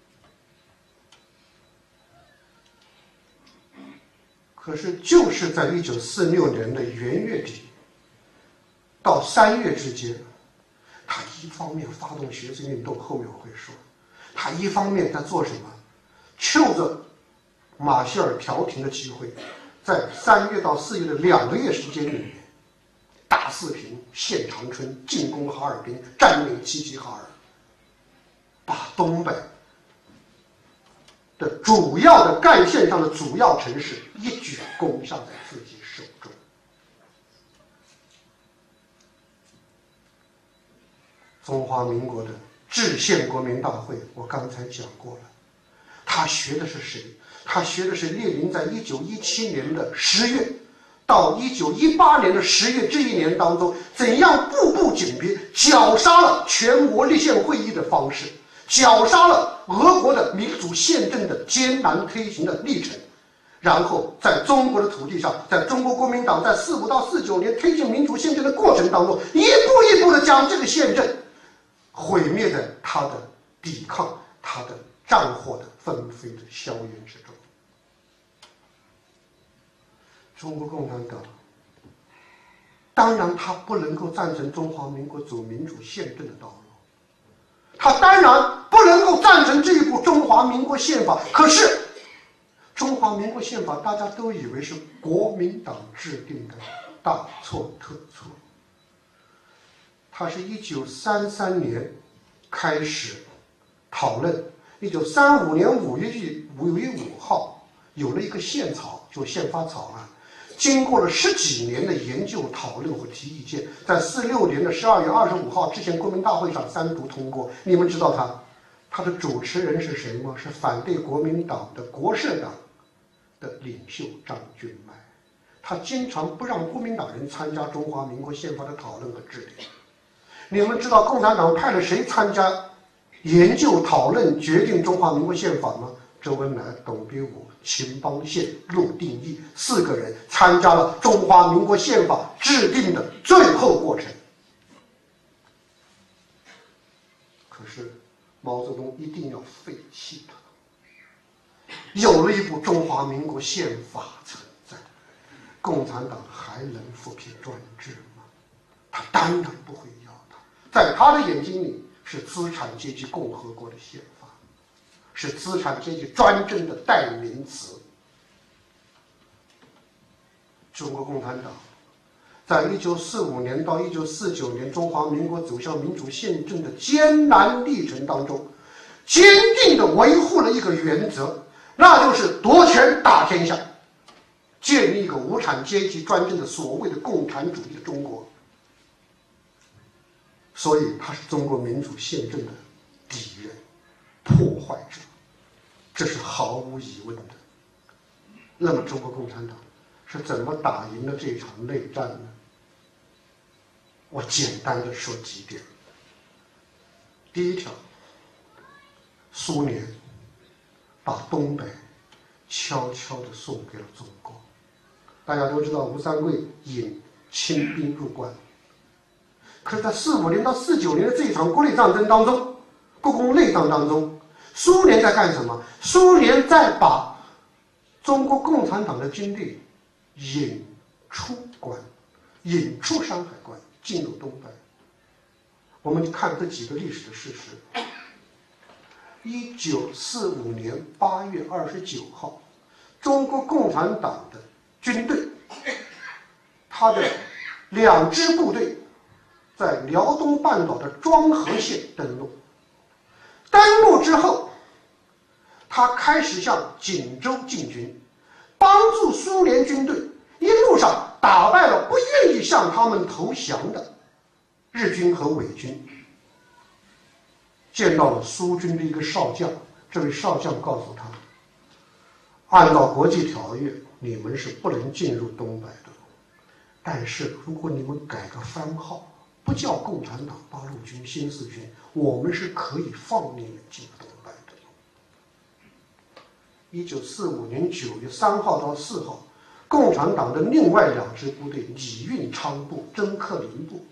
可是就是在1946年的元月底到3月之间，他一方面发动学生运动，后面我会说，他一方面在做什么？趁着马歇尔调停的机会，在3月到4月的2个月时间里面，大四平、陷长春、进攻哈尔滨、占领齐齐哈尔，把东北的主要的干线上的主要城市一举攻下在自己手中。中华民国的制宪国民大会，我刚才讲过了，他学的是谁？他学的是列宁在1917年的10月到1918年的10月这一年当中，怎样步步紧逼，绞杀了全国立宪会议的方式，绞杀了俄国的民主宪政的艰难推行的历程，然后在中国的土地上，在中国国民党在45到49年推进民主宪政的过程当中，一步一步的将这个宪政毁灭在他的抵抗、他的战火的纷飞的硝烟之中。中国共产党当然他不能够赞成中华民国走民主宪政的道路，他当然不能够赞成这一部中华民国宪法。可是中华民国宪法大家都以为是国民党制定的，大错特错。它是1933年开始讨论，1935年5月5号有了一个宪草，就宪法草案。经过了10几年的研究、讨论和提意见，在46年的12月25号之前国民大会上3读通过。你们知道他的主持人是谁吗？是反对国民党的国社党的领袖张君迈。他经常不让国民党人参加中华民国宪法的讨论和制定。你们知道共产党派了谁参加研究、讨论、决定中华民国宪法吗？周恩来、董必武、秦邦宪、陆定义4个人参加了中华民国宪法制定的最后过程。可是毛泽东一定要废弃它。有了一部中华民国宪法存在，共产党还能扶贫专制吗？他当然不会要它。在他的眼睛里，是资产阶级共和国的宪法，是资产阶级专政的代名词。中国共产党在1945年到1949年中华民国走向民主宪政的艰难历程当中，坚定地维护了一个原则，那就是夺权打天下，建立一个无产阶级专政的所谓的共产主义的中国。所以他是中国民主宪政的敌人、破坏者，这是毫无疑问的。那么中国共产党是怎么打赢了这场内战呢？我简单的说几点。第一条，苏联把东北悄悄地送给了中国。大家都知道吴三桂引清兵入关，可是在45年到49年的这一场国内战争当中，国共内战当中，苏联在干什么？苏联在把中国共产党的军队引出关，引出山海关，进入东北。我们看这几个历史的事实。1945年8月29号，中国共产党的军队，他的2支部队在辽东半岛的庄河县登陆。登陆之后，他开始向锦州进军，帮助苏联军队一路上打败了不愿意向他们投降的日军和伪军。见到了苏军的一个少将，这位少将告诉他，按照国际条约，你们是不能进入东北的，但是如果你们改个番号，不叫共产党八路军新四军，我们是可以放你们进东北的。1945年9月3号到4号，共产党的另外2支部队李运昌部、曾克林部，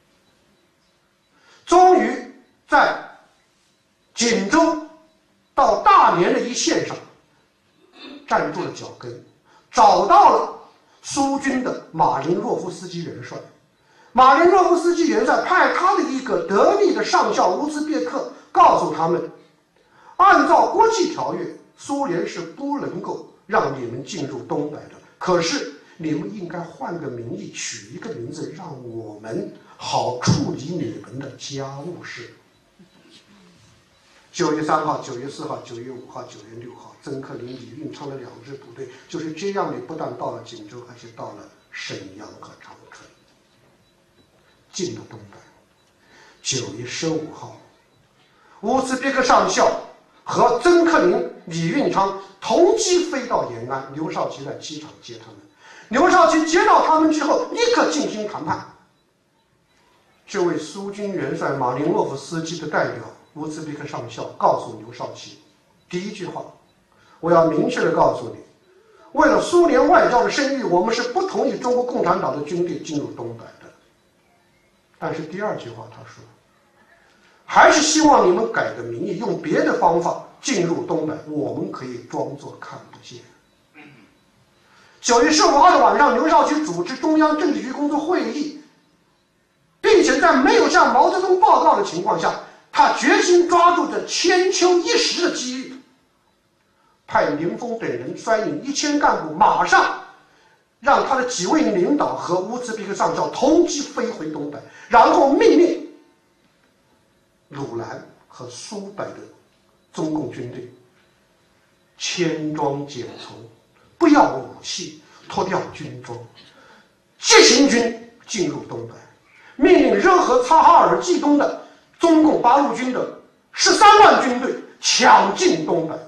终于在锦州到大连的一线上站住了脚跟，找到了苏军的马林诺夫斯基元帅。马林诺夫斯基元帅派他的一个得力的上校乌兹别克告诉他们，按照国际条约，苏联是不能够让你们进入东北的，可是你们应该换个名义，取一个名字，让我们好处理你们的家务事。9月3号、9月4号、9月5号、9月6号，曾克林、李运昌的2支部队就是这样的，不但到了锦州，而且到了沈阳和长春，进了东北。9月15号，乌兹别克上校和曾克林、李运昌同机飞到延安，刘少奇在机场接他们。刘少奇接到他们之后，立刻进行谈判。这位苏军元帅马林诺夫斯基的代表乌兹别克上校告诉刘少奇，第一句话，我要明确的告诉你，为了苏联外交的声誉，我们是不同意中国共产党的军队进入东北的。但是第二句话他说，还是希望你们改个名义，用别的方法进入东北，我们可以装作看不见。9月15号的晚上，刘少奇主持中央政治局工作会议，并且在没有向毛泽东报告的情况下，他决心抓住这千秋一时的机遇，派林峰等人率领1000干部，马上让他的几位领导和乌兹别克上校同机飞回东北，然后命令鲁兰和苏北的中共军队轻装简从，不要武器，脱掉军装，急行军进入东北，命令热河、察哈尔、冀东的中共八路军的13万军队抢进东北。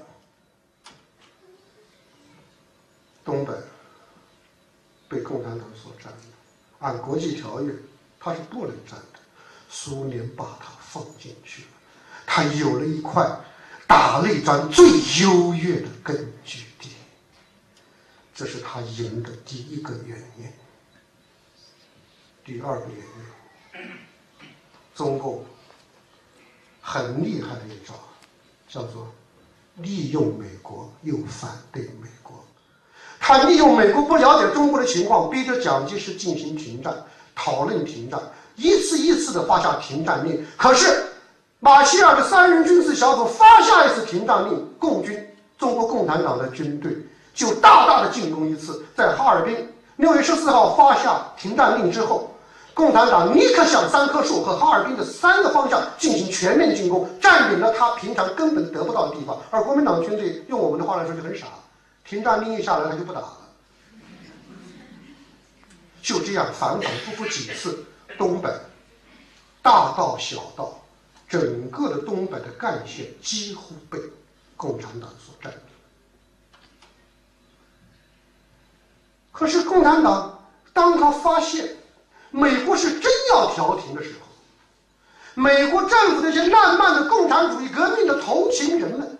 东北被共产党所占了，按国际条约它是不能占的，苏联把它放进去了，它有了一块打内战最优越的根据地，这是他赢的第一个原因。第二个原因，中共很厉害的一招，叫做利用美国又反对美国。他利用美国不了解中国的情况，逼着蒋介石进行停战，讨论停战，一次一次的发下停战令。可是马歇尔的3人军事小组发下一次停战令，共军中国共产党的军队就大大的进攻一次。在哈尔滨6月14号发下停战令之后，共产党立刻向3棵树和哈尔滨的3个方向进行全面进攻，占领了他平常根本得不到的地方。而国民党军队用我们的话来说就很傻，停战令一下来他就不打了。就这样反反复复几次，东北大道小道，整个的东北的干线几乎被共产党所占领。可是共产党当他发现美国是真要调停的时候，美国政府这些浪漫的共产主义革命的同情人们，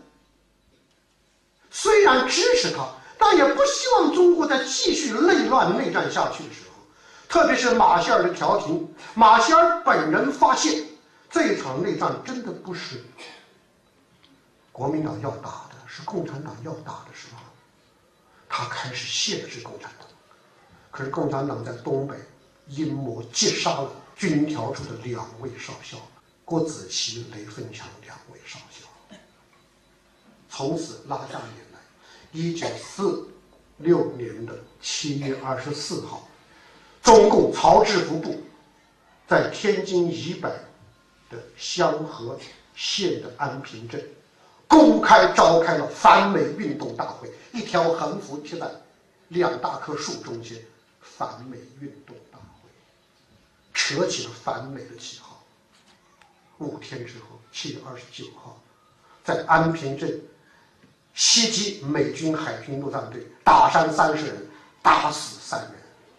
虽然支持他，但也不希望中国再继续内乱内战下去的时候，特别是马歇尔的调停，马歇尔本人发现这场内战真的不是国民党要打的，是共产党要打的时候，他开始限制共产党。可是共产党在东北阴谋截杀了军调处的2位少校，郭子祺、雷奋强2位少校。从此拉下脸来，1946年的7月24号，中共曹志福部在天津以北的香河县的安平镇，公开召开了反美运动大会，一条横幅贴在2大棵树中间，反美运动大会，扯起了反美的旗号。5天之后，7月29号，在安平镇袭击美军海军陆战队，打伤30人，打死3人。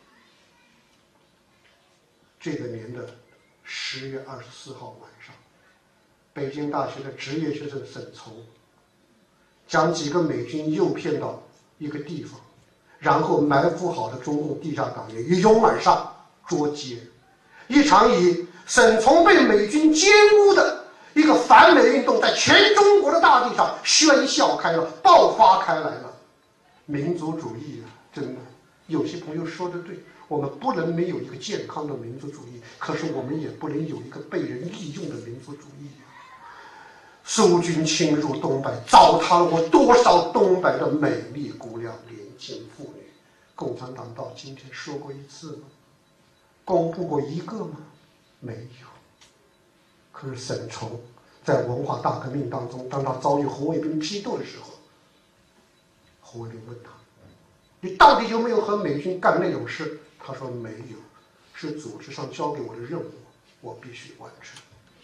这个年的10月24号晚上，北京大学的职业学生沈从将几个美军诱骗到一个地方，然后埋伏好的中共地下党员于勇晚上捉奸。一场以沈从被美军奸污的一个反美运动在全中国的大地上喧嚣开了，爆发开来了。民族主义啊，真的，有些朋友说的对，我们不能没有一个健康的民族主义，可是我们也不能有一个被人利用的民族主义。苏军侵入东北，糟蹋了我多少东北的美丽姑娘、年轻妇女。共产党到今天说过一次吗？公布过一个吗？没有。可是沈从在文化大革命当中，当他遭遇红卫兵批斗的时候，红卫兵问他：“你到底有没有和美军干那种事？”他说：“没有，是组织上交给我的任务，我必须完成。”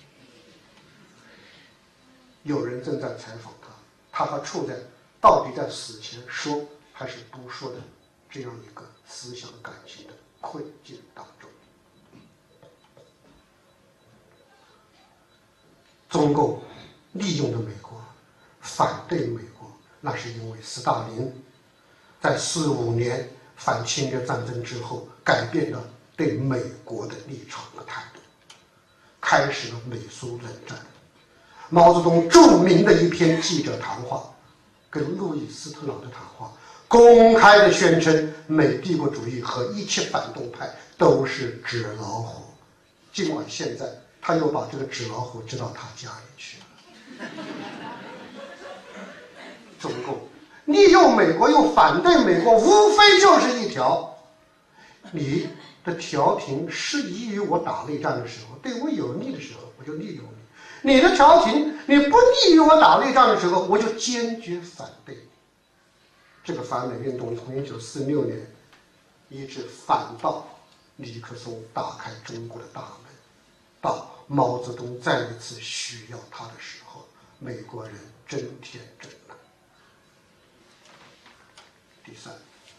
有人正在采访他，他还处在到底在死前说还是不说的这样一个思想感情的困境当中。中共利用了美国，反对美国，那是因为斯大林在45年反侵略战争之后改变了对美国的立场和态度，开始了美苏冷战。毛泽东著名的一篇记者谈话，跟路易斯特朗的谈话，公开的宣称美帝国主义和一切反动派都是纸老虎。尽管现在他又把这个纸老虎支到他家里去了。中共利用美国又反对美国，无非就是一条：你的调停适宜于我打内战的时候，对我有利的时候，我就利用你。你的调停你不利于我打内战的时候，我就坚决反对你。这个反美运动从1946年一直反到尼克松打开中国的大门，到毛泽东再一次需要他的时候，美国人真天真了。第三，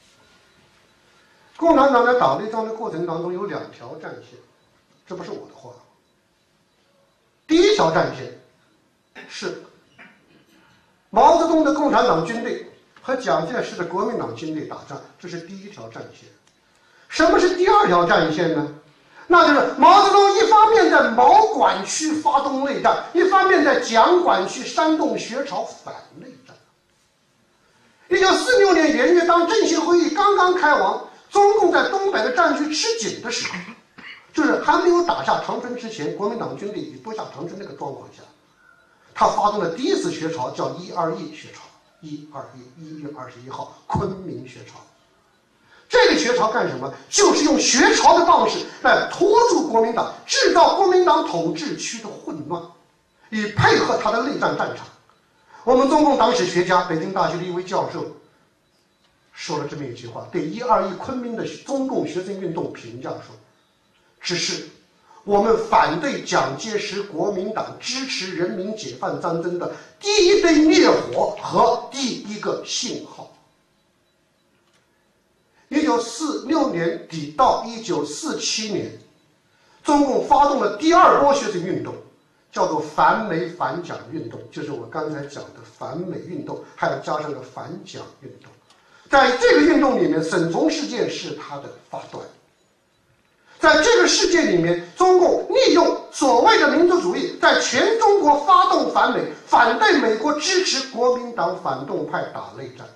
共产党在打内战的过程当中有2条战线，这不是我的话。第一条战线是毛泽东的共产党军队和蒋介石的国民党军队打仗，这是第一条战线。什么是第2条战线呢？那就是毛泽东一方面在毛管区发动内战，一方面在蒋管区煽动学潮反内战。1946年元月，当政协会议刚刚开完，中共在东北的战区吃紧的时候，就是还没有打下长春之前，国民党军队已夺下长春那个状况下，他发动了第一次学潮，叫121学潮，121，1月21号，昆明学潮。这个学潮干什么？就是用学潮的方式来拖住国民党，制造国民党统治区的混乱，以配合他的内战战场。我们中共党史学家，北京大学的一位教授说了这么一句话，对121昆明的中共学生运动评价说：只是我们反对蒋介石国民党支持人民解放战争的第一堆烈火和第一个信号。1946年底到1947年，中共发动了第2波学生运动，叫做反美反蒋运动，就是我刚才讲的反美运动，还要加上个反蒋运动。在这个运动里面，沈从事件是它的发端。在这个事件里面，中共利用所谓的民族主义，在全中国发动反美，反对美国支持国民党反动派打内战。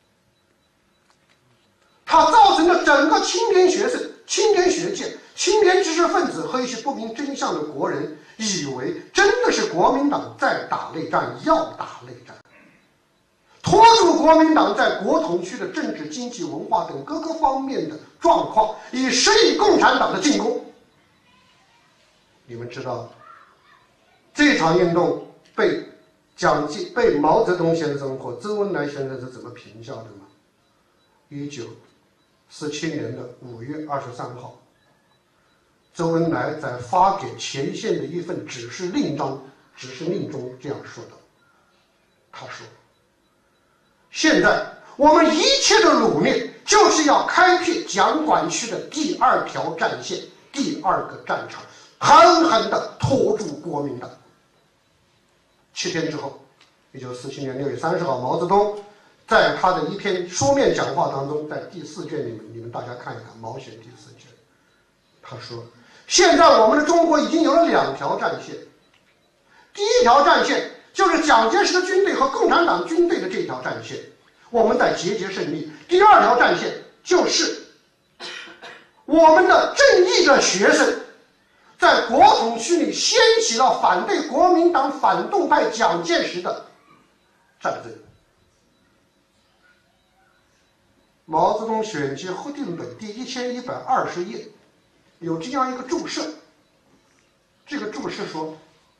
它造成了整个青年学生、青年学界、青年知识分子和一些不明真相的国人，以为真的是国民党在打内战，要打内战，拖住国民党在国统区的政治、经济、文化等各个方面的状况，以适应共产党的进攻。 你们知道这场运动被毛泽东先生或周恩来先生是怎么评价的吗？1947年的5月23号，周恩来在发给前线的一份指示令中这样说的。他说：“现在我们一切的努力就是要开辟蒋管区的第2条战线，第2个战场，狠狠地拖住国民党。”7天之后，1947年6月30号，毛泽东在他的一篇书面讲话当中，在第4卷里面，你们大家看一看《毛选》第4卷，他说：“现在我们的中国已经有了2条战线，第1条战线就是蒋介石的军队和共产党军队的这条战线，我们在节节胜利。第2条战线就是我们的正义的学生在国统区里掀起了反对国民党反动派蒋介石的战争。”毛泽东选集后定本第1120页有这样一个注释，这个注释说：“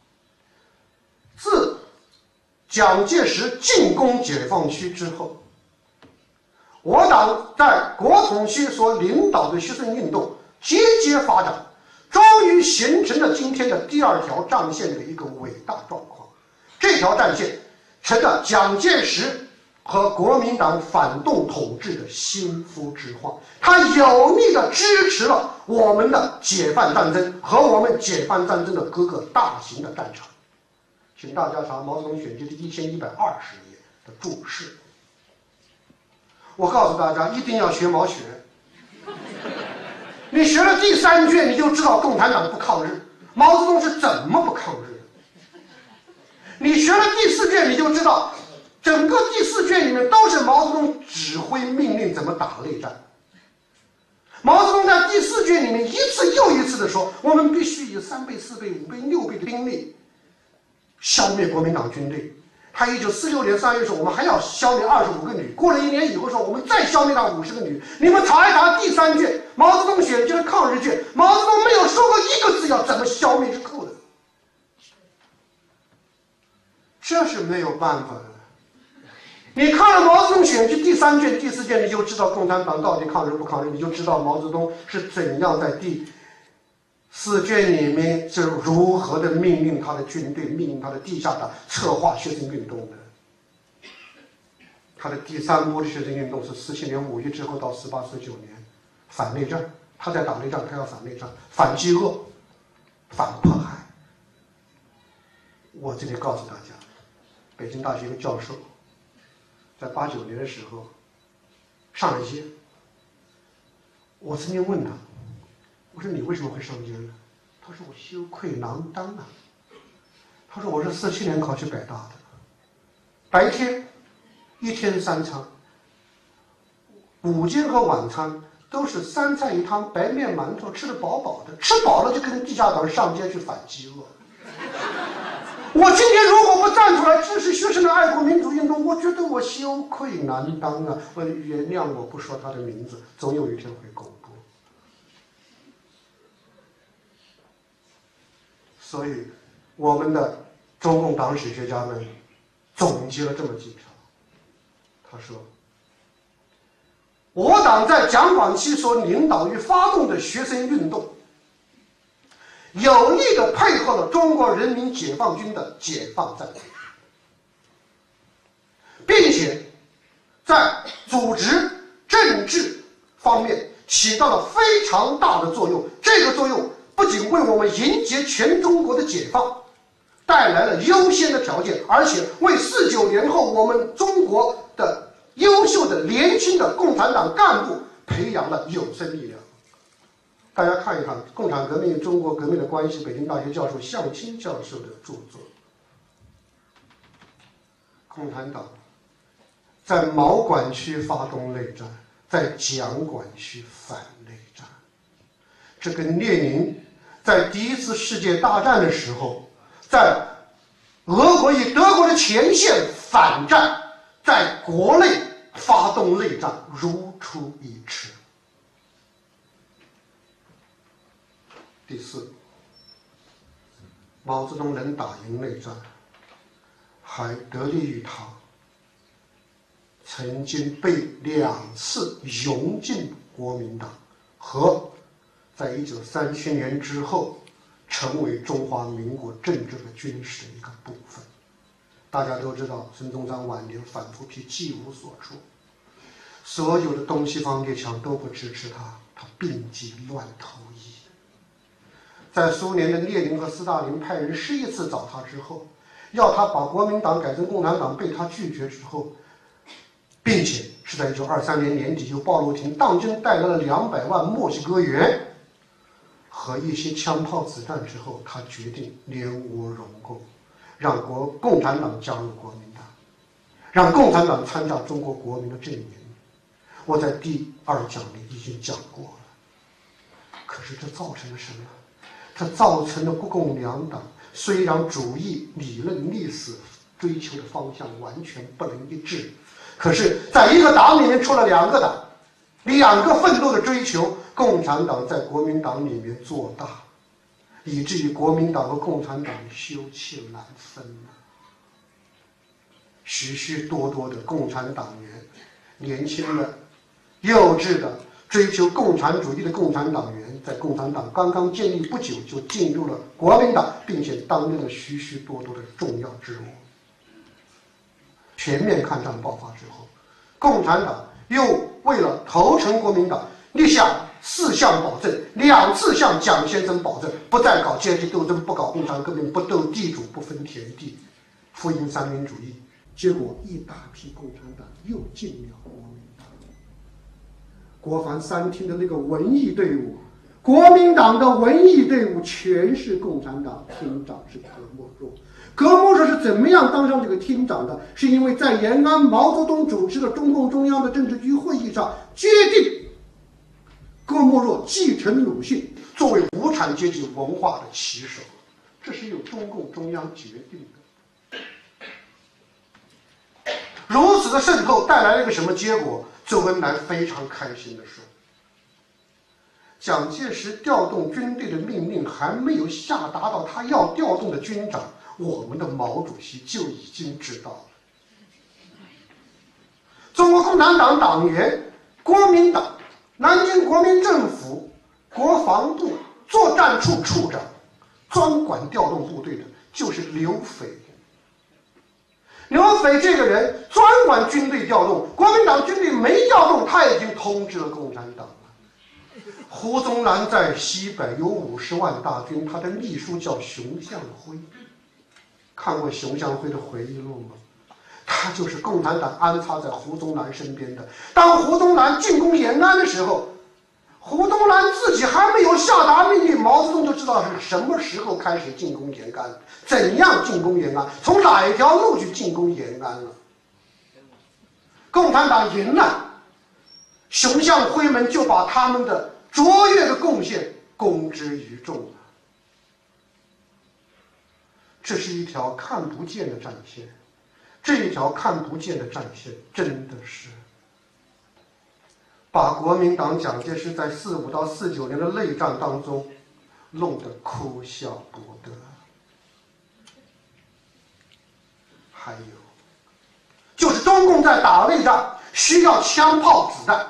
自蒋介石进攻解放区之后，我党在国统区所领导的学生运动节节发展，终于形成了今天的第2条战线的一个伟大状况。这条战线成了蒋介石和国民党反动统治的心腹之患，它有力地支持了我们的解放战争和我们解放战争的各个大型的战场。”请大家查毛泽东选集第1120页的注释。我告诉大家，一定要学毛选。你学了第3卷，你就知道共产党不抗日，毛泽东是怎么不抗日的。你学了第4卷，你就知道整个第4卷里面都是毛泽东指挥命令怎么打内战。毛泽东在第4卷里面一次又一次地说，我们必须以3倍、4倍、5倍、6倍的兵力消灭国民党军队。他1946年3月说，我们还要消灭25个旅。过了1年以后说，我们再消灭到50个旅。你们查一查第3卷毛泽东选集的抗日卷，毛泽东没有说过一个字要怎么消灭之后的。这是没有办法的。你看了毛泽东选集第3卷、第4卷，你就知道共产党到底抗日不抗日，你就知道毛泽东是怎样在第4卷里面是如何的命令他的军队、命令他的地下党策划学生运动的。他的第3波的学生运动是47年5月之后到18、19年反内战，他在打内战，他要反内战、反饥饿、反迫害。我这里告诉大家，北京大学一个教授在89年的时候上了街，我曾经问他，我说你为什么会上街呢？他说我羞愧难当啊。他说我是47年考去北大的，白天1天3餐，午间和晚餐都是3菜1汤白面馒头，吃得饱饱的，吃饱了就跟地下党上街去反饥饿。我今天如果不站出来支持学生的爱国民主运动，我觉得我羞愧难当啊！我原谅我不说他的名字，总有一天会公布。所以，我们的中共党史学家们总结了这么几条。他说，我党在蒋管区所领导与发动的学生运动，有力地配合了中国人民解放军的解放战争，并且在组织政治方面起到了非常大的作用。这个作用不仅为我们迎接全中国的解放带来了优先的条件，而且为49年后我们中国的优秀的年轻的共产党干部培养了有生力量。大家看一看共产革命中国革命的关系，北京大学教授向清教授的著作。共产党在毛管区发动内战，在蒋管区反内战，这跟列宁在第1次世界大战的时候，在俄国与德国的前线反战，在国内发动内战如出一辙。第4， 毛泽东能打赢内战，还得力于他曾经被2次拥进国民党，和在1937年之后成为中华民国政治和军事的一个部分。大家都知道，孙中山晚年反复批既无所处，所有的东西方列强都不支持他，他病急乱投医。在苏联的列宁和斯大林派人11次找他之后，要他把国民党改成共产党，被他拒绝之后，并且是在1923年年底由鲍罗廷当真带来了200万墨西哥元和一些枪炮子弹之后，他决定联俄容共，让共产党加入国民党，让共产党参加中国国民的阵营。我在第2讲里已经讲过了。可是这造成了什么？这造成了国共两党虽然主义、理论、历史追求的方向完全不能一致，可是在一个党里面出了2个党，2个愤怒的追求，共产党在国民党里面做大，以至于国民党和共产党休戚难分了。许许多多的共产党员，年轻的、幼稚的、追求共产主义的共产党员，在共产党刚刚建立不久就进入了国民党，并且担任了许许多多的重要职务。全面抗战爆发之后，共产党又为了投诚国民党，立下4项保证，2次向蒋先生保证，不再搞阶级斗争，不搞共产革命，不斗地主，不分田地，复兴三民主义。结果一大批共产党又进了国民党。国防3厅的那个文艺队伍，国民党的文艺队伍全是共产党，厅长是葛墨若。葛墨若是怎么样当上这个厅长的？是因为在延安毛泽东主持的中共中央的政治局会议上决定，葛墨若继承鲁迅，作为无产阶级文化的旗手，这是由中共中央决定的。如此的渗透带来了一个什么结果？周恩来非常开心地说，蒋介石调动军队的命令还没有下达到他要调动的军长，我们的毛主席就已经知道了。中国共产党党员、国民党、南京国民政府、国防部作战处处长，专管调动部队的就是刘斐。刘斐这个人专管军队调动，国民党军队没调动，他已经通知了共产党了。胡宗南在西北有50万大军，他的秘书叫熊向晖。看过熊向晖的回忆录吗？他就是共产党安插在胡宗南身边的。当胡宗南进攻延安的时候，胡宗南自己还没有下达命令，毛泽东就知道是什么时候开始进攻延安，怎样进攻延安，从哪一条路去进攻延安了。共产党赢了，熊向晖们就把他们的卓越的贡献公之于众了。这是一条看不见的战线，这一条看不见的战线真的是把国民党蒋介石在45到49年的内战当中弄得哭笑不得。还有就是中共在打内战需要枪炮子弹，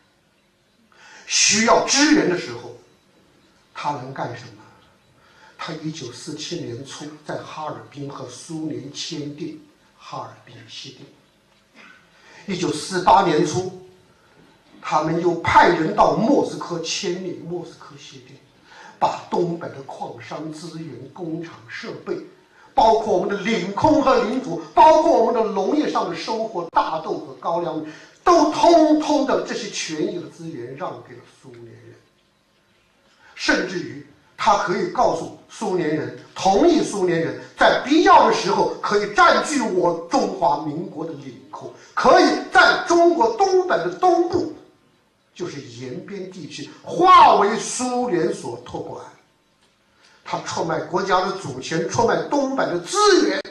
需要支援的时候，他能干什么？他1947年初在哈尔滨和苏联签订哈尔滨协定，1948年初他们又派人到莫斯科签订莫斯科协定，把东北的矿山资源、工厂设备，包括我们的领空和领土，包括我们的农业上的收获，大豆和高粱，都通通的这些权益的资源让给了苏联人。甚至于他可以告诉苏联人，同意苏联人在必要的时候可以占据我中华民国的领空，可以在中国东北的东部，就是延边地区，划为苏联所托管。他出卖国家的主权，出卖东北的资源，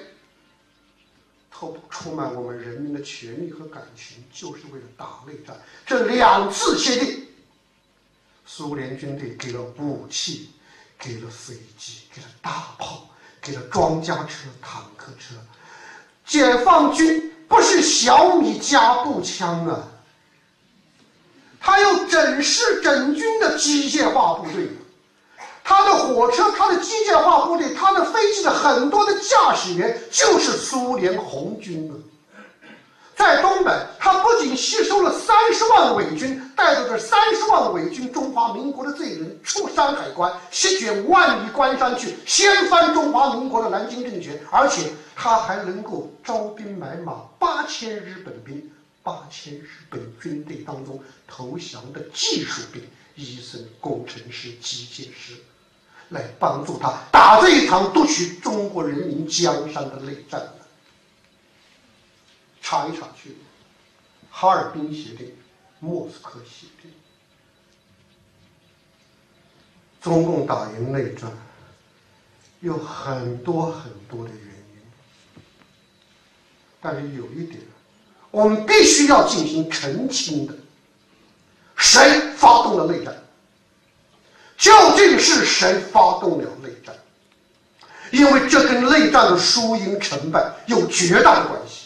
出卖我们人民的权利和感情，就是为了打内战。这2次协定，苏联军队给了武器，给了飞机，给了大炮， 给了装甲车、坦克车。解放军不是小米加步枪啊，他有整师整军的机械化部队，他的火车、他的机械化部队、他的飞机的很多的驾驶员就是苏联红军啊。在东北，他不仅吸收了30万伪军，带着这30万伪军中华民国的罪人出山海关，席卷万里关山去，掀翻中华民国的南京政权，而且他还能够招兵买马，8000日本兵，8000日本军队当中投降的技术兵、医生、工程师、机械师，来帮助他打这一场夺取中国人民江山的内战。查一查去，哈尔滨协定、莫斯科协定，中共打赢内战有很多很多的原因，但是有一点我们必须要进行澄清的：谁发动了内战？究竟是谁发动了内战？因为这跟内战的输赢成败有绝大的关系。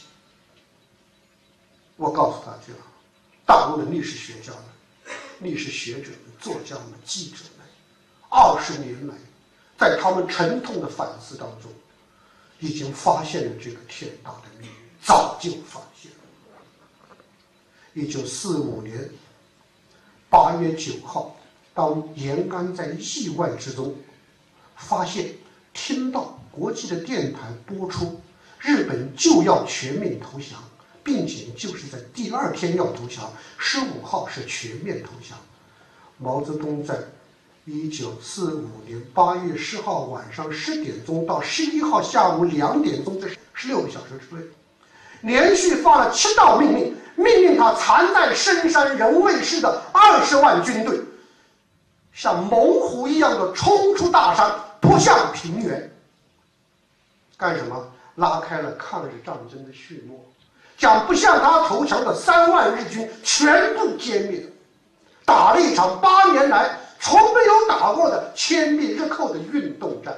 我告诉大家，大陆的历史学家们、历史学者们、作家们、记者们，20年来，在他们沉痛的反思当中，已经发现了这个天大的秘密，早就发现了。1945年8月9号，当延安在意外之中发现、听到国际的电台播出日本就要全面投降，并且就是在第2天要投降，15号是全面投降。毛泽东在1945年8月10号晚上10点钟到11号下午2点钟这16个小时之内，连续发了7道命令，命令他藏在深山人卫市的20万军队，像猛虎一样的冲出大山，扑向平原。干什么？拉开了抗日战争的序幕。将不向他投降的3万日军全部歼灭，打了一场8年来从没有打过的歼灭日寇的运动战，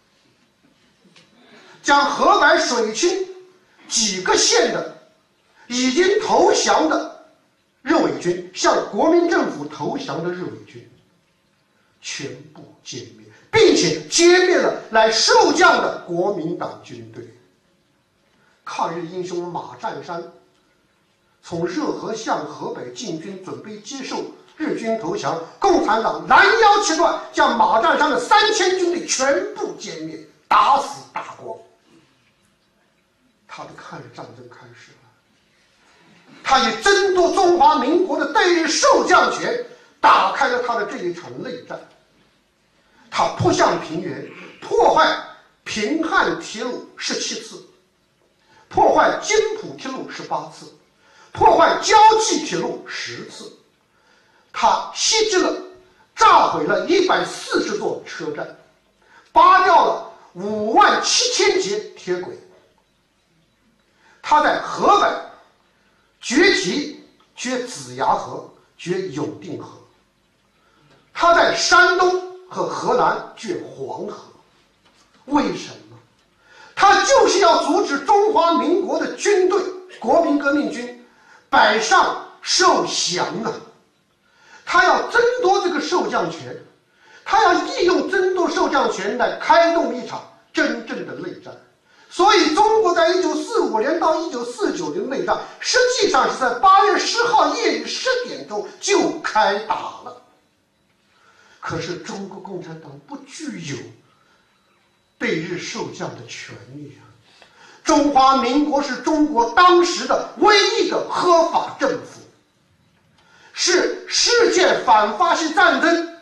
将河北水清几个县的已经投降的日伪军、向国民政府投降的日伪军全部歼灭，并且歼灭了来受降的国民党军队。抗日英雄马占山从热河向河北进军，准备接受日军投降，共产党拦腰切断，将马占山的3000军队全部歼灭，打死打光。他的抗日战争开始了，他以争夺中华民国的对日受降权打开了他的这一场内战。他扑向平原，破坏平汉铁路17次，破坏津浦铁路18次，破坏胶济铁路10次。他袭击了、炸毁了140座车站，扒掉了57000节铁轨。他在河北决堤、决子牙河、决永定河。他在山东和河南决黄河。为什么？他就是要阻止中华民国的军队、国民革命军北上受降啊！他要争夺这个受降权，他要利用争夺受降权来开动一场真正的内战。所以中国在1945年到1949年内战，实际上是在8月10号夜里10点钟就开打了。可是中国共产党不具有对日受降的权利啊！中华民国是中国当时的唯一的合法政府，是世界反法西战争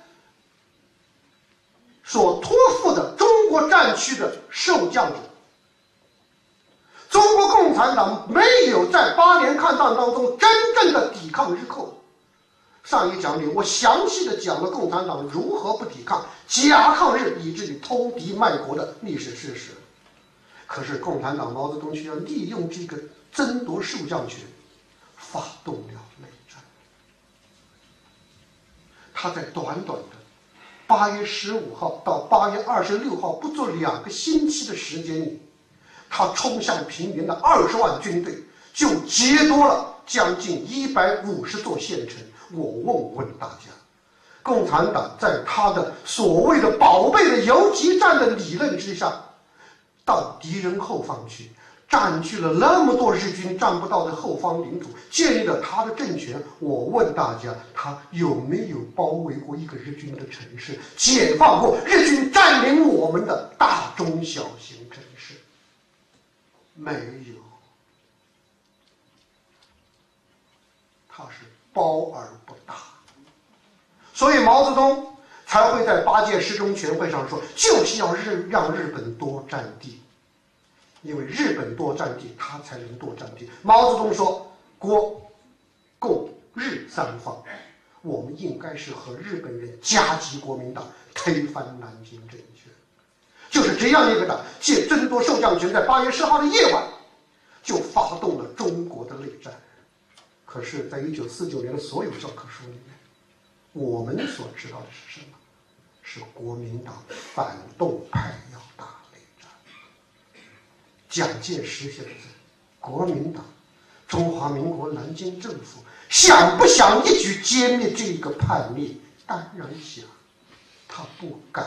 所托付的中国战区的受降者。中国共产党没有在8年抗战当中真正的抵抗日寇。上一讲里我详细的讲了共产党如何不抵抗、假抗日以至于通敌卖国的历史事实。可是共产党毛泽东却要利用这个争夺受降权，发动了内战。他在短短的 8月15号到8月26号不足2个星期的时间里，他冲向平原的20万军队就劫夺了将近150座县城。我问问大家，共产党在他的所谓的宝贝的游击战的理论之下，到敌人后方去，占据了那么多日军占不到的后方领土，建立了他的政权。我问大家，他有没有包围过一个日军的城市，解放过日军占领我们的大中小型城市？没有。他是包而不大。所以毛泽东才会在8届十中全会上说，就是要让日本多占地，因为日本多占地，他才能多占地。毛泽东说，国共日三方，我们应该是和日本人夹击国民党，推翻南京政权。就是这样一个党，借争夺受降权，在8月10号的夜晚就发动了中国的内战。可是在1949年的所有教科书里面，我们所知道的是什么？是国民党反动派要打内战。蒋介石现在，国民党、中华民国南京政府想不想一举歼灭这个叛逆？当然想，他不敢，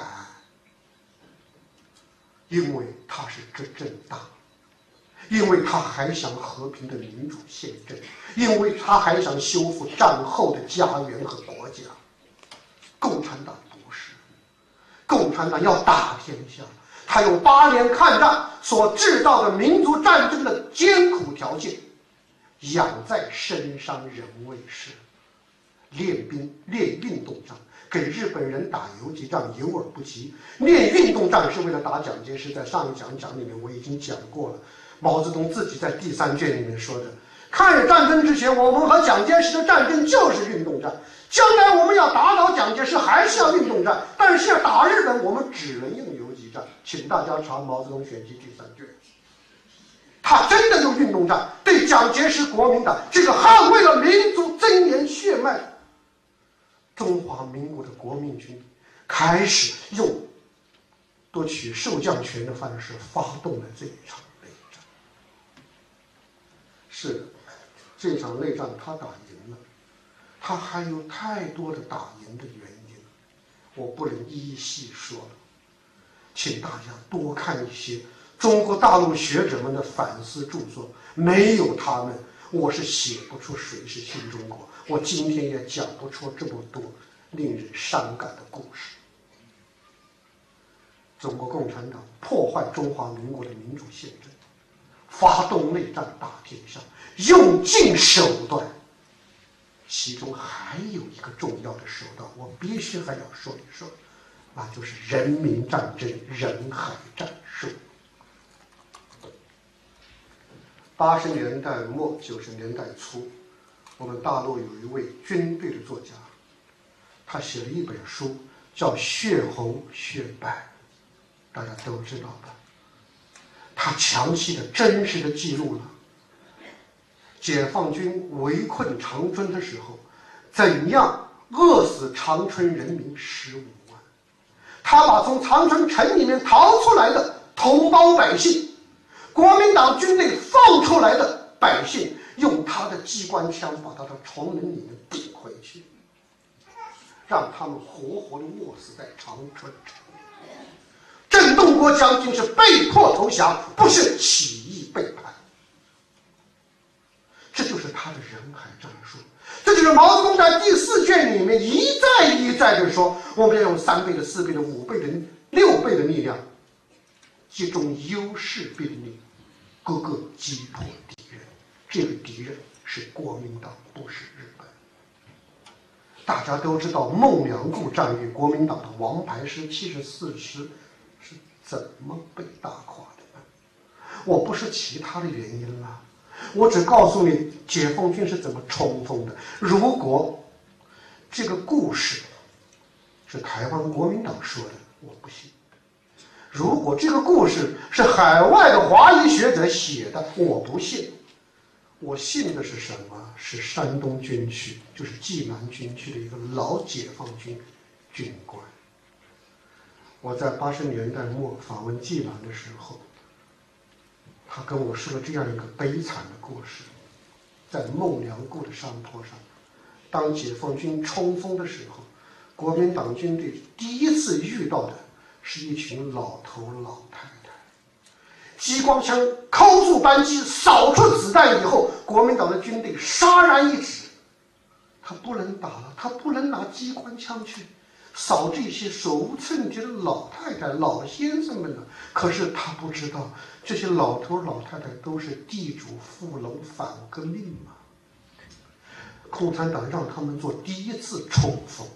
因为他是执政党，因为他还想和平的民主宪政，因为他还想修复战后的家园和国家。共产党不是，共产党要打天下，他用8年抗战所制造的民族战争的艰苦条件，养在深山人未识，练兵练运动战，给日本人打游击战有而不及。练运动战是为了打蒋介石，在上一讲里面我已经讲过了。毛泽东自己在第3卷里面说的，抗日战争之前，我们和蒋介石的战争就是运动战，将来我们要打倒蒋介石还是要运动战，但是要打日本我们只能用游击战。请大家查毛泽东选集第3卷，他真的用运动战对蒋介石国民党这个捍卫了民族尊严血脉中华民国的国民军，开始用夺取受降权的方式发动了这一场内战。是的，这场内战他打赢了，他还有太多的打赢的原因，我不能一一细说了。请大家多看一些中国大陆学者们的反思著作，没有他们，我是写不出谁是新中国，我今天也讲不出这么多令人伤感的故事。中国共产党破坏中华民国的民主宪政，发动内战打天下，用尽手段，其中还有一个重要的手段，我必须还要说一说，那就是人民战争、人海战术。80年代末90年代初，我们大陆有一位军队的作家，他写了一本书叫《血红血白》，大家都知道吧？他详细的真实的记录了解放军围困长春的时候，怎样饿死长春人民15万。他把从长春城里面逃出来的同胞百姓，国民党军队放出来的百姓，用他的机关枪把他的床门里面顶回去，让他们活活的饿死在长春城。郑洞国将军是被迫投降，不是起义背叛。这就是他的人海战术，这就是毛泽东在第4卷里面一再一再的说，我们要用3倍的、4倍的、5倍的、6倍的力量，集中优势兵力，各个击破敌人。这个敌人是国民党，不是日本。大家都知道孟良崮战役，国民党的王牌师74师是怎么被打垮的呢？我不是其他的原因了，我只告诉你解放军是怎么冲锋的。如果这个故事是台湾国民党说的，我不信；如果这个故事是海外的华裔学者写的，我不信。我信的是什么？是山东军区，就是济南军区的一个老解放军军官。 我在80年代末访问济南的时候，他跟我说了这样一个悲惨的故事：在孟良崮的山坡上，当解放军冲锋的时候，国民党军队第一次遇到的是一群老头老太太。激光枪扣住扳机，扫出子弹以后，国民党的军队杀然一指，他不能打了，他不能拿机关枪去扫这些手无寸铁的老太太、老先生们了。可是他不知道，这些老头老太太都是地主富农反革命嘛。共产党让他们做第一次冲锋，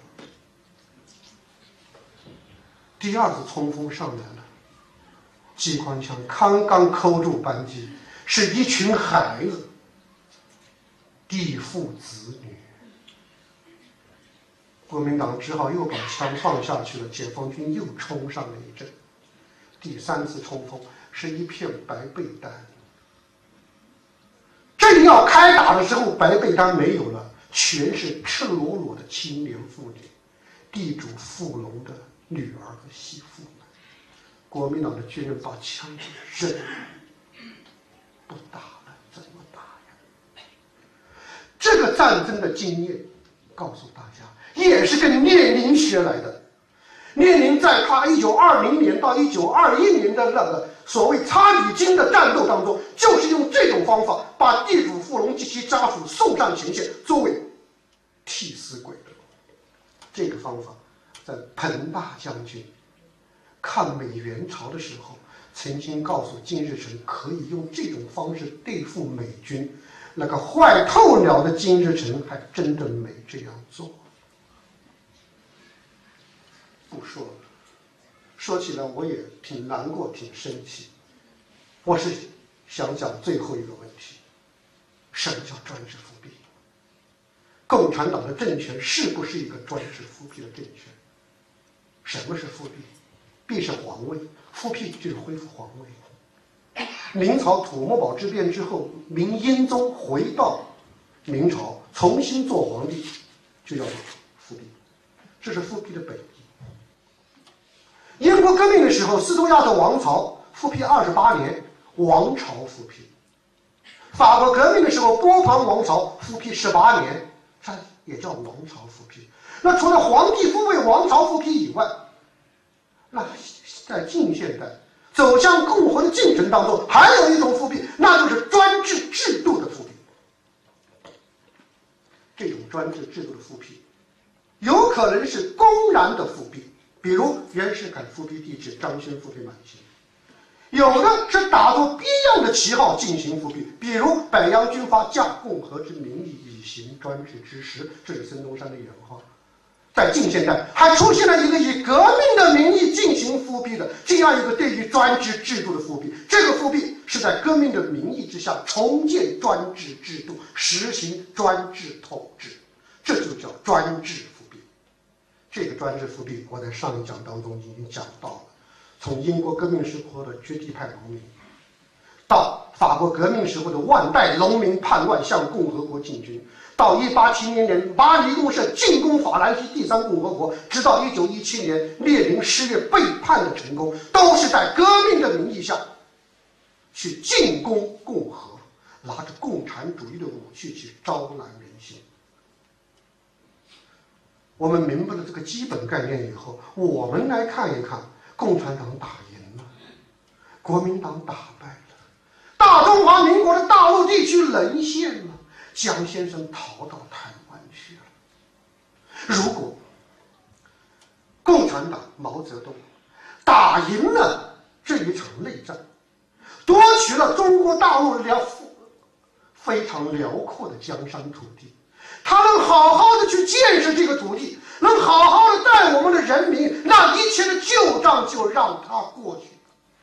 第二次冲锋上来了，机关枪刚刚扣住扳机，是一群孩子，地富子女。国民党只好又把枪放下去了，解放军又冲上了一阵。第三次冲锋是一片白被单，正要开打的时候，白被单没有了，全是赤裸裸的青年妇女，地主富农的女儿和媳妇们。国民党的军人把枪扔了，不打了，怎么打呀？这个战争的经验告诉大家，也是跟列宁学来的。列宁在他1920年到1921年的那个所谓擦里金的战斗当中，就是用这种方法把地主富农及其家属送上前线，作为替死鬼的。这个方法在彭大将军抗美援朝的时候，曾经告诉金日成，可以用这种方式对付美军。那个坏透了的金日成还真的没这样做。不说了，说起来我也挺难过，挺生气。我是想讲最后一个问题：什么叫专制复辟？共产党的政权是不是一个专制复辟的政权？什么是复辟？辟是皇位，复辟就是恢复皇位。明朝土木堡之变之后，明英宗回到明朝，重新做皇帝，就叫做复辟，这是复辟的本意。英国革命的时候，斯图亚特王朝复辟28年，王朝复辟；法国革命的时候，波旁王朝复辟18年，这也叫王朝复辟。那除了皇帝复位、王朝复辟以外，那在近现代走向共和的进程当中，还有一种复辟，那就是专制制度的复辟。这种专制制度的复辟，有可能是公然的复辟，比如袁世凯复辟帝制，张勋复辟满清；有的是打着别样的旗号进行复辟，比如北洋军阀驾共和之名义以行专制之实，这是孙中山的原话。在近现代还出现了一个以革命的名义进行复辟的这样一个对于专制制度的复辟，这个复辟是在革命的名义之下重建专制制度，实行专制统治，这就叫专制复辟。这个专制复辟我在上一讲当中已经讲到了，从英国革命时候的绝地派农民，到法国革命时候的万代农民叛乱向共和国进军，到1870年巴黎公社进攻法兰西第三共和国，直到1917年列宁失业背叛的成功，都是在革命的名义下去进攻共和，拿着共产主义的武器去招揽人心。我们明白了这个基本概念以后，我们来看一看，共产党打赢了，国民党打败了，大中华民国的大陆地区沦陷了，江先生逃到台湾去了。如果共产党毛泽东打赢了这一场内战，夺取了中国大陆非常辽阔的江山土地，他能好好的去建设这个土地，能好好的带我们的人民，那一切的旧账就让它过去。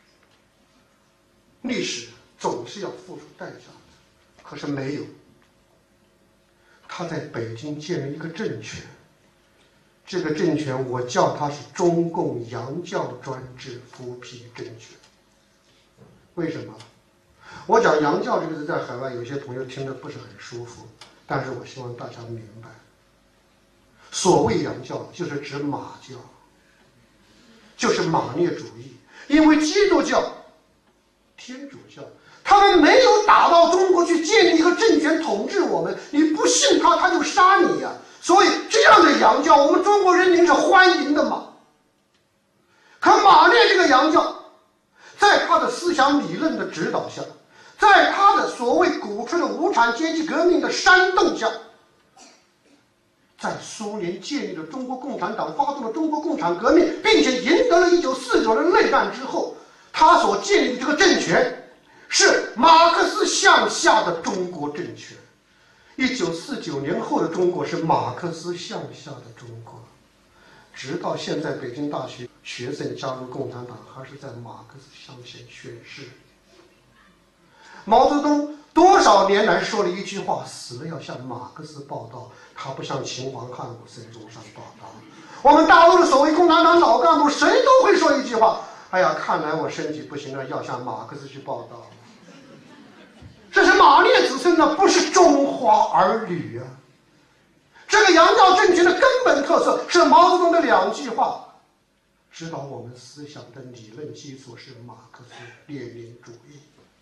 历史总是要付出代价的，可是没有。他在北京建了一个政权，这个政权我叫它是中共洋教专制复辟政权。为什么？我讲洋教这个字在海外有些朋友听得不是很舒服，但是我希望大家明白，所谓洋教就是指马教， 就是马列主义，因为基督教、天主教，他们没有打到中国去建立一个政权统治我们，你不信他，他就杀你呀。所以这样的洋教，我们中国人民是欢迎的嘛。可马列这个洋教，在他的思想理论的指导下，在他的所谓鼓吹的无产阶级革命的煽动下，在苏联建立了中国共产党，发动了中国共产革命，并且赢得了1949年内战之后，他所建立的这个政权是马克思向下的中国政权。1949年后的中国是马克思向下的中国，直到现在北京大学学生加入共产党，还是在马克思向前宣誓。毛泽东多少年来说了一句话：死了要向马克思报道，他不向秦皇汉武孙中山报道。我们大陆的所谓共产党老干部，谁都会说一句话：哎呀，看来我身体不行了，要向马克思去报道。这是马列子孙呢，不是中华儿女啊！这个洋教政权的根本特色是毛泽东的2句话，指导我们思想的理论基础是马克思列宁主义。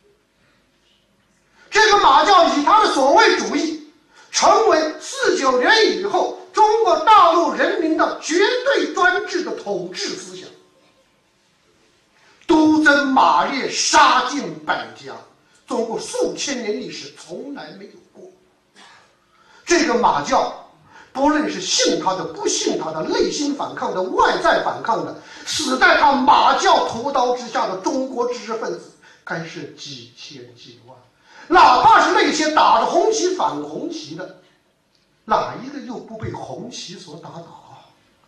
这个马教以他的所谓主义，成为49年以后中国大陆人民的绝对专制的统治思想。都征马列，杀尽百家，中国数千年历史从来没有过。这个马教，不论是信他的、不信他的、内心反抗的、外在反抗的，死在他马教屠刀之下的中国知识分子，该是几千几万。哪怕是那些打着红旗反红旗的，哪一个又不被红旗所打倒？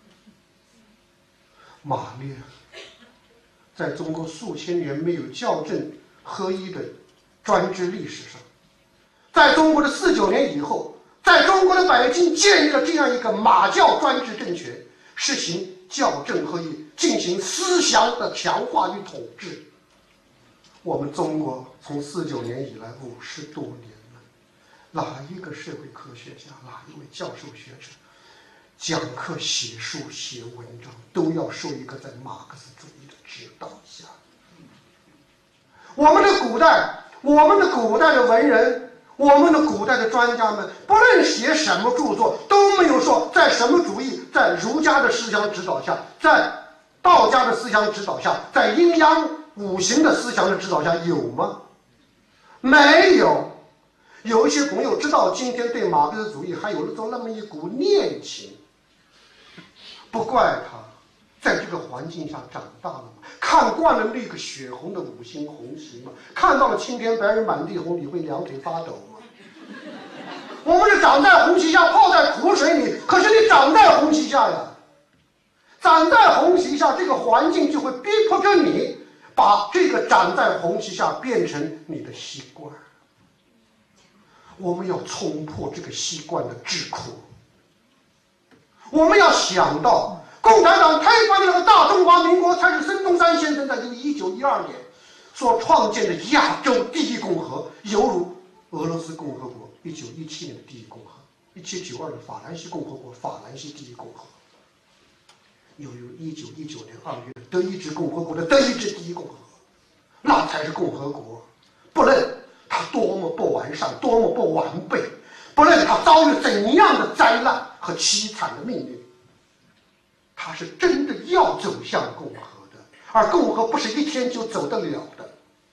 马列在中国数千年没有校正合一的专制历史上，在中国的49年以后，在中国的北京建立了这样一个马教专制政权，实行校正合一，进行思想的强化与统治。我们中国从49年以来50多年了，哪一个社会科学家，哪一位教授学者讲课写书写文章，都要受一个在马克思主义的指导下。我们的古代的文人，我们的古代的专家们，不论写什么著作，都没有说在什么主义，在儒家的思想指导下，在道家的思想指导下，在阴阳五行的思想的指导下，有吗？没有。有一些朋友知道今天对马克思主义还有那么一股念情，不怪他，在这个环境下长大了嘛，看惯了那个血红的五星红旗嘛，看到了青天白日满地红，你会两腿发抖吗？我们是长在红旗下，泡在苦水里，可是你长在红旗下呀，长在红旗下，这个环境就会逼迫着你把这个长在红旗下变成你的习惯。我们要冲破这个习惯的桎梏，我们要想到共产党推翻了大中华民国，才是孙中山先生在1912年所创建的亚洲第一共和，犹如俄罗斯共和国1917年的第一共和，1792的法兰西共和国法兰西第一共和，犹如1919年2月德意志共和国的德意志第一共和，那才是共和国。不论它多么不完善，多么不完备，不论它遭遇怎样的灾难和凄惨的命运，它是真的要走向共和的，而共和不是一天就走得了的。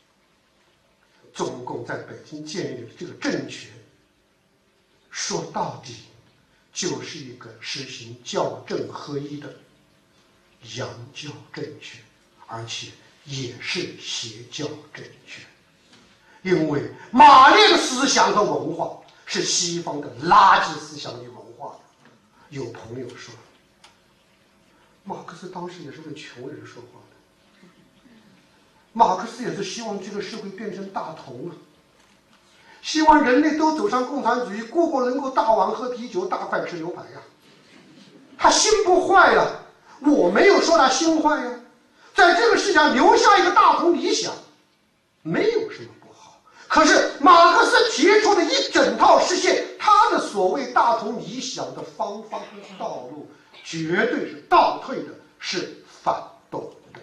中共在北京建立的这个政权，说到底就是一个实行校正合一的洋教政权，而且也是邪教政权。因为马列的思想和文化是西方的垃圾思想与文化。有朋友说，马克思当时也是为穷人说话的，马克思也是希望这个社会变成大同啊，希望人类都走上共产主义，个个能够大碗喝啤酒，大块吃牛排呀。他心不坏呀，我没有说他心坏呀，在这个世界上留下一个大同理想，没有什么不好。可是马克思提出的一整套实现他的所谓大同理想的方法和道路，绝对是倒退的，是反懂的，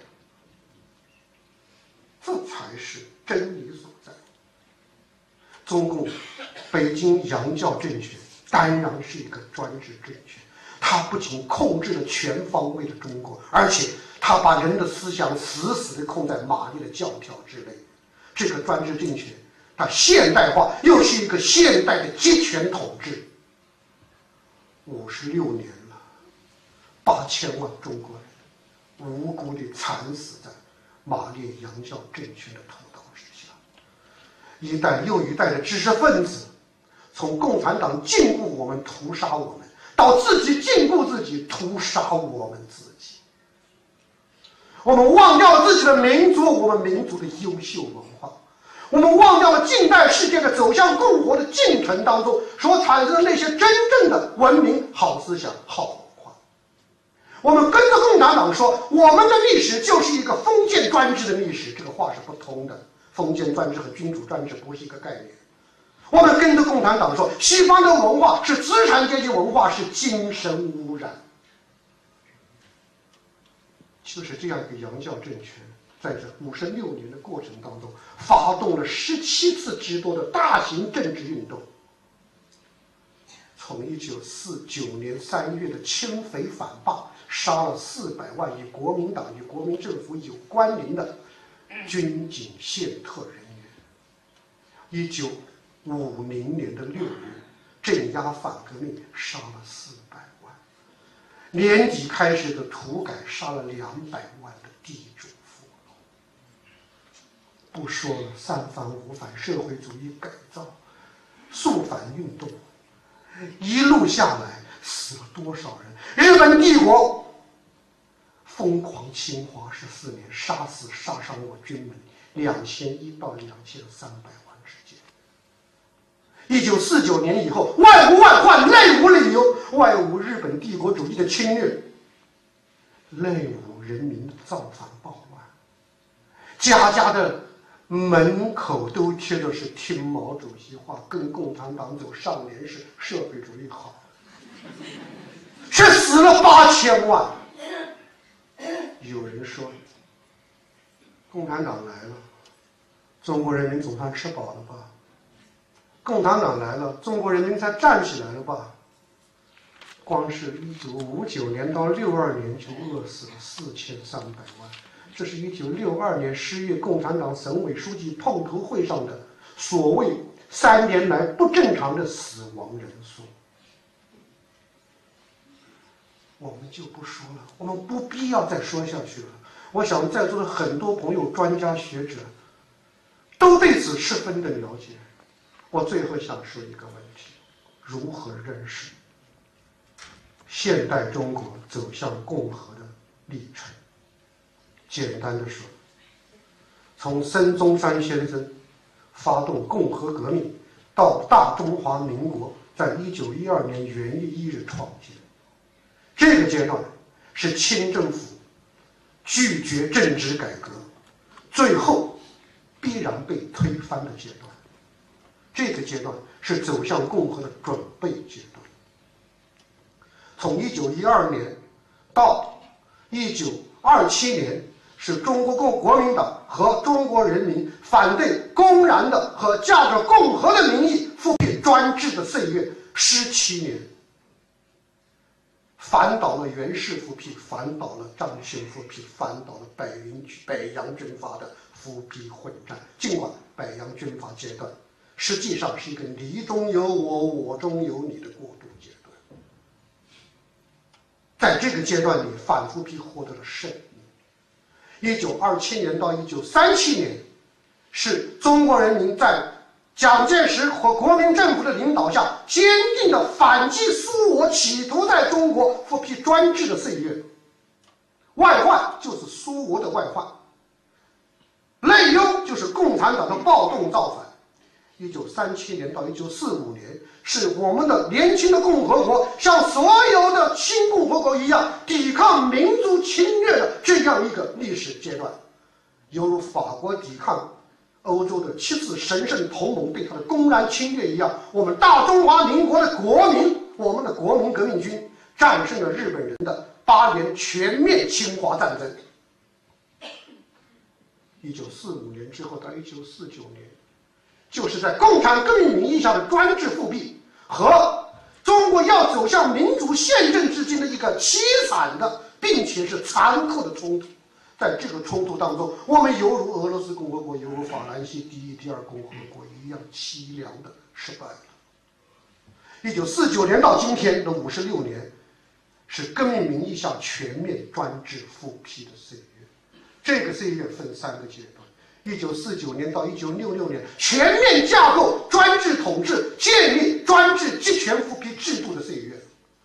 这才是真理所在。中共北京洋教政权当然是一个专制政权，它不仅控制了全方位的中国，而且它把人的思想死死地控在玛丽的教条之内。这个专制政权它现代化，又是一个现代的集权统治。56年了，8000万中国人无辜地惨死在玛丽洋教政权的屠刀之下。一代又一代的知识分子，从共产党禁锢我们、屠杀我们，到自己禁锢自己、屠杀我们自己。我们忘掉了自己的民族，我们民族的优秀文化，我们忘掉了近代世界的走向共和的进程当中所产生的那些真正的文明、好思想、好文化。我们跟着共产党说，我们的历史就是一个封建专制的历史，这个话是不通的。封建专制和君主专制不是一个概念。我们跟着共产党说，西方的文化是资产阶级文化，是精神污染。就是这样一个洋教政权，在这56年的过程当中，发动了17次之多的大型政治运动。从1949年3月的清匪反罢，杀了400万与国民党与国民政府有关联的军警宪特人员。1950年的6月，镇压反革命，杀了400万。年底开始的土改，杀了200万的地主富农。不说了，三反五反，社会主义改造，肃反运动，一路下来死了多少人？日本帝国疯狂侵华14年，杀伤我军们2100到2300万之间。1949年以后，外无外患，内无内忧，外无日本帝国主义的侵略，内无人民的造反暴乱，家家的门口都贴的是听毛主席话，跟共产党走上联是社会主义好，却死了8000万。有人说，共产党来了，中国人民总算吃饱了吧？共产党来了，中国人民才站起来了吧？光是1959年到62年就饿死了4300万，这是1962年10月共产党省委书记碰头会上的所谓3年来不正常的死亡人数。我们就不说了，我们不必要再说下去了。我想在座的很多朋友、专家学者都对此十分的了解。我最后想说一个问题：如何认识现代中国走向共和的历程？简单的说，从孙中山先生发动共和革命到大中华民国在1912年元月1日创建，这个阶段是清政府拒绝政治改革，最后必然被推翻的阶段。这个阶段是走向共和的准备阶段。从1912年到1927年，是中国国民党和中国人民反对公然的和驾着共和的名义复辟专制的岁月17年，反倒了袁氏复辟，反倒了张勋复辟，反倒了北洋军阀的复辟混战。尽管北洋军阀阶段实际上是一个你中有我，我中有你的过渡阶段，在这个阶段里，反复辟获得了胜利。1927年到1937年，是中国人民在蒋介石和国民政府的领导下，坚定的反击苏俄企图在中国复辟专制的岁月。外患就是苏俄的外患，内忧就是共产党的暴动造反。1937年到1945年，是我们的年轻的共和国像所有的新共和国一样抵抗民族侵略的这样一个历史阶段，犹如法国抵抗欧洲的7次神圣同盟对他的公然侵略一样，我们大中华民国的国民，我们的国民革命军战胜了日本人的8年全面侵华战争。 1945年之后到1949年，就是在共产革命名义下的专制复辟和中国要走向民主宪政之间的一个凄惨的并且是残酷的冲突。在这个冲突当中，我们犹如俄罗斯共和国、犹如法兰西第一、第二共和国一样凄凉的失败了。1949年到今天的56年，是革命名义下全面专制复辟的岁月。这个岁月分3个阶段：1949年到1966年，全面架构专制统治，建立专制集权复辟制度的岁月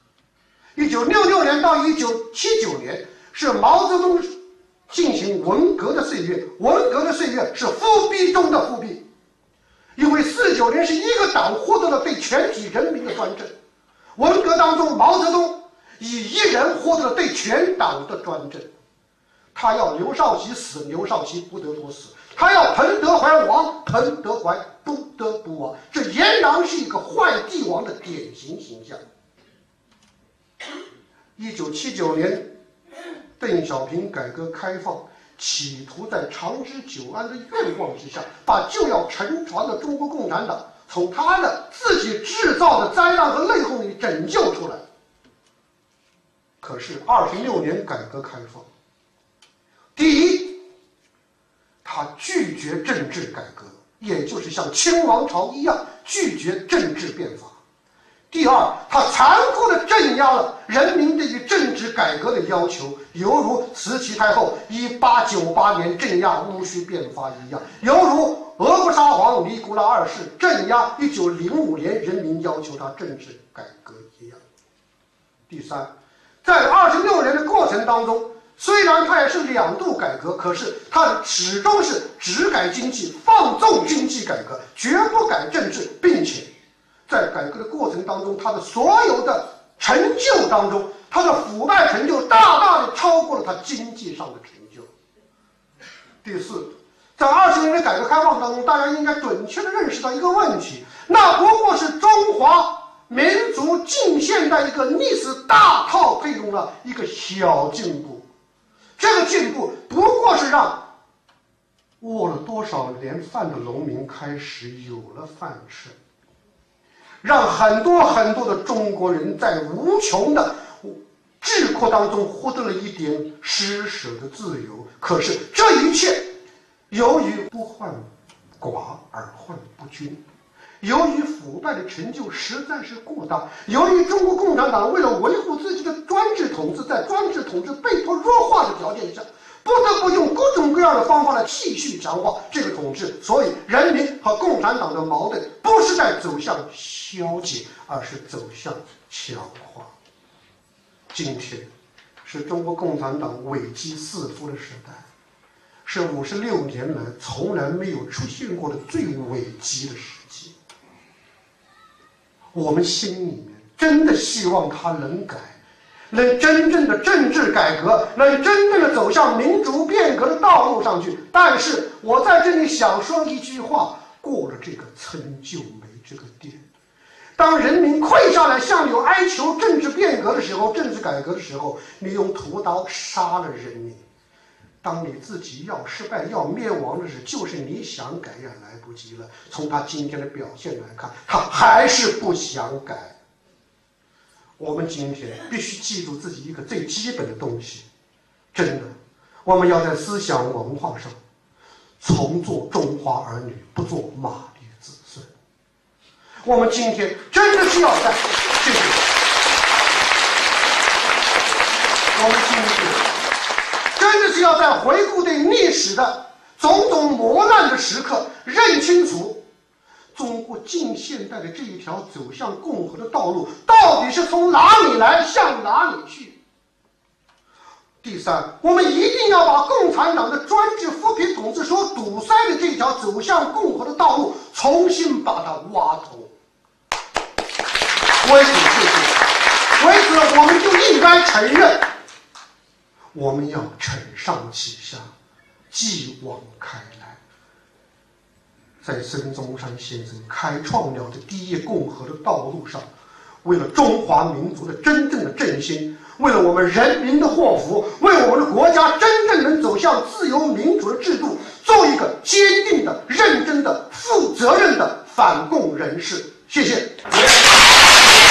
；1966年到1979年，是毛泽东进行文革的岁月。文革的岁月是复辟中的复辟，因为49年是一个党获得了对全体人民的专政，文革当中毛泽东以一人获得了对全党的专政。他要刘少奇死，刘少奇不得不死；他要彭德怀亡，彭德怀不得不亡。这俨然是一个坏帝王的典型形象。1979年，邓小平改革开放，企图在长治久安的愿望之下，把就要沉船的中国共产党从他的自己制造的灾难和内讧里拯救出来。可是26年改革开放，第一，他拒绝政治改革，也就是像清王朝一样拒绝政治变法。第二，他残酷地镇压了人民对于政治改革的要求，犹如慈禧太后1898年镇压戊戌变法一样，犹如俄国沙皇尼古拉2世镇压1905年人民要求他政治改革一样。第三，在26年的过程当中，虽然他也是2度改革，可是他始终是只改经济，放纵经济改革，绝不改政治，并且在改革的过程当中，他的所有的成就当中，他的腐败成就大大的超过了他经济上的成就。第四，在20年的改革开放当中，大家应该准确地认识到一个问题，那不过是中华民族近现代一个历史大套推动了一个小进步。这个进步不过是让饿了多少年饭的农民开始有了饭吃，让很多很多的中国人在无穷的桎梏当中获得了一点施舍的自由。可是这一切由于不患寡而患不均，由于腐败的成就实在是过大，由于中国共产党为了维护自己的专制统治，在专制统治被迫弱化的条件下，不得不用各种各样的方法来继续强化这个统治。所以人民和共产党的矛盾不是在走向消解，而是走向强化。今天是中国共产党危机四伏的时代，是56年来从来没有出现过的最危机的时期。我们心里面真的希望他能改，能真正的政治改革，能真正的走向民主变革的道路上去。但是我在这里想说一句话，过了这个村就没这个店。当人民跪下来向你哀求政治变革的时候，政治改革的时候，你用屠刀杀了人民。当你自己要失败要灭亡的时候，就是你想改也来不及了。从他今天的表现来看，他还是不想改。我们今天必须记住自己一个最基本的东西，真的，我们要在思想文化上重做中华儿女，不做马列子孙。我们今天真的是要在这个，我们今天真的是要在回顾对历史的种种磨难的时刻，认清楚中国近现代的这一条走向共和的道路到底是从哪里来，向哪里去。第三，我们一定要把共产党的专制复辟统治所堵塞的这条走向共和的道路重新把它挖通。为此我们就应该承认，我们要承上启下，继往开来。在孙中山先生开创了的第一共和的道路上，为了中华民族的真正的振兴，为了我们人民的祸福，为我们的国家真正能走向自由民主的制度，中反共人士。谢谢。